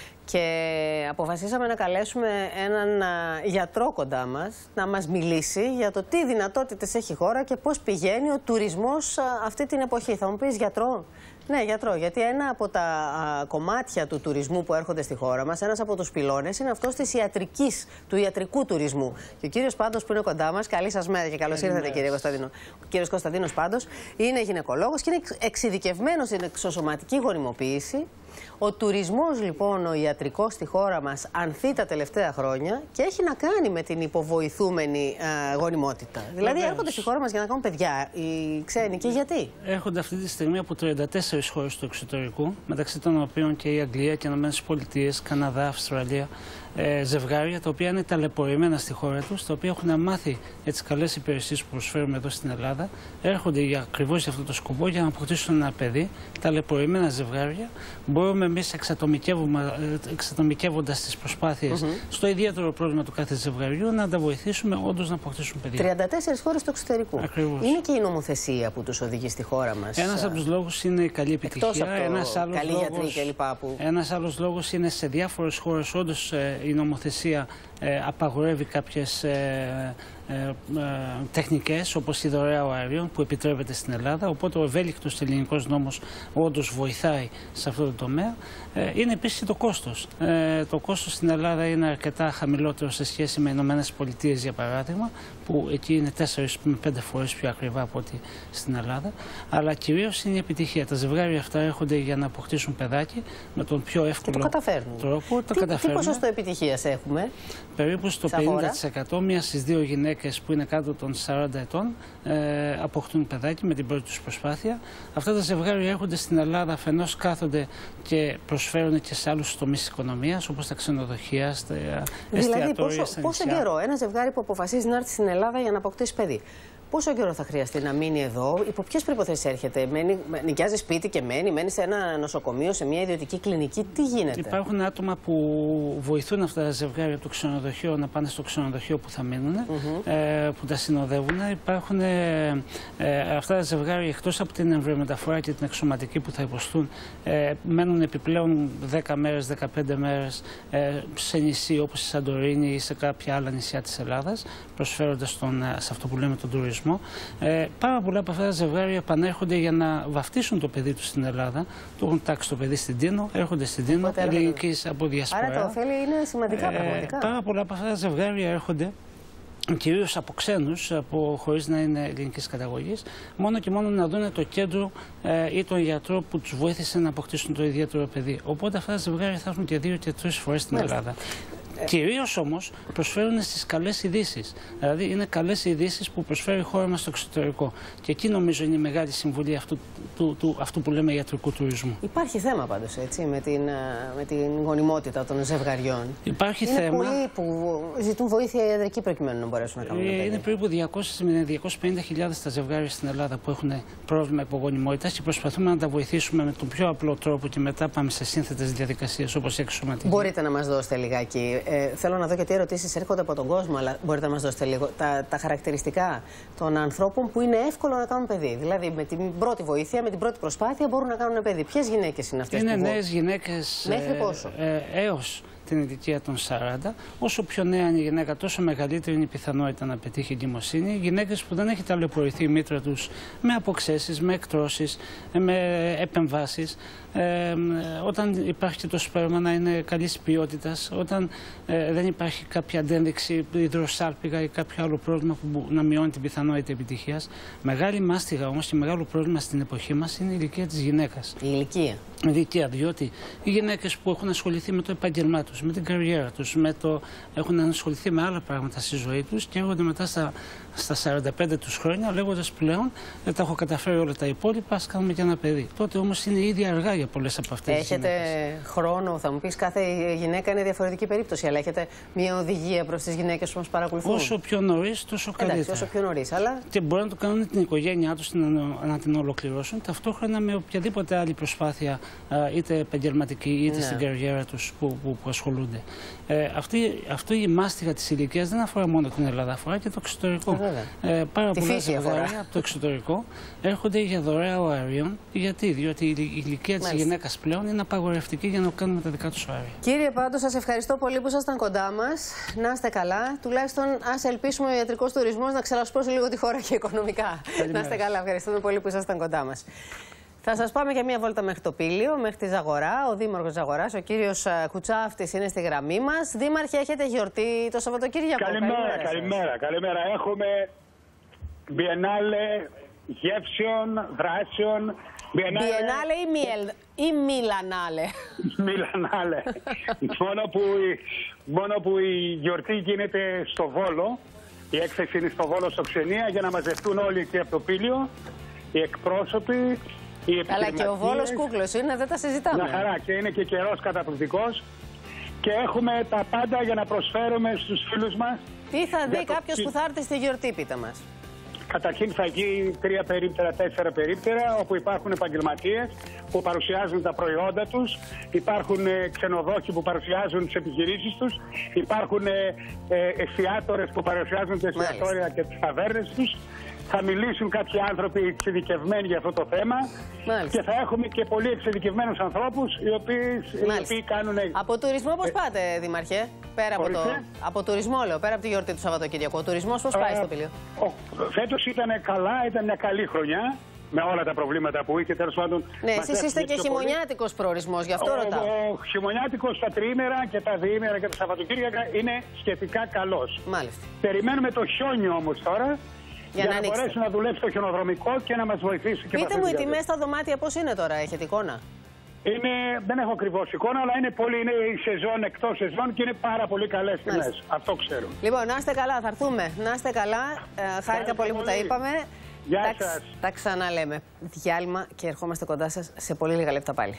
Speaker 1: Και αποφασίσαμε να καλέσουμε έναν γιατρό κοντά μας να μας μιλήσει για το τι δυνατότητες έχει η χώρα και πώς πηγαίνει ο τουρισμός αυτή την εποχή. Θα μου πεις γιατρό? Ναι, γιατρό, γιατί ένα από τα κομμάτια του τουρισμού που έρχονται στη χώρα μας, ένας από τους πυλώνες, είναι αυτός της του ιατρικού τουρισμού. Και ο κύριος Πάντος που είναι κοντά μας, καλή σας μέρα και καλώς ήρθατε κύριε Κωνσταντίνο. Ο κύριος Κωνσταντίνος Πάντος είναι γυναικολόγος και είναι εξειδικευμένος στην εξωσωματική γονιμοποίηση. Ο τουρισμός λοιπόν, ο ιατρικός στη χώρα μας ανθεί τα τελευταία χρόνια και έχει να κάνει με την υποβοηθούμενη γονιμότητα. Δηλαδή έρχονται στη χώρα μας για να κάνουν παιδιά οι ξένοι και γιατί?
Speaker 17: Έρχονται αυτή τη στιγμή από 34 χώρες του εξωτερικού, μεταξύ των οποίων και η Αγγλία και οι ΗΠΑ, Καναδά, Αυστραλία, ζευγάρια τα οποία είναι ταλαιπωρημένα στη χώρα τους, τα οποία έχουν μάθει για τις καλές υπηρεσίες που προσφέρουμε εδώ στην Ελλάδα, έρχονται ακριβώς για αυτό το σκοπό για να αποκτήσουν ένα παιδί. Ταλαιπωρημένα ζευγάρια. Μπορούμε εμείς εξατομικεύοντας τις προσπάθειες στο ιδιαίτερο πρόβλημα του κάθε ζευγαριού να τα βοηθήσουμε όντως να αποκτήσουν παιδιά.
Speaker 1: 34 χώρες του εξωτερικού.
Speaker 17: Ακριβώς.
Speaker 1: Είναι και η νομοθεσία που τους οδηγεί στη χώρα μας.
Speaker 17: Ένας από τους λόγους είναι η καλή επιτυχία. Ένας άλλος λόγος είναι σε διάφορες χώρες όντως η νομοθεσία απαγορεύει κάποιες τεχνικές όπως η δωρεά αερίων που επιτρέπεται στην Ελλάδα, οπότε ο ευέλικτος ελληνικός νόμος όντως βοηθάει σε αυτό το τομέα. Είναι επίσης και το κόστος. Το κόστος στην Ελλάδα είναι αρκετά χαμηλότερο σε σχέση με Ηνωμένες Πολιτείες, για παράδειγμα, που εκεί είναι 4 με 5 φορές πιο ακριβά από ό,τι στην Ελλάδα. Αλλά κυρίως είναι η επιτυχία. Τα ζευγάρια αυτά έρχονται για να αποκτήσουν παιδάκι με τον πιο εύκολο τρόπο.
Speaker 1: Τι ποσοστό επιτυχίας έχουμε?
Speaker 17: Περίπου στο 50%, μία στις 2 γυναίκες που είναι κάτω των 40 ετών αποκτούν παιδάκι με την πρώτη τους προσπάθεια. Αυτά τα ζευγάρια έρχονται στην Ελλάδα, αφενός κάθονται και προσφέρουν και σε άλλους τομείς της οικονομίας, όπως τα ξενοδοχεία, στα εστιατόρια.
Speaker 1: Δηλαδή, πόσο καιρό ένα ζευγάρι που αποφασίζει να έρθει στην Ελλάδα για να αποκτήσει παιδί, πόσο καιρό θα χρειαστεί να μείνει εδώ, υπό ποιες προϋποθέσεις έρχεται, νοικιάζει σπίτι και μένει σε ένα νοσοκομείο, σε μια ιδιωτική κλινική, τι γίνεται?
Speaker 17: Υπάρχουν άτομα που βοηθούν αυτά τα ζευγάρια από το ξενοδοχείο να πάνε στο ξενοδοχείο που θα μείνουν, που τα συνοδεύουν. Υπάρχουν αυτά τα ζευγάρια, εκτός από την εμβριομεταφορά και την εξωματική που θα υποστούν, μένουν επιπλέον 10 μέρες, 15 μέρες σε νησί όπως η Σαντορίνη ή σε κάποια άλλα νησιά της Ελλάδας, προσφέροντας σε αυτό που λέμε τον τουρισμό. Πάρα πολλά από αυτά τα ζευγάρια επανέρχονται για να βαφτίσουν το παιδί τους στην Ελλάδα. Το έχουν τάξει το παιδί στην Τίνο, έρχονται στην Τίνο, ελληνικής από διασπορά.
Speaker 1: Άρα τα ωφέλη είναι σημαντικά πραγματικά.
Speaker 17: Πάρα πολλά από αυτά τα ζευγάρια έρχονται κυρίως από ξένους, χωρίς να είναι ελληνικής καταγωγής, μόνο και μόνο να δουν το κέντρο ή τον γιατρό που τους βοήθησε να αποκτήσουν το ιδιαίτερο παιδί. Οπότε αυτά τα ζευγάρια θα έρθουν και 2 και 3 φορές στην Ελλάδα. Κυρίως όμως προσφέρουν στις καλές ειδήσεις. Δηλαδή είναι καλές ειδήσεις που προσφέρει η χώρα μας στο εξωτερικό. Και εκεί νομίζω είναι η μεγάλη συμβολή αυτού που λέμε ιατρικού τουρισμού.
Speaker 1: Υπάρχει θέμα πάντως έτσι με την γονιμότητα των ζευγαριών.
Speaker 17: Υπάρχει
Speaker 1: είναι
Speaker 17: θέμα.
Speaker 1: Πολλοί που ζητούν βοήθεια ιατρική προκειμένου να μπορέσουν να κάνουν παιδί.
Speaker 17: Είναι περίπου 200 με 250.000 τα ζευγάρια στην Ελλάδα που έχουν πρόβλημα υπογονιμότητας και προσπαθούμε να τα βοηθήσουμε με τον πιο απλό τρόπο και μετά πάμε σε σύνθετες διαδικασίες όπως η εξωματική.
Speaker 1: Μπορείτε να μας δώσετε λιγάκι? Θέλω να δω και τι ερωτήσεις έρχονται από τον κόσμο, αλλά μπορείτε να μας δώσετε λίγο τα χαρακτηριστικά των ανθρώπων που είναι εύκολο να κάνουν παιδί. Δηλαδή με την πρώτη βοήθεια, με την πρώτη προσπάθεια μπορούν να κάνουν παιδί. Ποιες γυναίκες είναι αυτές?
Speaker 17: Είναι νέες γυναίκες.
Speaker 1: Μέχρι πόσο?
Speaker 17: Έως την ηλικία των 40. Όσο πιο νέα είναι η γυναίκα, τόσο μεγαλύτερη είναι η πιθανότητα να πετύχει εγκυμοσύνη. Γυναίκες που δεν έχει ταλαιπωρηθεί η μήτρα τους με αποξέσεις, με εκτρώσεις, με επεμβάσεις. Όταν υπάρχει και το σπέρμα να είναι καλής ποιότητας, όταν δεν υπάρχει κάποια αντένδειξη, υδροσάλπιγα ή κάποιο άλλο πρόβλημα που να μειώνει την πιθανότητα επιτυχίας. Μεγάλη μάστιγα όμως και μεγάλο πρόβλημα στην εποχή μας είναι η ηλικία της γυναίκας.
Speaker 1: Η ηλικία.
Speaker 17: Διότι οι γυναίκες που έχουν ασχοληθεί με το επάγγελμά τους, με την καριέρα τους, έχουν ασχοληθεί με άλλα πράγματα στη ζωή τους και έρχονται μετά στα 45 τους χρόνια λέγοντας πλέον δεν τα έχω καταφέρει όλα τα υπόλοιπα, ας κάνουμε και ένα παιδί. Τότε όμως είναι ήδη αργά για πολλές από αυτές τις γυναίκες.
Speaker 1: Έχετε χρόνο, θα μου πεις, κάθε γυναίκα είναι διαφορετική περίπτωση, αλλά έχετε μια οδηγία προς τις γυναίκες που μας παρακολουθούν?
Speaker 17: Όσο πιο νωρίς, τόσο καλύτερα.
Speaker 1: Εντάξει, όσο πιο νωρίς, αλλά...
Speaker 17: Και μπορούν να το κάνουν την οικογένειά τους να την ολοκληρώσουν, ταυτόχρονα με οποιαδήποτε άλλη προσπάθεια, είτε επαγγελματική είτε στην καριέρα τους που ασχολούνται. Αυτή η μάστιγα της ηλικίας δεν αφορά μόνο την Ελλάδα, αφορά και το εξωτερικό. Πάρα πολλά ζευγάρια από το εξωτερικό έρχονται για δωρεά αερίων. Γιατί? Διότι η ηλικία της γυναίκας πλέον είναι απαγορευτική για να κάνουμε τα δικά τους αέρια.
Speaker 1: Κύριε Πάντο, σας ευχαριστώ πολύ που ήσασταν κοντά μας. Να είστε καλά. Τουλάχιστον ας ελπίσουμε ο ιατρικός τουρισμός να ξελασπώσει λίγο τη χώρα και οικονομικά. Να είστε καλά. Ευχαριστούμε πολύ που ήσασταν κοντά μας. Θα σας πάμε για μια βόλτα μέχρι το Πήλιο, μέχρι τη Ζαγορά. Ο Δήμαρχος Ζαγοράς, ο κύριος Κουτσάφτης, είναι στη γραμμή μας. Δήμαρχε, έχετε γιορτή το Σαββατοκύριακο?
Speaker 18: Καλημέρα. Έχουμε Biennale γεύσεων, δράσεων.
Speaker 1: Biennale ή Μιλανάλε?
Speaker 18: Μιλανάλε. Μόνο που η γιορτή γίνεται στο Βόλο. Η έκθεση είναι στο Βόλο, στο Ξενία, για να μαζευτούν όλοι εκεί από το Πήλιο, οι εκπρόσωποι.
Speaker 1: Αλλά και ο Βόλος κούκλος είναι, δεν τα συζητάμε.
Speaker 18: Μια χαρά, και είναι και καιρός καταπληκτικός. και έχουμε τα πάντα για να προσφέρουμε στους φίλους μας.
Speaker 1: Τι θα δει κάποιος που θα έρθει στη γιορτή, πείτε μας.
Speaker 18: Καταρχήν θα γίνει 3 περίπτερα, 4 περίπτερα, όπου υπάρχουν επαγγελματίες που παρουσιάζουν τα προϊόντα τους, υπάρχουν ξενοδόχοι που παρουσιάζουν τις επιχειρήσεις τους, υπάρχουν εστιατόρες που παρουσιάζουν τα εστιατόρια και τις ταβέρνες τους. Θα μιλήσουν κάποιοι άνθρωποι εξειδικευμένοι για αυτό το θέμα. Μάλιστα. Και θα έχουμε και πολύ εξειδικευμένους ανθρώπους οι οποίοι κάνουν...
Speaker 1: Από τουρισμό πώς πάτε, Δήμαρχε? Πέρα από τουρισμό, λέω, πέρα από τη γιορτή του Σαββατοκύριακου. Ο τουρισμός πώς πάει στο Πήλιο?
Speaker 18: Φέτος ήταν καλά, ήταν μια καλή χρονιά. Με όλα τα προβλήματα που είχε, τέλος πάντων.
Speaker 1: Ναι, εσείς είστε και χειμωνιάτικος προορισμός, γι' αυτό ρωτάω.
Speaker 18: Ο χειμωνιάτικος στα τριήμερα και τα διήμερα και τα Σαββατοκύριακα είναι σχετικά καλός.
Speaker 1: Μάλιστα.
Speaker 18: Περιμένουμε το χιόνιο όμως τώρα. Για να μπορέσει να δουλέψει το χιονοδρομικό και να μας βοηθήσει.
Speaker 1: Πείτε μου, οι τιμές στα δωμάτια πώς είναι τώρα, έχετε εικόνα?
Speaker 18: Δεν έχω ακριβώς εικόνα, αλλά είναι η σεζόν εκτός σεζόν και είναι πάρα πολύ καλές τιμές. Αυτό ξέρω.
Speaker 1: Λοιπόν, να είστε καλά, θα έρθουμε. Να είστε καλά. Χάρηκα πολύ που τα είπαμε.
Speaker 18: Γεια σας.
Speaker 1: Τα ξαναλέμε. Διάλειμμα και ερχόμαστε κοντά σας σε πολύ λίγα λεπτά πάλι.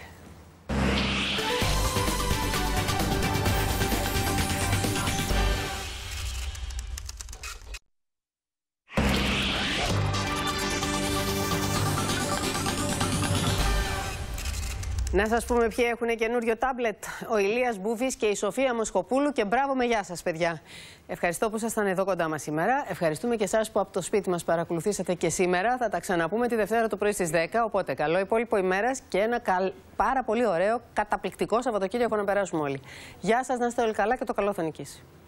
Speaker 1: Να σας πούμε ποιοι έχουν καινούριο τάμπλετ. Ο Ηλίας Μπούφης και η Σοφία Μοσχοπούλου. Και μπράβο με γεια σας, παιδιά. Ευχαριστώ που ήσασταν εδώ κοντά μας σήμερα. Ευχαριστούμε και εσάς που από το σπίτι μας παρακολουθήσατε και σήμερα. Θα τα ξαναπούμε τη Δευτέρα το πρωί στις 10. Οπότε καλό υπόλοιπο ημέρας και ένα πάρα πολύ ωραίο, καταπληκτικό Σαββατοκύριακο να περάσουμε όλοι. Γεια σας, να είστε όλοι καλά και το καλό θα νικήσει.